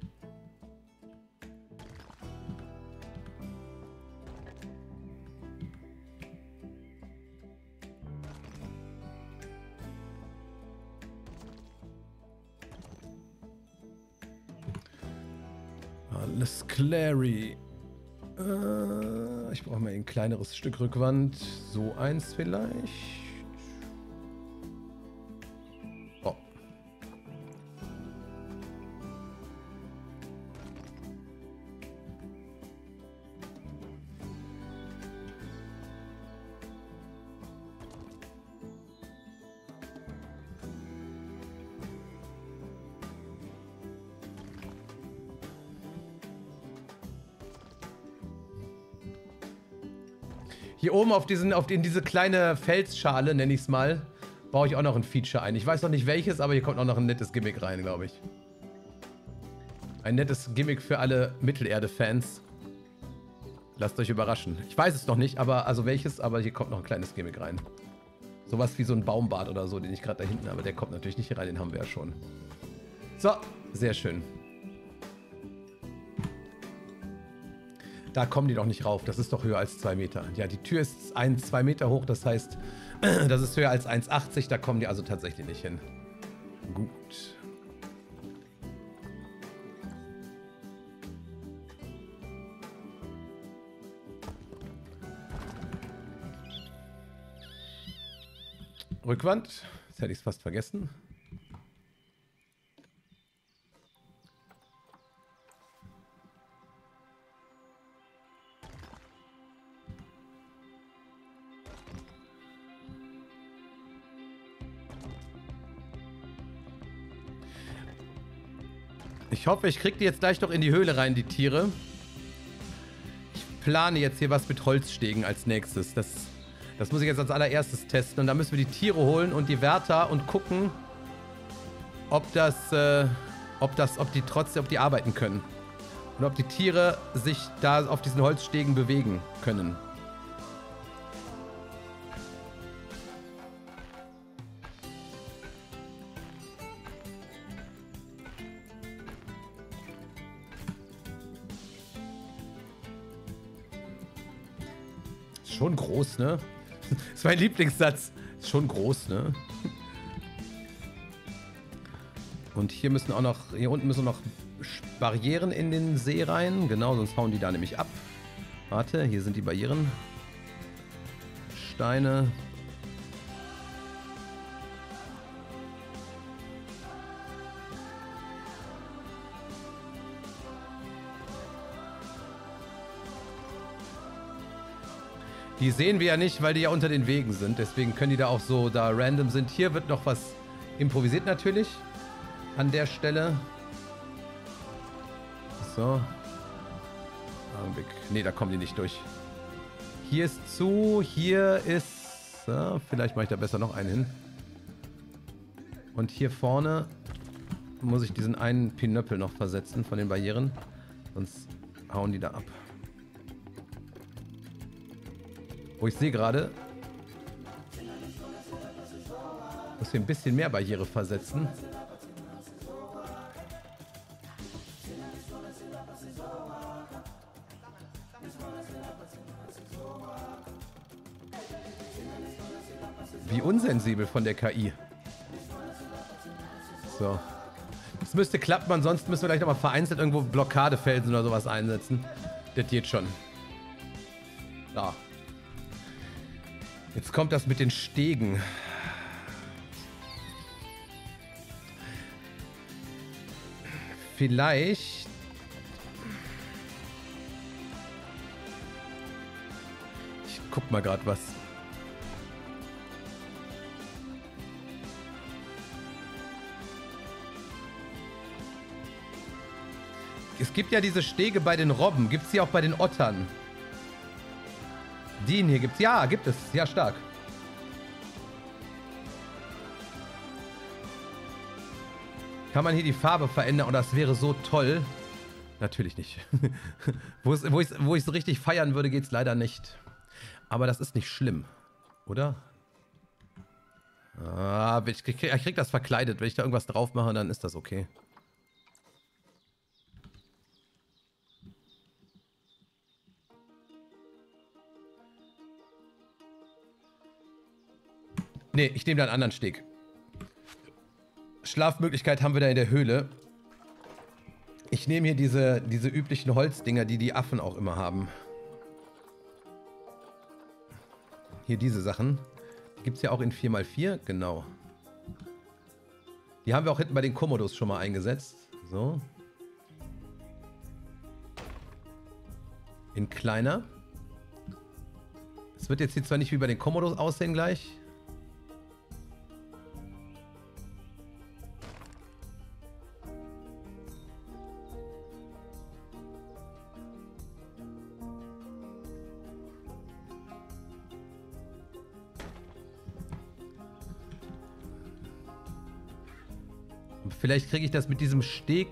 Alles Clary. Äh, ich brauche mal ein kleineres Stück Rückwand. So eins vielleicht. Oh. Hier oben auf, diesen, auf in diese kleine Felsschale, nenne ich es mal, baue ich auch noch ein Feature ein. Ich weiß noch nicht welches, aber hier kommt auch noch ein nettes Gimmick rein, glaube ich. Ein nettes Gimmick für alle Mittelerde-Fans. Lasst euch überraschen. Ich weiß es noch nicht, aber also welches, aber hier kommt noch ein kleines Gimmick rein. Sowas wie so ein Baumbart oder so, den ich gerade da hinten habe. Der kommt natürlich nicht hier rein, den haben wir ja schon. So, sehr schön. Da kommen die doch nicht rauf. Das ist doch höher als zwei Meter. Ja, die Tür ist ein, zwei Meter hoch. Das heißt, das ist höher als eins achtzig. Da kommen die also tatsächlich nicht hin. Gut. Rückwand. Jetzt hätte ich es fast vergessen. Ich hoffe, ich kriege die jetzt gleich noch in die Höhle rein, die Tiere. Ich plane jetzt hier was mit Holzstegen als nächstes. Das, das muss ich jetzt als allererstes testen. Und da müssen wir die Tiere holen und die Wärter und gucken, ob das, äh, ob das, ob die trotzdem, ob die arbeiten können. Und ob die Tiere sich da auf diesen Holzstegen bewegen können. Schon groß, ne? Das ist mein Lieblingssatz. Ist schon groß, ne? Und hier müssen auch noch, hier unten müssen noch Barrieren in den See rein. Genau, sonst hauen die da nämlich ab. Warte, hier sind die Barrieren. Steine. Die sehen wir ja nicht, weil die ja unter den Wegen sind. Deswegen können die da auch so da random sind. Hier wird noch was improvisiert natürlich. An der Stelle. So. Augenblick. Ne, da kommen die nicht durch. Hier ist zu. Hier ist... Ja, vielleicht mache ich da besser noch einen hin. Und hier vorne muss ich diesen einen Pinöppel noch versetzen von den Barrieren. Sonst hauen die da ab. Wo ich sehe gerade, muss hier ein bisschen mehr Barriere versetzen. Wie unsensibel von der K I. So. Das müsste klappen, ansonsten müssen wir gleich nochmal vereinzelt irgendwo Blockadefelsen oder sowas einsetzen. Das geht schon. Da. Jetzt kommt das mit den Stegen. Vielleicht... Ich guck mal gerade was. Es gibt ja diese Stege bei den Robben. Gibt es die auch bei den Ottern? Den hier gibt's. Ja, gibt es. Ja, stark. Kann man hier die Farbe verändern und das wäre so toll. Natürlich nicht. wo es, wo ich es wo ich's richtig feiern würde, geht es leider nicht. Aber das ist nicht schlimm. Oder? Ah, ich krieg, ich krieg das verkleidet. Wenn ich da irgendwas drauf mache, dann ist das okay. Nee, ich nehme da einen anderen Steg. Schlafmöglichkeit haben wir da in der Höhle. Ich nehme hier diese, diese üblichen Holzdinger, die die Affen auch immer haben. Hier diese Sachen. Die gibt es ja auch in vier mal vier, genau. Die haben wir auch hinten bei den Komodos schon mal eingesetzt. So. In kleiner. Es wird jetzt hier zwar nicht wie bei den Komodos aussehen gleich. Vielleicht kriege ich das mit diesem Steg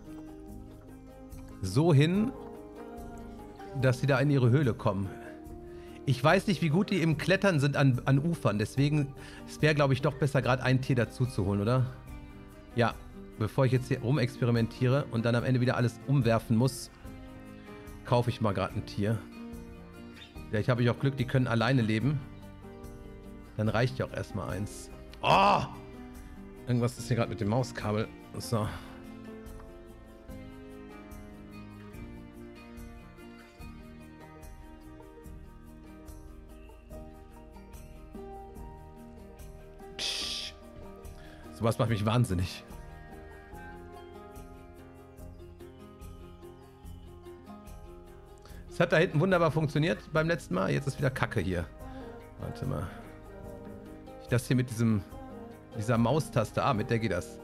so hin, dass sie da in ihre Höhle kommen. Ich weiß nicht, wie gut die im Klettern sind an, an Ufern. Deswegen, es wäre, glaube ich, doch besser, gerade ein Tier dazu zu holen, oder? Ja, bevor ich jetzt hier rumexperimentiere und dann am Ende wieder alles umwerfen muss, kaufe ich mal gerade ein Tier. Vielleicht habe ich auch Glück, die können alleine leben. Dann reicht ja auch erstmal eins. Oh! Irgendwas ist hier gerade mit dem Mauskabel. So. Tsch. Sowas macht mich wahnsinnig. Es hat da hinten wunderbar funktioniert beim letzten Mal. Jetzt ist wieder Kacke hier. Warte mal. Ich das hier mit diesem... Dieser Maustaste. Ah, mit der geht das.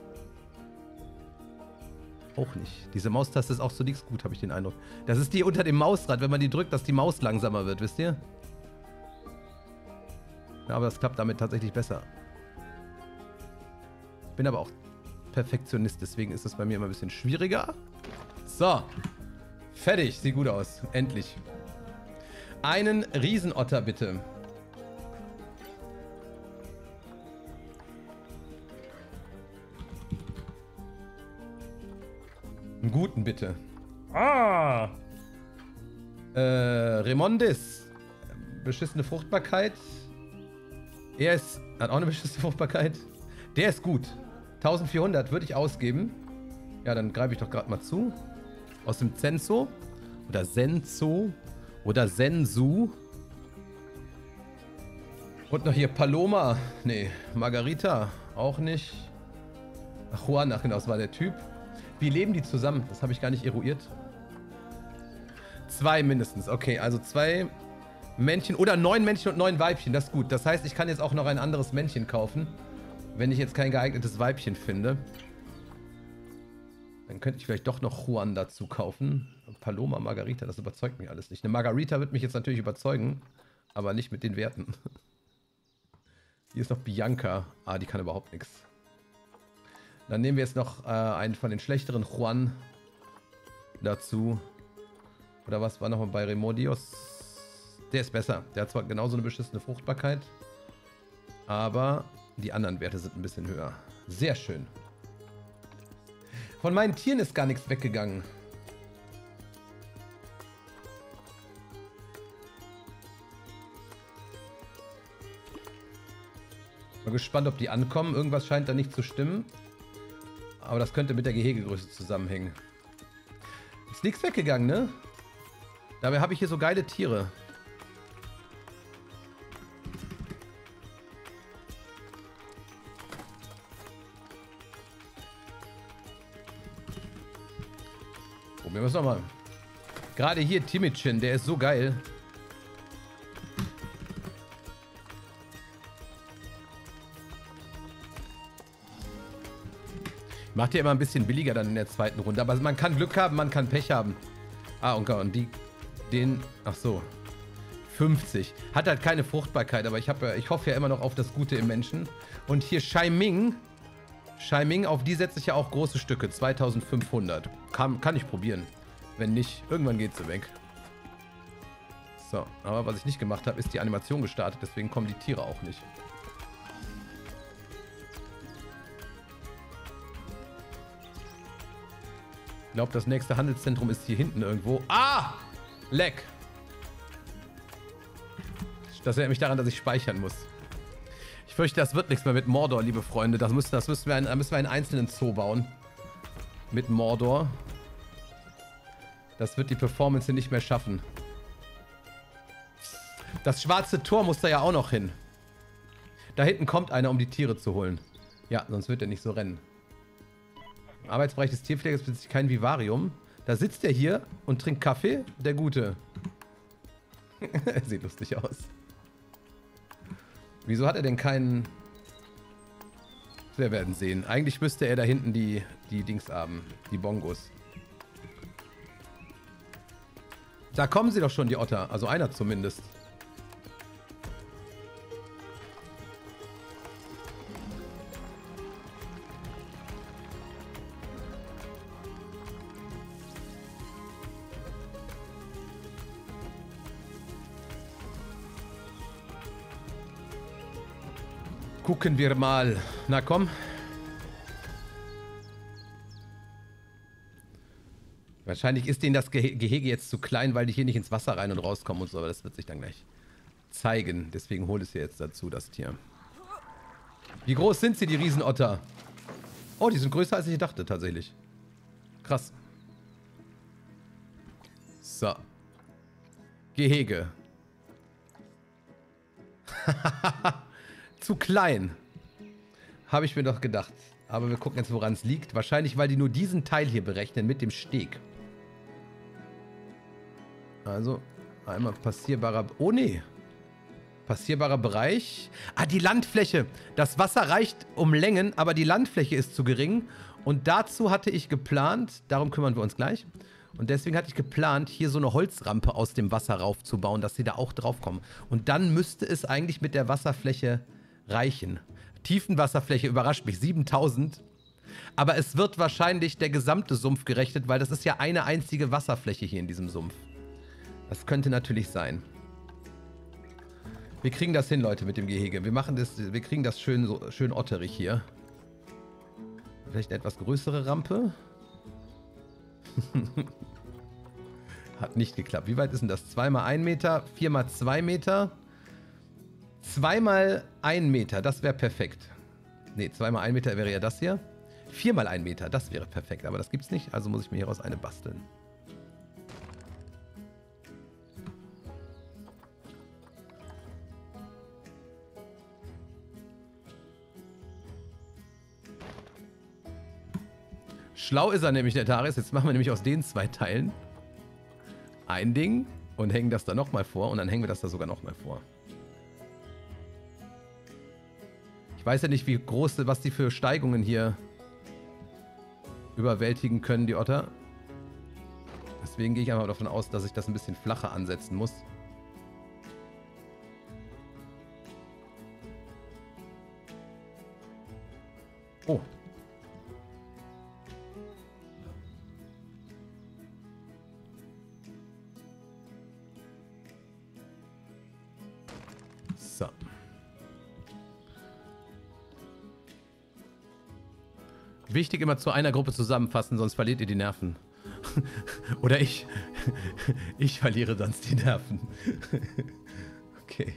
Auch nicht. Diese Maustaste ist auch so nichts gut, habe ich den Eindruck. Das ist die unter dem Mausrad, wenn man die drückt, dass die Maus langsamer wird, wisst ihr? Ja, aber das klappt damit tatsächlich besser. Ich bin aber auch Perfektionist, deswegen ist das bei mir immer ein bisschen schwieriger. So. Fertig. Sieht gut aus. Endlich. Einen Riesenotter, bitte. Einen guten, bitte. Ah! Äh, Remondis. Beschissene Fruchtbarkeit. Er ist... Hat auch eine beschissene Fruchtbarkeit. Der ist gut. eintausendvierhundert würde ich ausgeben. Ja, dann greife ich doch gerade mal zu. Aus dem Zenso. Oder Senso. Oder Sensu. Und noch hier Paloma. Nee, Margarita. Auch nicht. Ach, Juan, ach genau, das war der Typ. Wie leben die zusammen? Das habe ich gar nicht eruiert. Zwei mindestens. Okay, also zwei Männchen oder neun Männchen und neun Weibchen. Das ist gut. Das heißt, ich kann jetzt auch noch ein anderes Männchen kaufen. Wenn ich jetzt kein geeignetes Weibchen finde. Dann könnte ich vielleicht doch noch Juan dazu kaufen. Paloma, Margarita, das überzeugt mich alles nicht. Eine Margarita wird mich jetzt natürlich überzeugen. Aber nicht mit den Werten. Hier ist noch Bianca. Ah, die kann überhaupt nichts. Dann nehmen wir jetzt noch äh, einen von den schlechteren Juan dazu. Oder was war nochmal bei Remodios? Der ist besser. Der hat zwar genauso eine beschissene Fruchtbarkeit. Aber die anderen Werte sind ein bisschen höher. Sehr schön. Von meinen Tieren ist gar nichts weggegangen. Mal gespannt, ob die ankommen. Irgendwas scheint da nicht zu stimmen. Aber das könnte mit der Gehegegröße zusammenhängen. Ist nichts weggegangen, ne? Dabei habe ich hier so geile Tiere. Probieren wir es nochmal. Gerade hier Timidchen, der ist so geil. Macht ja immer ein bisschen billiger dann in der zweiten Runde. Aber man kann Glück haben, man kann Pech haben. Ah, und, und die, den, ach so, fünfzig. Hat halt keine Fruchtbarkeit, aber ich, hab, ich hoffe ja immer noch auf das Gute im Menschen. Und hier Shaiming. Shaiming, auf die setze ich ja auch große Stücke. zweitausendfünfhundert. Kann, kann ich probieren. Wenn nicht, irgendwann geht sie weg. So, aber was ich nicht gemacht habe, ist die Animation gestartet. Deswegen kommen die Tiere auch nicht. Ich glaube, das nächste Handelszentrum ist hier hinten irgendwo. Ah! Leck! Das erinnert mich daran, dass ich speichern muss. Ich fürchte, das wird nichts mehr mit Mordor, liebe Freunde. Das müssen, das müssen wir, ein, da müssen wir einen einzelnen Zoo bauen. Mit Mordor. Das wird die Performance hier nicht mehr schaffen. Das schwarze Tor muss da ja auch noch hin. Da hinten kommt einer, um die Tiere zu holen. Ja, sonst wird er nicht so rennen. Im Arbeitsbereich des Tierpflegers befindet sich kein Vivarium. Da sitzt er hier und trinkt Kaffee. Der Gute. Sieht lustig aus. Wieso hat er denn keinen... Wir werden sehen. Eigentlich müsste er da hinten die, die Dings haben. Die Bongos. Da kommen sie doch schon, die Otter. Also einer zumindest. Gucken wir mal. Na komm. Wahrscheinlich ist denen das Ge Gehege jetzt zu klein, weil die hier nicht ins Wasser rein und rauskommen und so. Aber das wird sich dann gleich zeigen. Deswegen hole ich sie jetzt dazu, das Tier. Wie groß sind sie, die Riesenotter? Oh, die sind größer, als ich dachte, tatsächlich. Krass. So. Gehege. Zu klein. Habe ich mir doch gedacht. Aber wir gucken jetzt, woran es liegt. Wahrscheinlich, weil die nur diesen Teil hier berechnen mit dem Steg. Also, einmal passierbarer... Oh, nee. Passierbarer Bereich. Ah, die Landfläche. Das Wasser reicht um Längen, aber die Landfläche ist zu gering. Und dazu hatte ich geplant, darum kümmern wir uns gleich. Und deswegen hatte ich geplant, hier so eine Holzrampe aus dem Wasser raufzubauen, dass sie da auch drauf kommen. Und dann müsste es eigentlich mit der Wasserfläche reichen. Tiefenwasserfläche überrascht mich, siebentausend. Aber es wird wahrscheinlich der gesamte Sumpf gerechnet, weil das ist ja eine einzige Wasserfläche hier in diesem Sumpf. Das könnte natürlich sein. Wir kriegen das hin, Leute, mit dem Gehege. Wir machen das, wir kriegen das schön, so, schön otterig hier. Vielleicht eine etwas größere Rampe. Hat nicht geklappt. Wie weit ist denn das? zwei mal ein Meter, vier mal zwei Meter. zwei mal ein Meter, das wäre perfekt. Ne, zwei mal ein Meter wäre ja das hier. vier mal ein Meter, das wäre perfekt. Aber das gibt's nicht, also muss ich mir hieraus eine basteln. Schlau ist er nämlich, der Taris. Jetzt machen wir nämlich aus den zwei Teilen ein Ding Und hängen das da nochmal vor und dann hängen wir das da sogar nochmal vor. Ich weiß ja nicht, wie groß, was die für Steigungen hier überwältigen können, die Otter. Deswegen gehe ich einfach davon aus, dass ich das ein bisschen flacher ansetzen muss. Oh. So. Wichtig immer zu einer Gruppe zusammenfassen, sonst verliert ihr die Nerven. Oder ich. Ich verliere sonst die Nerven. Okay.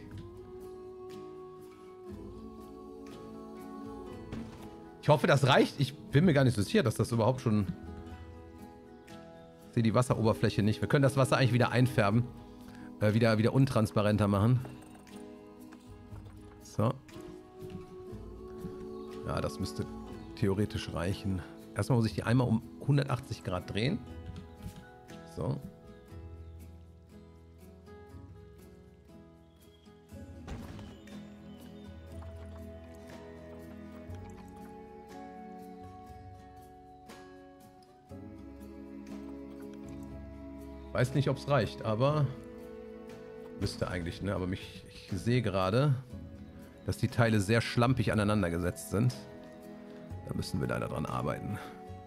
Ich hoffe, das reicht. Ich bin mir gar nicht so sicher, dass das überhaupt schon... Ich sehe die Wasseroberfläche nicht. Wir können das Wasser eigentlich wieder einfärben. Äh, wieder, wieder untransparenter machen. So. Ja, das müsste theoretisch reichen. Erstmal muss ich die einmal um hundertachtzig Grad drehen. So. Weiß nicht, ob es reicht, aber müsste eigentlich, ne? Aber mich, ich sehe gerade, dass die Teile sehr schlampig aneinander gesetzt sind. Da müssen wir leider dran arbeiten.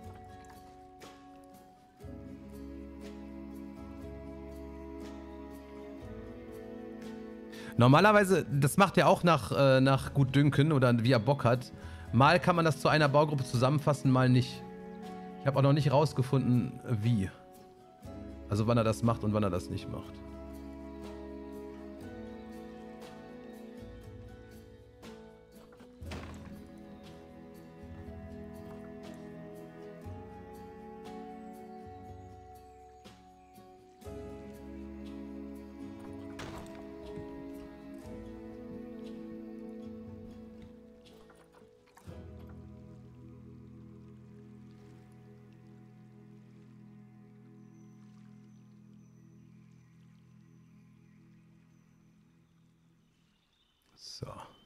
Normalerweise, das macht er auch nach, äh, nach Gutdünken oder wie er Bock hat. Mal kann man das zu einer Baugruppe zusammenfassen, mal nicht. Ich habe auch noch nicht rausgefunden, wie. Also wann er das macht und wann er das nicht macht. So.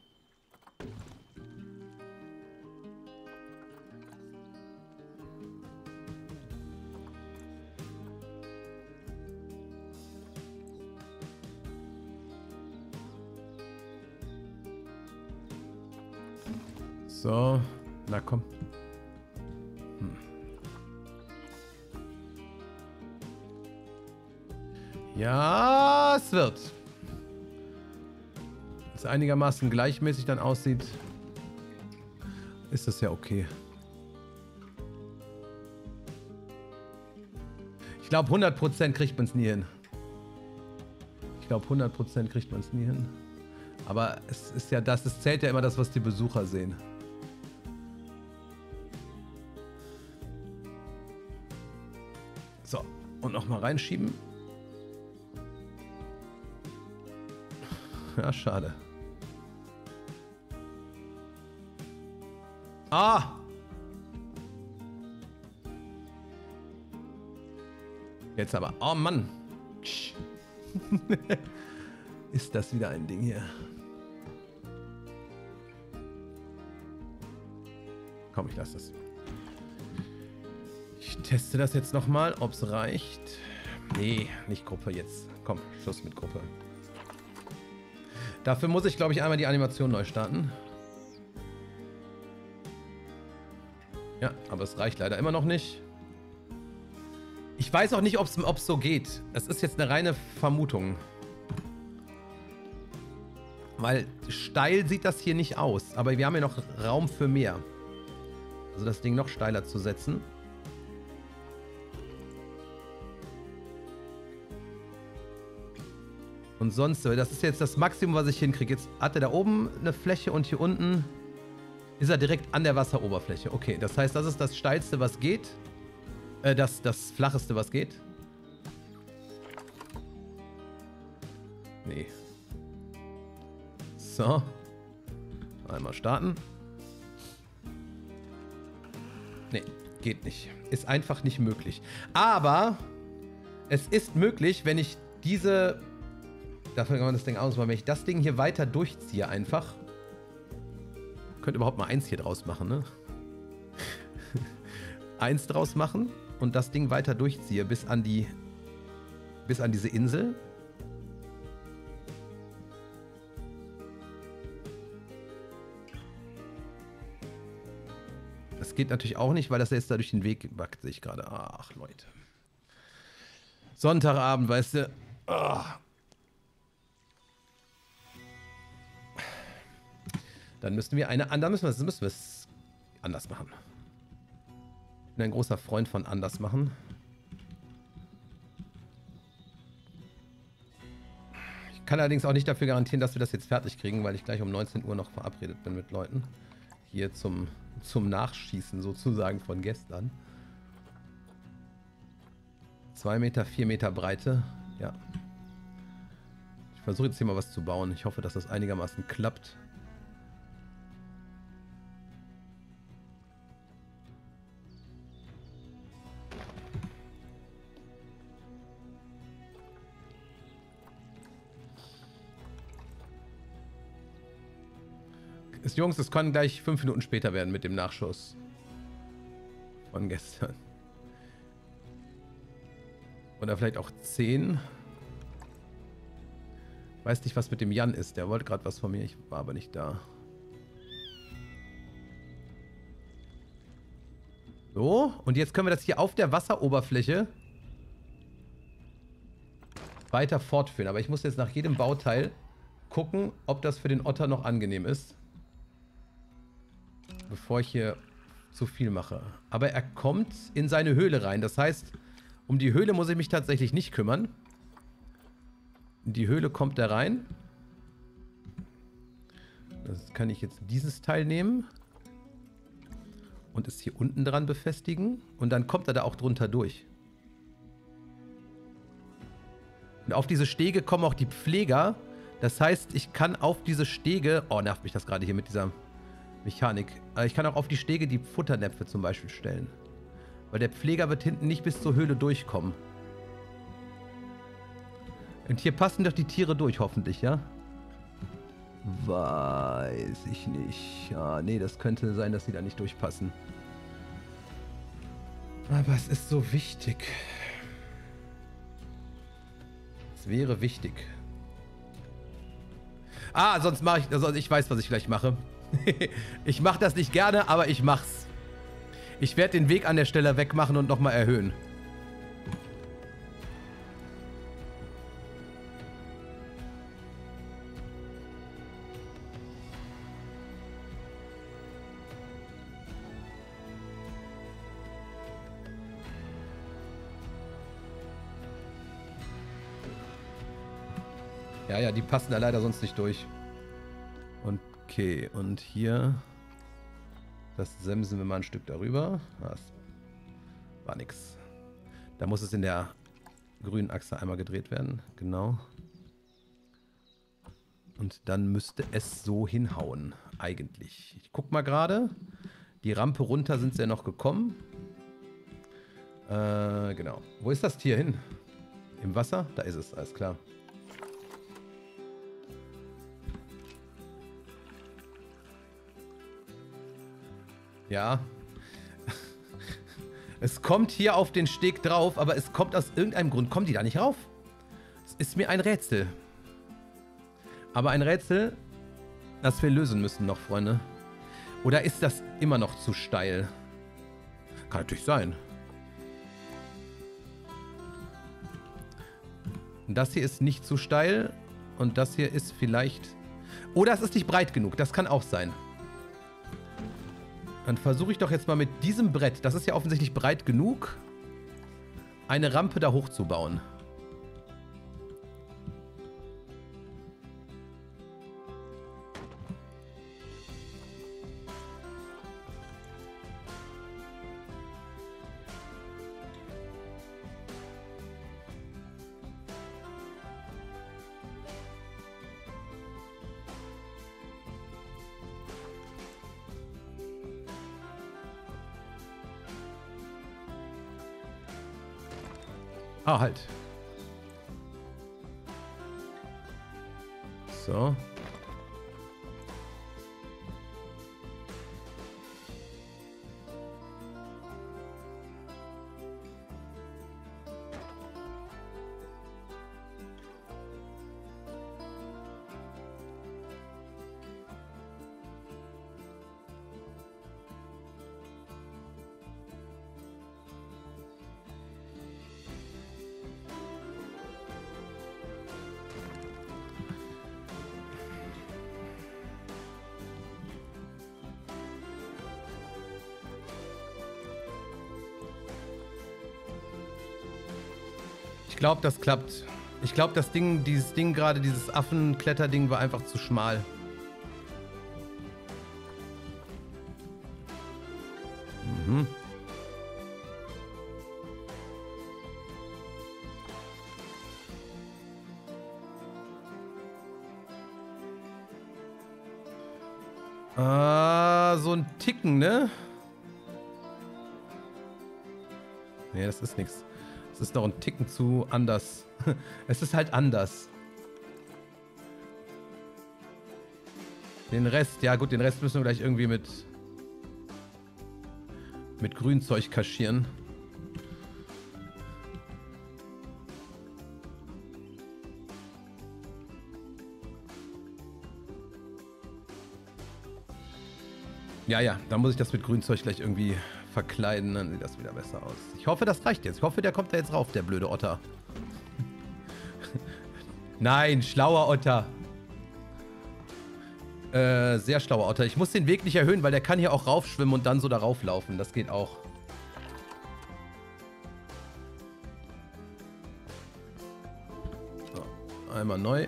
So, na komm. Hm. Ja, es wird. Es einigermaßen gleichmäßig dann aussieht, ist das ja okay. Ich glaube, hundert Prozent kriegt man es nie hin. Ich glaube, hundert Prozent kriegt man es nie hin. Aber es ist ja das, es zählt ja immer das, was die Besucher sehen. So, und nochmal reinschieben. Ja, schade. Ah! Jetzt aber. Oh Mann. Ist das wieder ein Ding hier. Komm, ich lasse das. Ich teste das jetzt nochmal, ob es reicht. Nee, nicht Gruppe jetzt. Komm, Schluss mit Gruppe. Dafür muss ich, glaube ich, einmal die Animation neu starten. Ja, aber es reicht leider immer noch nicht. Ich weiß auch nicht, ob es so geht. Es ist jetzt eine reine Vermutung. Weil steil sieht das hier nicht aus. Aber wir haben ja noch Raum für mehr. Also das Ding noch steiler zu setzen. Und sonst, das ist jetzt das Maximum, was ich hinkriege. Jetzt hat er da oben eine Fläche und hier unten ist er direkt an der Wasseroberfläche. Okay, das heißt, das ist das steilste, was geht. Äh, das, das flacheste, was geht. Nee. So. Einmal starten. Nee, geht nicht. Ist einfach nicht möglich. Aber es ist möglich, wenn ich diese... Dafür kann man das Ding ausmachen. Wenn ich das Ding hier weiter durchziehe einfach... Könnte überhaupt mal eins hier draus machen, ne? eins draus machen und das Ding weiter durchziehe bis an die... bis an diese Insel. Das geht natürlich auch nicht, weil das jetzt da durch den Weg wackt, sehe ich gerade. Ach, Leute. Sonntagabend, weißt du. Oh. Dann müssten wir eine, dann müssen wir, müssen wir es anders machen. Ich bin ein großer Freund von anders machen. Ich kann allerdings auch nicht dafür garantieren, dass wir das jetzt fertig kriegen, weil ich gleich um neunzehn Uhr noch verabredet bin mit Leuten. Hier zum, zum Nachschießen sozusagen von gestern. Zwei Meter, vier Meter Breite. Ja. Ich versuche jetzt hier mal was zu bauen. Ich hoffe, dass das einigermaßen klappt. Ist, Jungs, es kann gleich fünf Minuten später werden mit dem Nachschuss von gestern. Oder vielleicht auch zehn. Weiß nicht, was mit dem Jan ist. Der wollte gerade was von mir. Ich war aber nicht da. So, und jetzt können wir das hier auf der Wasseroberfläche weiter fortführen. Aber ich muss jetzt nach jedem Bauteil gucken, ob das für den Otter noch angenehm ist. Bevor ich hier zu viel mache. Aber er kommt in seine Höhle rein. Das heißt, um die Höhle muss ich mich tatsächlich nicht kümmern. In die Höhle kommt er rein. Das kann ich jetzt dieses Teil nehmen. Und es hier unten dran befestigen. Und dann kommt er da auch drunter durch. Und auf diese Stege kommen auch die Pfleger. Das heißt, ich kann auf diese Stege... Oh, nervt mich das gerade hier mit dieser Mechanik. Ich kann auch auf die Stege die Futternäpfe zum Beispiel stellen. Weil der Pfleger wird hinten nicht bis zur Höhle durchkommen. Und hier passen doch die Tiere durch, hoffentlich, ja? Weiß ich nicht. Ah, nee, das könnte sein, dass sie da nicht durchpassen. Aber es ist so wichtig. Es wäre wichtig. Ah, sonst mache ich... Also ich weiß, was ich gleich mache. Ich mache das nicht gerne, aber ich mach's. Ich werde den Weg an der Stelle wegmachen und nochmal erhöhen. Ja, ja, die passen da leider sonst nicht durch. Und okay, und hier, das sämsen wir mal ein Stück darüber. Das war nix. Da muss es in der grünen Achse einmal gedreht werden, genau. Und dann müsste es so hinhauen, eigentlich. Ich guck mal gerade, die Rampe runter sind sie ja noch gekommen. Äh, genau. Wo ist das Tier hin? Im Wasser? Da ist es, alles klar. Ja. Es kommt hier auf den Steg drauf, aber es kommt aus irgendeinem Grund, kommen die da nicht rauf? Es ist mir ein Rätsel. Aber ein Rätsel, das wir lösen müssen noch, Freunde. Oder ist das immer noch zu steil? Kann natürlich sein. Das hier ist nicht zu steil und das hier ist vielleicht... Oder es ist nicht breit genug, das kann auch sein. Dann versuche ich doch jetzt mal mit diesem Brett, das ist ja offensichtlich breit genug, eine Rampe da hochzubauen. Ah, halt. So. Ich glaube, das klappt. Ich glaube, das Ding, dieses Ding gerade, dieses Affenkletterding war einfach zu schmal. Mhm. Ah, so ein Ticken, ne? Nee, das ist nichts. Es ist noch ein Ticken zu anders. Es ist halt anders. Den Rest, ja gut, den Rest müssen wir gleich irgendwie mit mit Grünzeug kaschieren. Ja, ja, dann muss ich das mit Grünzeug gleich irgendwie verkleiden, dann sieht das wieder besser aus. Ich hoffe, das reicht jetzt. Ich hoffe, der kommt da jetzt rauf, der blöde Otter. Nein, schlauer Otter. Äh, sehr schlauer Otter. Ich muss den Weg nicht erhöhen, weil der kann hier auch raufschwimmen und dann so darauf laufen. Das geht auch. So, einmal neu.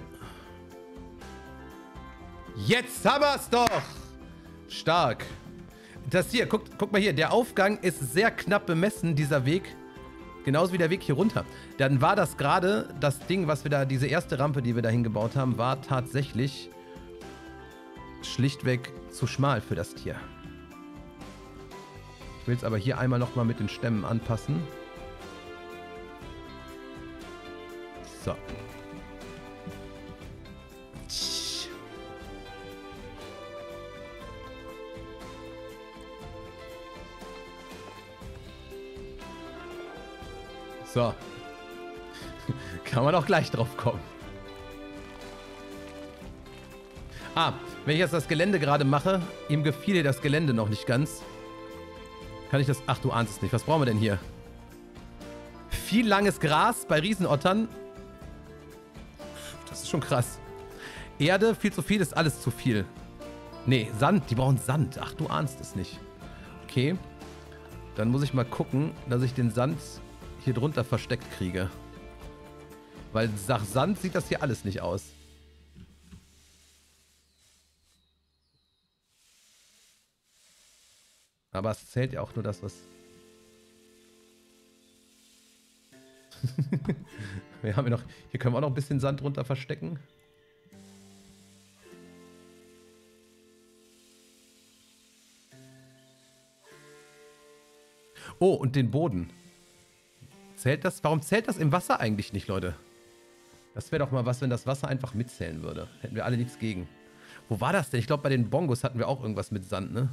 Jetzt haben wir es doch! Stark. Das hier, guck, guck mal hier, der Aufgang ist sehr knapp bemessen, dieser Weg. Genauso wie der Weg hier runter. Dann war das gerade, das Ding, was wir da, diese erste Rampe, die wir da hingebaut haben, war tatsächlich schlichtweg zu schmal für das Tier. Ich will es aber hier einmal nochmal mit den Stämmen anpassen. So. So. Kann man auch gleich drauf kommen. Ah, wenn ich jetzt das Gelände gerade mache, ihm gefiel das Gelände noch nicht ganz. Kann ich das... Ach, du ahnst es nicht. Was brauchen wir denn hier? Viel langes Gras bei Riesenottern. Das ist schon krass. Erde, viel zu viel, ist alles zu viel. Nee, Sand. Die brauchen Sand. Ach, du ahnst es nicht. Okay. Dann muss ich mal gucken, dass ich den Sand hier drunter versteckt kriege. Weil nach Sand sieht das hier alles nicht aus. Aber es zählt ja auch nur das, was... Wir haben ja noch... Hier können wir auch noch ein bisschen Sand drunter verstecken. Oh, und den Boden. Zählt das? Warum zählt das im Wasser eigentlich nicht, Leute? Das wäre doch mal was, wenn das Wasser einfach mitzählen würde. Hätten wir alle nichts gegen. Wo war das denn? Ich glaube, bei den Bongos hatten wir auch irgendwas mit Sand, ne?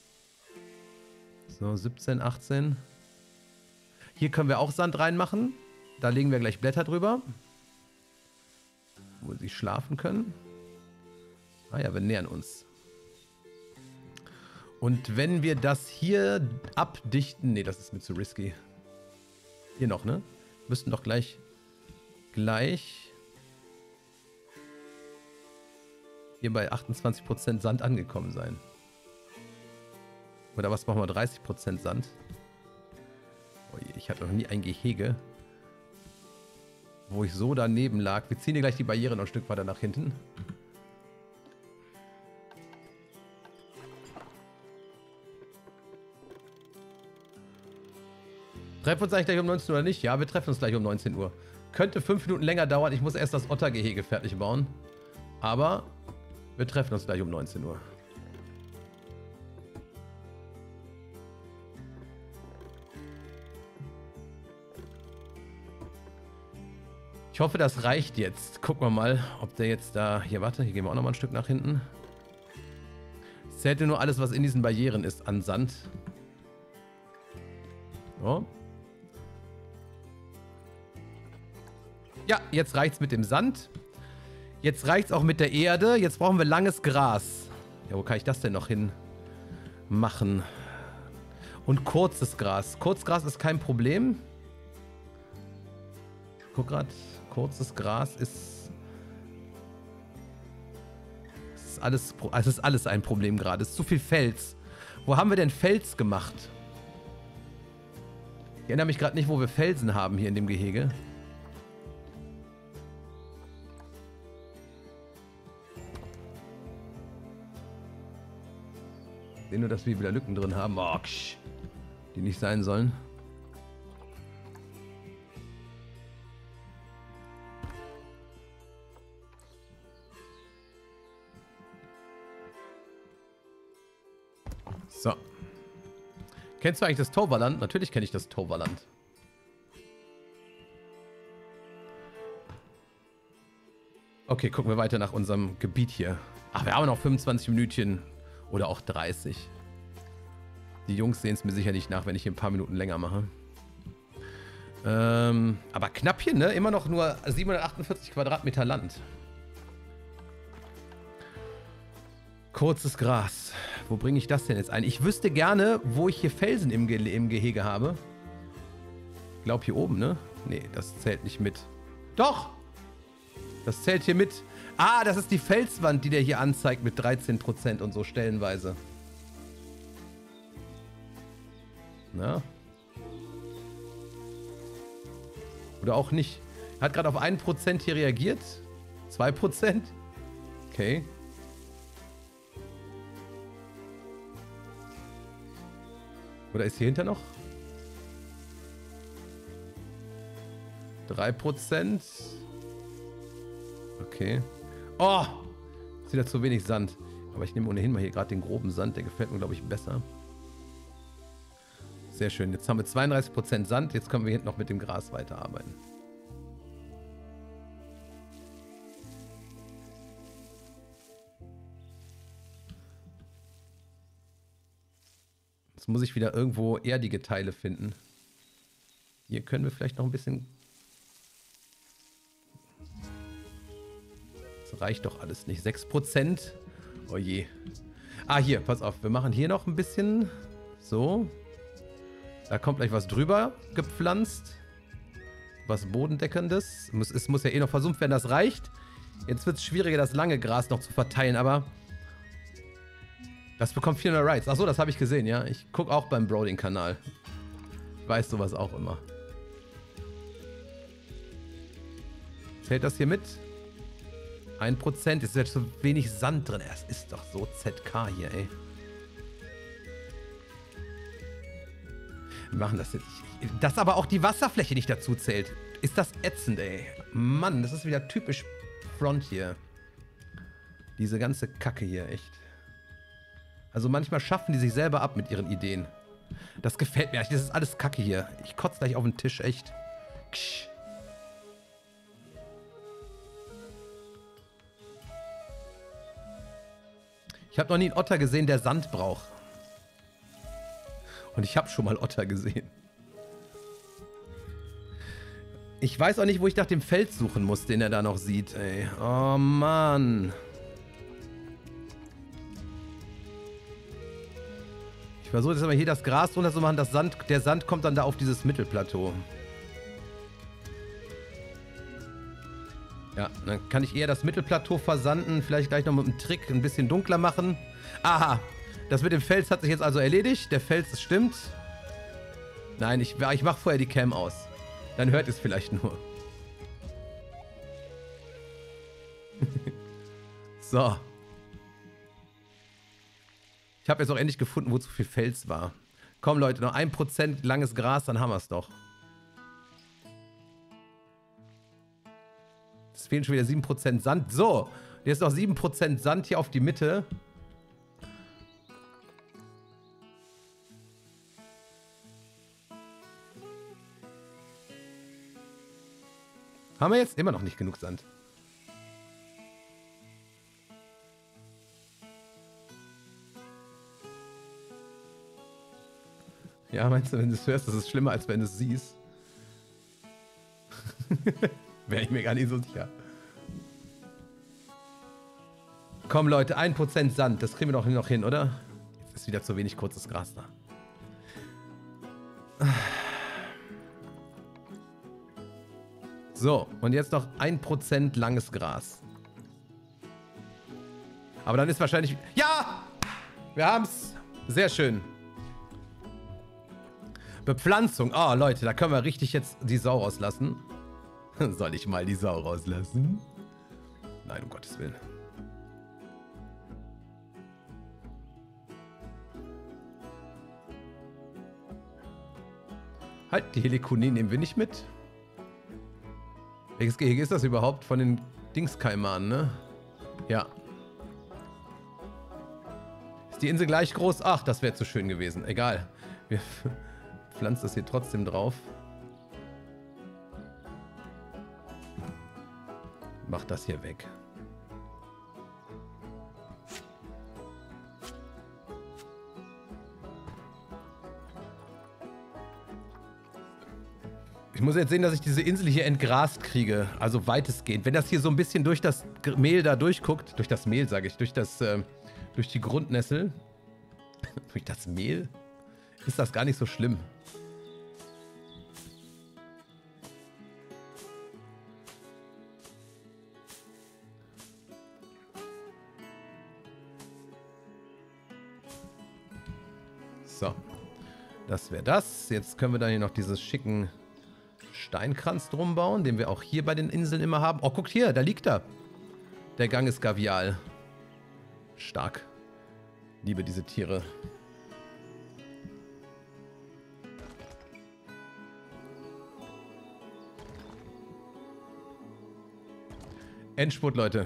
So, siebzehn, achtzehn. Hier können wir auch Sand reinmachen. Da legen wir gleich Blätter drüber. Wo sie schlafen können. Ah ja, wir nähern uns. Und wenn wir das hier abdichten... Ne, das ist mir zu risky. Hier noch, ne? Müssten doch gleich... Gleich... Hier bei achtundzwanzig Prozent Sand angekommen sein. Oder was machen wir? dreißig Prozent Sand. Oh je, ich hatte noch nie ein Gehege, wo ich so daneben lag. Wir ziehen hier gleich die Barriere noch ein Stück weiter nach hinten. Treffen wir uns eigentlich gleich um neunzehn Uhr oder nicht? Ja, wir treffen uns gleich um neunzehn Uhr. Könnte fünf Minuten länger dauern. Ich muss erst das Ottergehege fertig bauen. Aber wir treffen uns gleich um neunzehn Uhr. Ich Ich hoffe, das reicht jetzt. Gucken wir mal, ob der jetzt da... Hier, warte, hier gehen wir auch nochmal ein Stück nach hinten. Es zählt nur alles, was in diesen Barrieren ist, an Sand. So. Ja, jetzt reicht's mit dem Sand. Jetzt reicht's auch mit der Erde. Jetzt brauchen wir langes Gras. Ja, wo kann ich das denn noch hin machen? Und kurzes Gras. Kurzgras ist kein Problem. Ich guck grad. Kurzes Gras ist... Es ist alles, es ist alles ein Problem gerade. Es ist zu viel Fels. Wo haben wir denn Fels gemacht? Ich erinnere mich gerade nicht, wo wir Felsen haben hier in dem Gehege. Ich sehe nur, dass wir wieder Lücken drin haben. Oh, die nicht sein sollen. So. Kennst du eigentlich das Toverland? Natürlich kenne ich das Toverland. Okay, gucken wir weiter nach unserem Gebiet hier. Ach, wir haben noch fünfundzwanzig Minütchen oder auch dreißig. Die Jungs sehen es mir sicher nicht nach, wenn ich hier ein paar Minuten länger mache. Ähm, aber knapp hier, ne? Immer noch nur siebenhundertachtundvierzig Quadratmeter Land. Kurzes Gras. Wo bringe ich das denn jetzt ein? Ich wüsste gerne, wo ich hier Felsen im, Ge im Gehege habe. Ich glaube hier oben, ne? Nee, das zählt nicht mit. Doch! Das zählt hier mit. Ah, das ist die Felswand, die der hier anzeigt mit dreizehn Prozent und so stellenweise. Na? Oder auch nicht. Hat gerade auf ein Prozent hier reagiert. zwei Prozent. Okay. Oder ist hier hinter noch? drei Prozent. Okay. Oh! Ist wieder zu wenig Sand. Aber ich nehme ohnehin mal hier gerade den groben Sand. Der gefällt mir, glaube ich, besser. Sehr schön. Jetzt haben wir zweiunddreißig Prozent Sand. Jetzt können wir hinten noch mit dem Gras weiterarbeiten. Jetzt muss ich wieder irgendwo erdige Teile finden. Hier können wir vielleicht noch ein bisschen... Das reicht doch alles nicht. sechs Prozent. Oh je. Ah, hier, pass auf. Wir machen hier noch ein bisschen. So. Da kommt gleich was drüber gepflanzt. Was Bodendeckendes. Es muss ja eh noch versumpft werden, das reicht. Jetzt wird es schwieriger, das lange Gras noch zu verteilen, aber... Das bekommt vierhundert Rights. Achso, das habe ich gesehen, ja. Ich gucke auch beim Bro den Kanal. Ich weiß sowas auch immer. Zählt das hier mit? ein Prozent. Es ist jetzt so wenig Sand drin. Es ist doch so Z K hier, ey. Wir machen das jetzt. Dass aber auch die Wasserfläche nicht dazu zählt. Ist das ätzend, ey. Mann, das ist wieder typisch Front hier. Diese ganze Kacke hier, echt. Also manchmal schaffen die sich selber ab mit ihren Ideen. Das gefällt mir. Das ist alles Kacke hier. Ich kotze gleich auf den Tisch, echt. Ksch. Ich habe noch nie einen Otter gesehen, der Sand braucht. Und ich habe schon mal Otter gesehen. Ich weiß auch nicht, wo ich nach dem Fels suchen muss, den er da noch sieht, ey. Oh, Mann. Ich versuche jetzt aber hier das Gras runter zu machen. Das Sand, der Sand kommt dann da auf dieses Mittelplateau. Ja, dann kann ich eher das Mittelplateau versanden. Vielleicht gleich noch mit einem Trick ein bisschen dunkler machen. Aha, das mit dem Fels hat sich jetzt also erledigt. Der Fels, das stimmt. Nein, ich, ich mache vorher die Cam aus. Dann hört es vielleicht nur. So. Ich habe jetzt auch endlich gefunden, wo zu viel Fels war. Komm, Leute, noch ein Prozent langes Gras, dann haben wir es doch. Es fehlen schon wieder sieben Prozent Sand. So, jetzt noch sieben Prozent Sand hier auf die Mitte. Haben wir jetzt immer noch nicht genug Sand? Ja, meinst du, wenn du es hörst, das ist schlimmer, als wenn du es siehst? Wäre ich mir gar nicht so sicher. Komm, Leute, ein Prozent Sand. Das kriegen wir doch noch hin, oder? Jetzt ist wieder zu wenig kurzes Gras da. So, und jetzt noch ein Prozent langes Gras. Aber dann ist wahrscheinlich... Ja! Wir haben's. Sehr schön. Bepflanzung. Oh, Leute, da können wir richtig jetzt die Sau rauslassen. Soll ich mal die Sau rauslassen? Nein, um Gottes Willen. Halt, die Helikone nehmen wir nicht mit. Welches Gehege ist das überhaupt? Von den Dingskaimanen, ne? Ja. Ist die Insel gleich groß? Ach, das wäre zu schön gewesen. Egal. Wir pflanzen das hier trotzdem drauf. Mach das hier weg. Ich muss jetzt sehen, dass ich diese Insel hier entgrast kriege. Also weitestgehend. Wenn das hier so ein bisschen durch das Mehl da durchguckt. Durch das Mehl, sage ich. Durch das, äh, durch die Grundnessel. Durch das Mehl? Ist das gar nicht so schlimm. So. Das wäre das. Jetzt können wir dann hier noch dieses schicken Steinkranz drum bauen, den wir auch hier bei den Inseln immer haben. Oh, guckt hier, da liegt er. Der Gang ist Gavial. Stark. Liebe diese Tiere. Endspurt, Leute.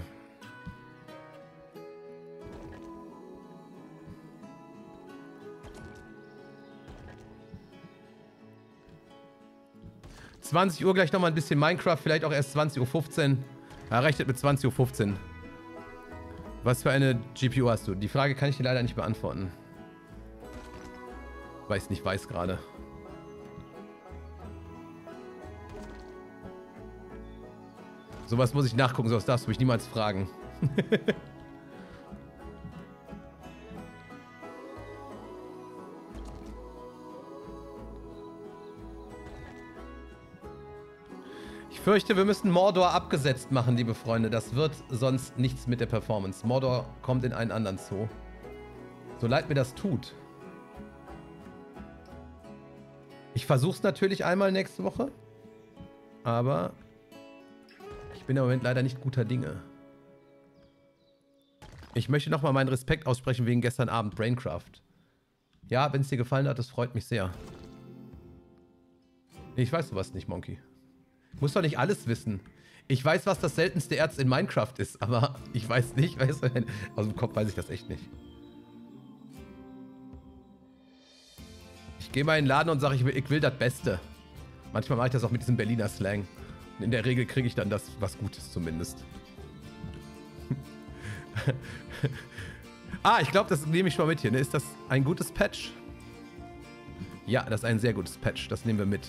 zwanzig Uhr gleich nochmal ein bisschen Minecraft, vielleicht auch erst zwanzig Uhr fünfzehn. Ja, rechnet mit zwanzig Uhr fünfzehn. Was für eine G P U hast du? Die Frage kann ich dir leider nicht beantworten. Weil ich es nicht weiß gerade. Sowas muss ich nachgucken, sonst darfst du mich niemals fragen. Ich fürchte, wir müssen Mordor abgesetzt machen, liebe Freunde. Das wird sonst nichts mit der Performance. Mordor kommt in einen anderen Zoo. So leid mir das tut. Ich versuche es natürlich einmal nächste Woche. Aber ich bin im Moment leider nicht guter Dinge. Ich möchte nochmal meinen Respekt aussprechen wegen gestern Abend Braincraft. Ja, wenn es dir gefallen hat, das freut mich sehr. Ich weiß sowas nicht, Monkey. Muss doch nicht alles wissen. Ich weiß, was das seltenste Erz in Minecraft ist, aber ich weiß nicht, weißt du, aus dem Kopf weiß ich das echt nicht. Ich gehe mal in den Laden und sage, ich will, ich will das Beste. Manchmal mache ich das auch mit diesem Berliner Slang. Und in der Regel kriege ich dann das, was Gutes zumindest. Ah, ich glaube, das nehme ich mal mit hier. Ne? Ist das ein gutes Patch? Ja, das ist ein sehr gutes Patch. Das nehmen wir mit.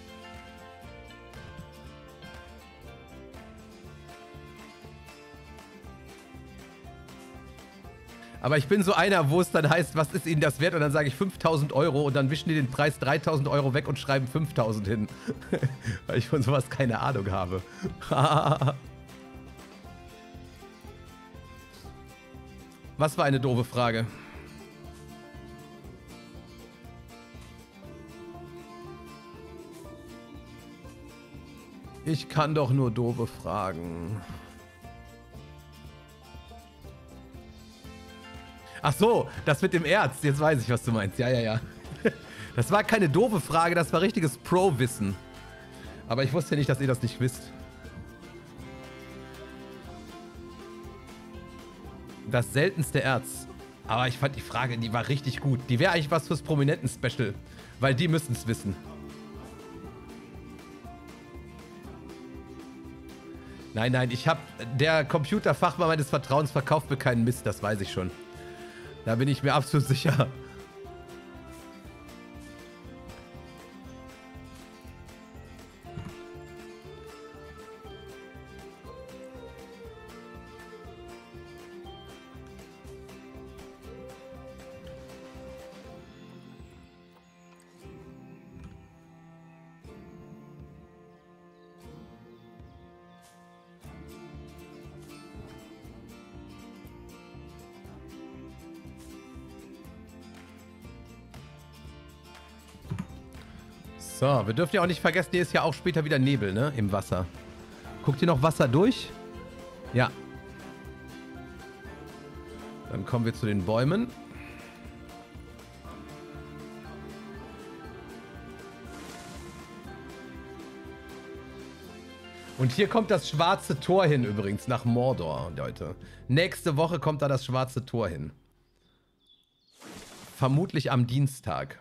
Aber ich bin so einer, wo es dann heißt, was ist Ihnen das wert? Und dann sage ich fünftausend Euro und dann wischen die den Preis dreitausend Euro weg und schreiben fünftausend hin. Weil ich von sowas keine Ahnung habe. Was war eine doofe Frage? Ich kann doch nur doofe Fragen. Ach so, das mit dem Erz. Jetzt weiß ich, was du meinst. Ja, ja, ja. Das war keine doofe Frage, das war richtiges Pro-Wissen. Aber ich wusste nicht, dass ihr das nicht wisst. Das seltenste Erz. Aber ich fand die Frage, die war richtig gut. Die wäre eigentlich was fürs Prominenten-Special. Weil die müssen es wissen. Nein, nein, ich hab... Der Computerfachmann meines Vertrauens verkauft mir keinen Mist, das weiß ich schon. Da bin ich mir absolut sicher. So, wir dürfen ja auch nicht vergessen, hier ist ja auch später wieder Nebel, ne? Im Wasser. Guckt hier noch Wasser durch? Ja. Dann kommen wir zu den Bäumen. Und hier kommt das schwarze Tor hin übrigens, nach Mordor, Leute. Nächste Woche kommt da das schwarze Tor hin. Vermutlich am Dienstag.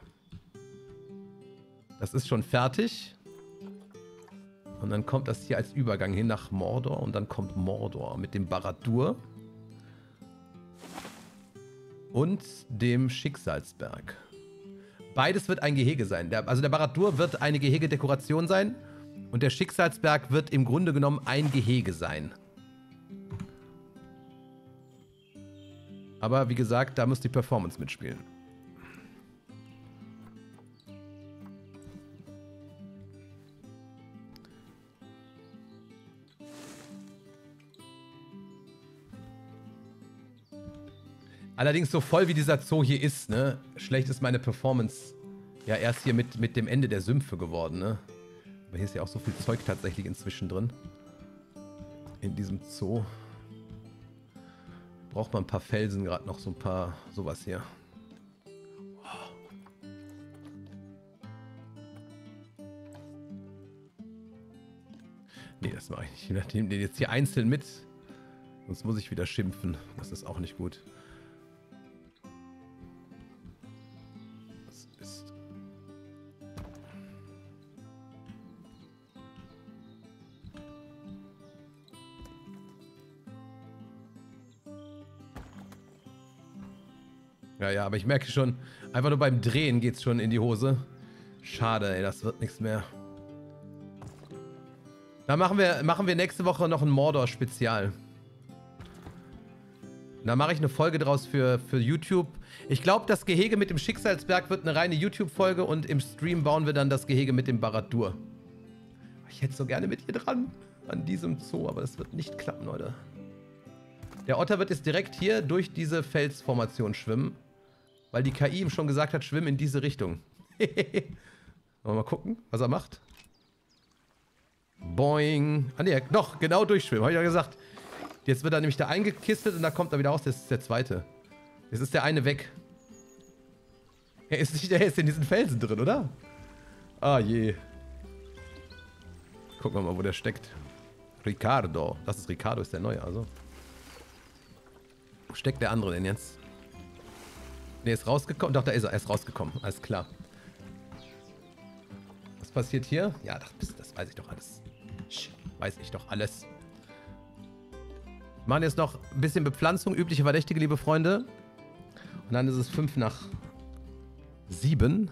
Das ist schon fertig. Und dann kommt das hier als Übergang hin nach Mordor. Und dann kommt Mordor mit dem Barad-dûr. Und dem Schicksalsberg. Beides wird ein Gehege sein. Der, also der Barad-dûr wird eine Gehegedekoration sein. Und der Schicksalsberg wird im Grunde genommen ein Gehege sein. Aber wie gesagt, da muss die Performance mitspielen. Allerdings so voll wie dieser Zoo hier ist, ne? Schlecht ist meine Performance ja erst hier mit, mit dem Ende der Sümpfe geworden, ne? Aber hier ist ja auch so viel Zeug tatsächlich inzwischen drin. In diesem Zoo. Braucht man ein paar Felsen, gerade noch so ein paar, sowas hier. Oh. Nee, das mache ich nicht. Ich nehme den jetzt hier einzeln mit. Sonst muss ich wieder schimpfen. Das ist auch nicht gut. Ja, ja, aber ich merke schon, einfach nur beim Drehen geht's schon in die Hose. Schade, ey, das wird nichts mehr. Da machen wir, machen wir nächste Woche noch ein Mordor-Spezial. Da mache ich eine Folge draus für, für YouTube. Ich glaube, das Gehege mit dem Schicksalsberg wird eine reine YouTube-Folge und im Stream bauen wir dann das Gehege mit dem Barad-dûr. Ich hätte so gerne mit ihr dran, an diesem Zoo, aber das wird nicht klappen, Leute. Der Otter wird jetzt direkt hier durch diese Felsformation schwimmen. Weil die K I ihm schon gesagt hat, schwimm in diese Richtung. Wollen wir mal gucken, was er macht. Boing. Ah ne, noch genau durchschwimmen, habe ich ja gesagt. Jetzt wird er nämlich da eingekistet und da kommt er wieder raus. Das ist der zweite. Jetzt ist der eine weg. Er ist nicht, der ist in diesen Felsen drin, oder? Ah je. Gucken wir mal, wo der steckt. Ricardo. Das ist Ricardo, ist der neue, also. Wo steckt der andere denn jetzt? Der ist rausgekommen. Doch, da ist er. Er ist rausgekommen. Alles klar. Was passiert hier? Ja, das, das weiß ich doch alles. Weiß ich doch alles. Wir machen jetzt noch ein bisschen Bepflanzung. Übliche Verdächtige, liebe Freunde. Und dann ist es fünf nach sieben.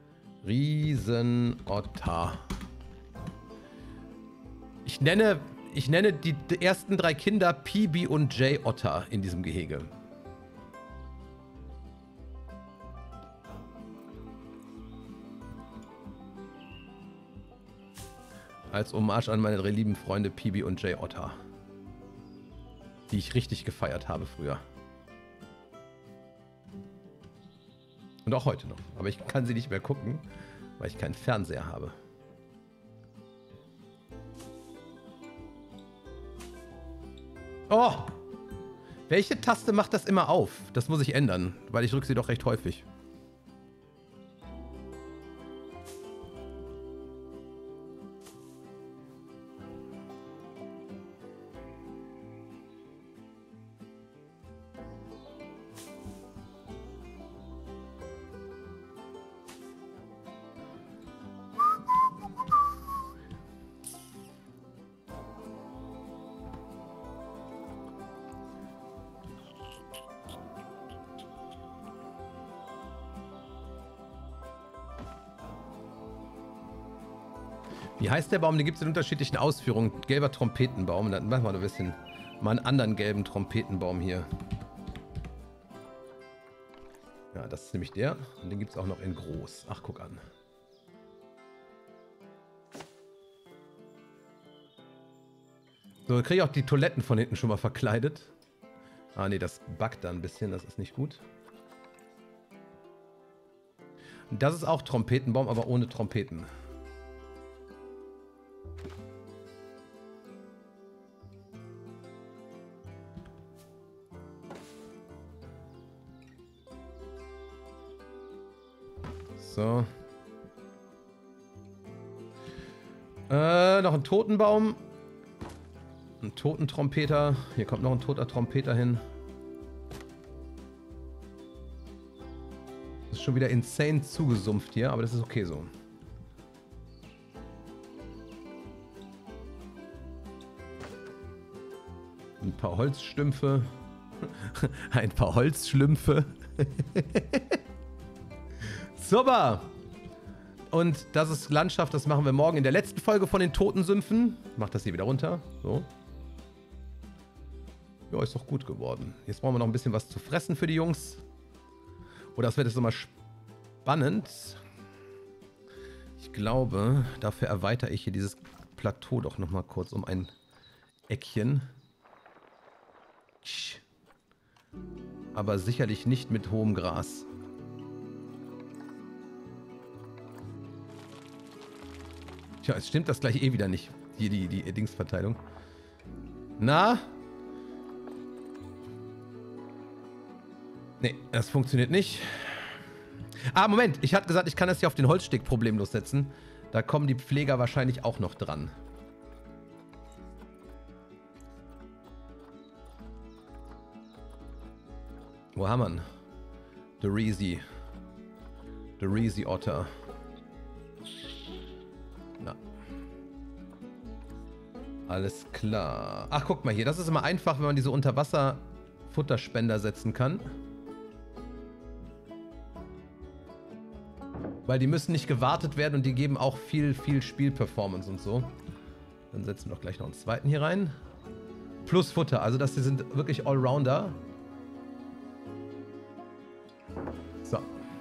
Riesenotter. Ich nenne, ich nenne die ersten drei Kinder Pibi und Jay Otter in diesem Gehege. Als Hommage an meine lieben Freunde Pibi und Jay Otter. Die ich richtig gefeiert habe früher. Und auch heute noch. Aber ich kann sie nicht mehr gucken, weil ich keinen Fernseher habe. Oh! Welche Taste macht das immer auf? Das muss ich ändern, weil ich drücke sie doch recht häufig. Wie heißt der Baum? Den gibt es in unterschiedlichen Ausführungen. Gelber Trompetenbaum. Dann machen wir noch ein bisschen mal einen anderen gelben Trompetenbaum hier. Ja, das ist nämlich der. Und den gibt es auch noch in groß. Ach, guck an. So, kriege ich auch die Toiletten von hinten schon mal verkleidet. Ah, nee, das backt da ein bisschen. Das ist nicht gut. Und das ist auch Trompetenbaum, aber ohne Trompeten. So. Äh, noch ein Totenbaum. Ein Totentrompeter. Hier kommt noch ein toter Trompeter hin. Das ist schon wieder insane zugesumpft hier, aber das ist okay so. Ein paar Holzstümpfe. Ein paar Holzschlümpfe. Super! Und das ist Landschaft, das machen wir morgen in der letzten Folge von den Totensümpfen. Mach das hier wieder runter. So. Ja, ist doch gut geworden. Jetzt brauchen wir noch ein bisschen was zu fressen für die Jungs. Oder das wird jetzt nochmal spannend. Ich glaube, dafür erweitere ich hier dieses Plateau doch nochmal kurz um ein Eckchen. Aber sicherlich nicht mit hohem Gras. Tja, es stimmt das gleich eh wieder nicht. Hier die, die Dingsverteilung. Na? Nee, das funktioniert nicht. Ah, Moment. Ich hatte gesagt, ich kann das hier auf den Holzsteg problemlos setzen. Da kommen die Pfleger wahrscheinlich auch noch dran. Wo haben wir ihn? The Reezy. The Reezy Otter. Na. Alles klar. Ach, guck mal hier. Das ist immer einfach, wenn man diese Unterwasser-Futterspender setzen kann. Weil die müssen nicht gewartet werden und die geben auch viel, viel Spielperformance und so. Dann setzen wir doch gleich noch einen zweiten hier rein. Plus Futter. Also das hier sind wirklich Allrounder. So.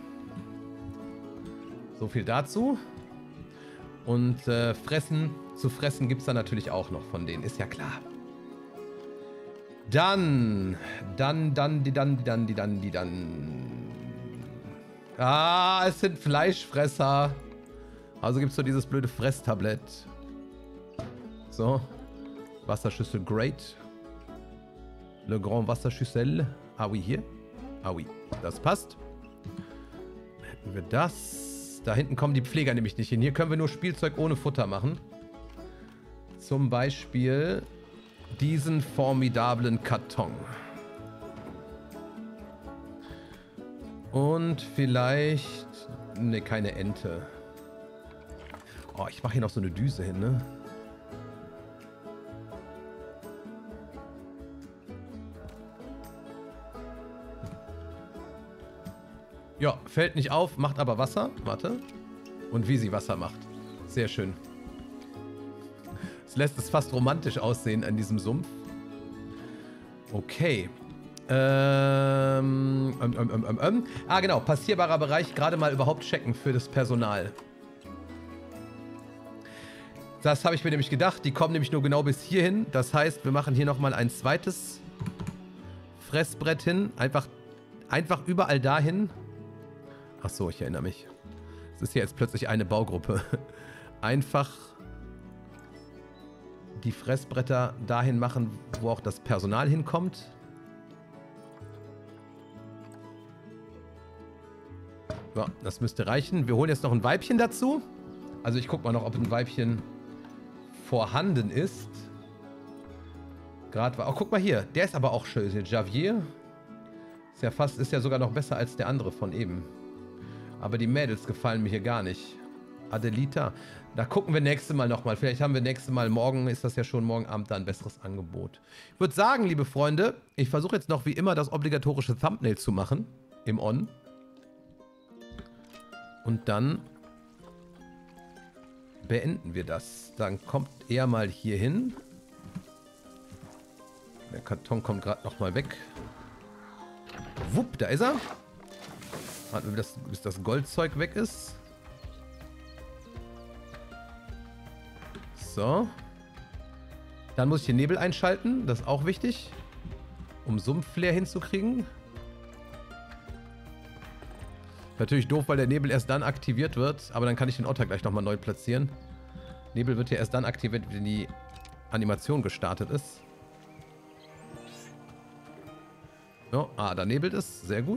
So viel dazu. Und äh, fressen, zu fressen gibt es dann natürlich auch noch von denen, ist ja klar. Dann, dann, dann, die, dann, die, dann, die, dann, die, dann. Ah, es sind Fleischfresser. Also gibt es so dieses blöde Fresstablett. So. Wasserschüssel Great. Le Grand Wasserschüssel. Ah oui, hier. Ah oui, das passt. Dann hätten wir das. Da hinten kommen die Pfleger nämlich nicht hin. Hier können wir nur Spielzeug ohne Futter machen. Zum Beispiel diesen formidablen Karton. Und vielleicht... Ne, keine Ente. Oh, ich mache hier noch so eine Düse hin, ne? Ja, fällt nicht auf, macht aber Wasser. Warte. Und wie sie Wasser macht. Sehr schön. Es lässt es fast romantisch aussehen an diesem Sumpf. Okay. Ähm, ähm, ähm, ähm, ähm. Ah, genau. Passierbarer Bereich. Gerade mal überhaupt checken für das Personal. Das habe ich mir nämlich gedacht. Die kommen nämlich nur genau bis hierhin. Das heißt, wir machen hier nochmal ein zweites Fressbrett hin. Einfach, einfach überall dahin. Ach so, ich erinnere mich. Es ist hier jetzt plötzlich eine Baugruppe. Einfach die Fressbretter dahin machen, wo auch das Personal hinkommt. Ja, das müsste reichen. Wir holen jetzt noch ein Weibchen dazu. Also ich gucke mal noch, ob ein Weibchen vorhanden ist. Gerade war... Oh, guck mal hier. Der ist aber auch schön. Javier. Ist ja fast... Ist ja sogar noch besser als der andere von eben. Aber die Mädels gefallen mir hier gar nicht. Adelita. Da gucken wir nächstes Mal nochmal. Vielleicht haben wir nächstes Mal, morgen ist das ja schon, morgen Abend da ein besseres Angebot. Ich würde sagen, liebe Freunde, ich versuche jetzt noch wie immer das obligatorische Thumbnail zu machen. Im On. Und dann beenden wir das. Dann kommt er mal hier hin. Der Karton kommt gerade noch mal weg. Wupp, da ist er. Warten wir, bis das, bis das Goldzeug weg ist. So. Dann muss ich den Nebel einschalten. Das ist auch wichtig. Um Sumpfleer hinzukriegen. Natürlich doof, weil der Nebel erst dann aktiviert wird. Aber dann kann ich den Otter gleich nochmal neu platzieren. Nebel wird ja erst dann aktiviert, wenn die Animation gestartet ist. So, ah, da nebelt es. Sehr gut.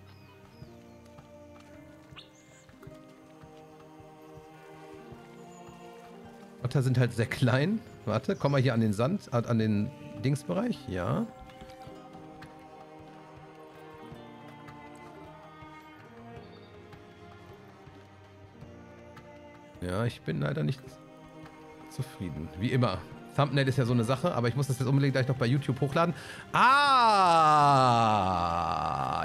Otter sind halt sehr klein. Warte, komm mal hier an den Sand, an den Dingsbereich. Ja. Ja, ich bin leider nicht zufrieden. Wie immer. Thumbnail ist ja so eine Sache, aber ich muss das jetzt unbedingt gleich noch bei YouTube hochladen. Ah!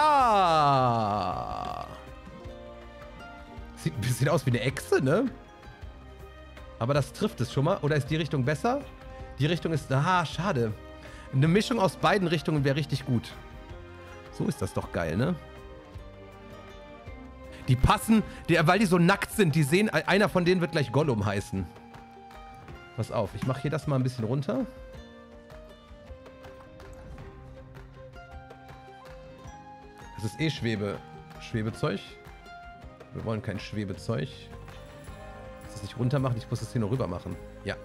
Ja! Sieht ein bisschen aus wie eine Echse, ne? Aber das trifft es schon mal. Oder ist die Richtung besser? Die Richtung ist... Ah, schade. Eine Mischung aus beiden Richtungen wäre richtig gut. So ist das doch geil, ne? Die passen, der, weil die so nackt sind, die sehen... Einer von denen wird gleich Gollum heißen. Pass auf, ich mache hier das mal ein bisschen runter. Das ist eh Schwebe, Schwebezeug. Wir wollen kein Schwebezeug. Das nicht runter machen, ich muss das hier noch rüber machen. Ja.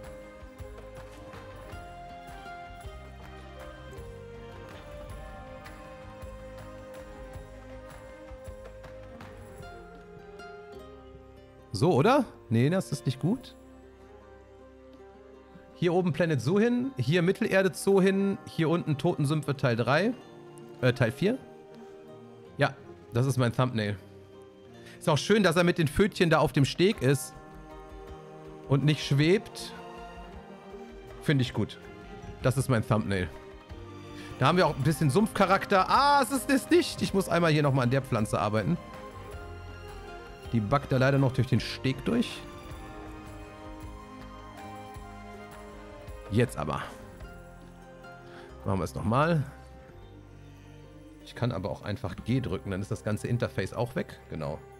So, oder? Nee, das ist nicht gut. Hier oben Planet Zoo hin, hier Mittelerde Zoo hin, hier unten Totensümpfe Teil drei, äh, Teil vier. Ja, das ist mein Thumbnail. Ist auch schön, dass er mit den Pfötchen da auf dem Steg ist und nicht schwebt. Finde ich gut. Das ist mein Thumbnail. Da haben wir auch ein bisschen Sumpfcharakter. Ah, es ist es nicht. Ich muss einmal hier nochmal an der Pflanze arbeiten. Die backt da leider noch durch den Steg durch. Jetzt aber. Machen wir es nochmal. Ich kann aber auch einfach G drücken, dann ist das ganze Interface auch weg. Genau.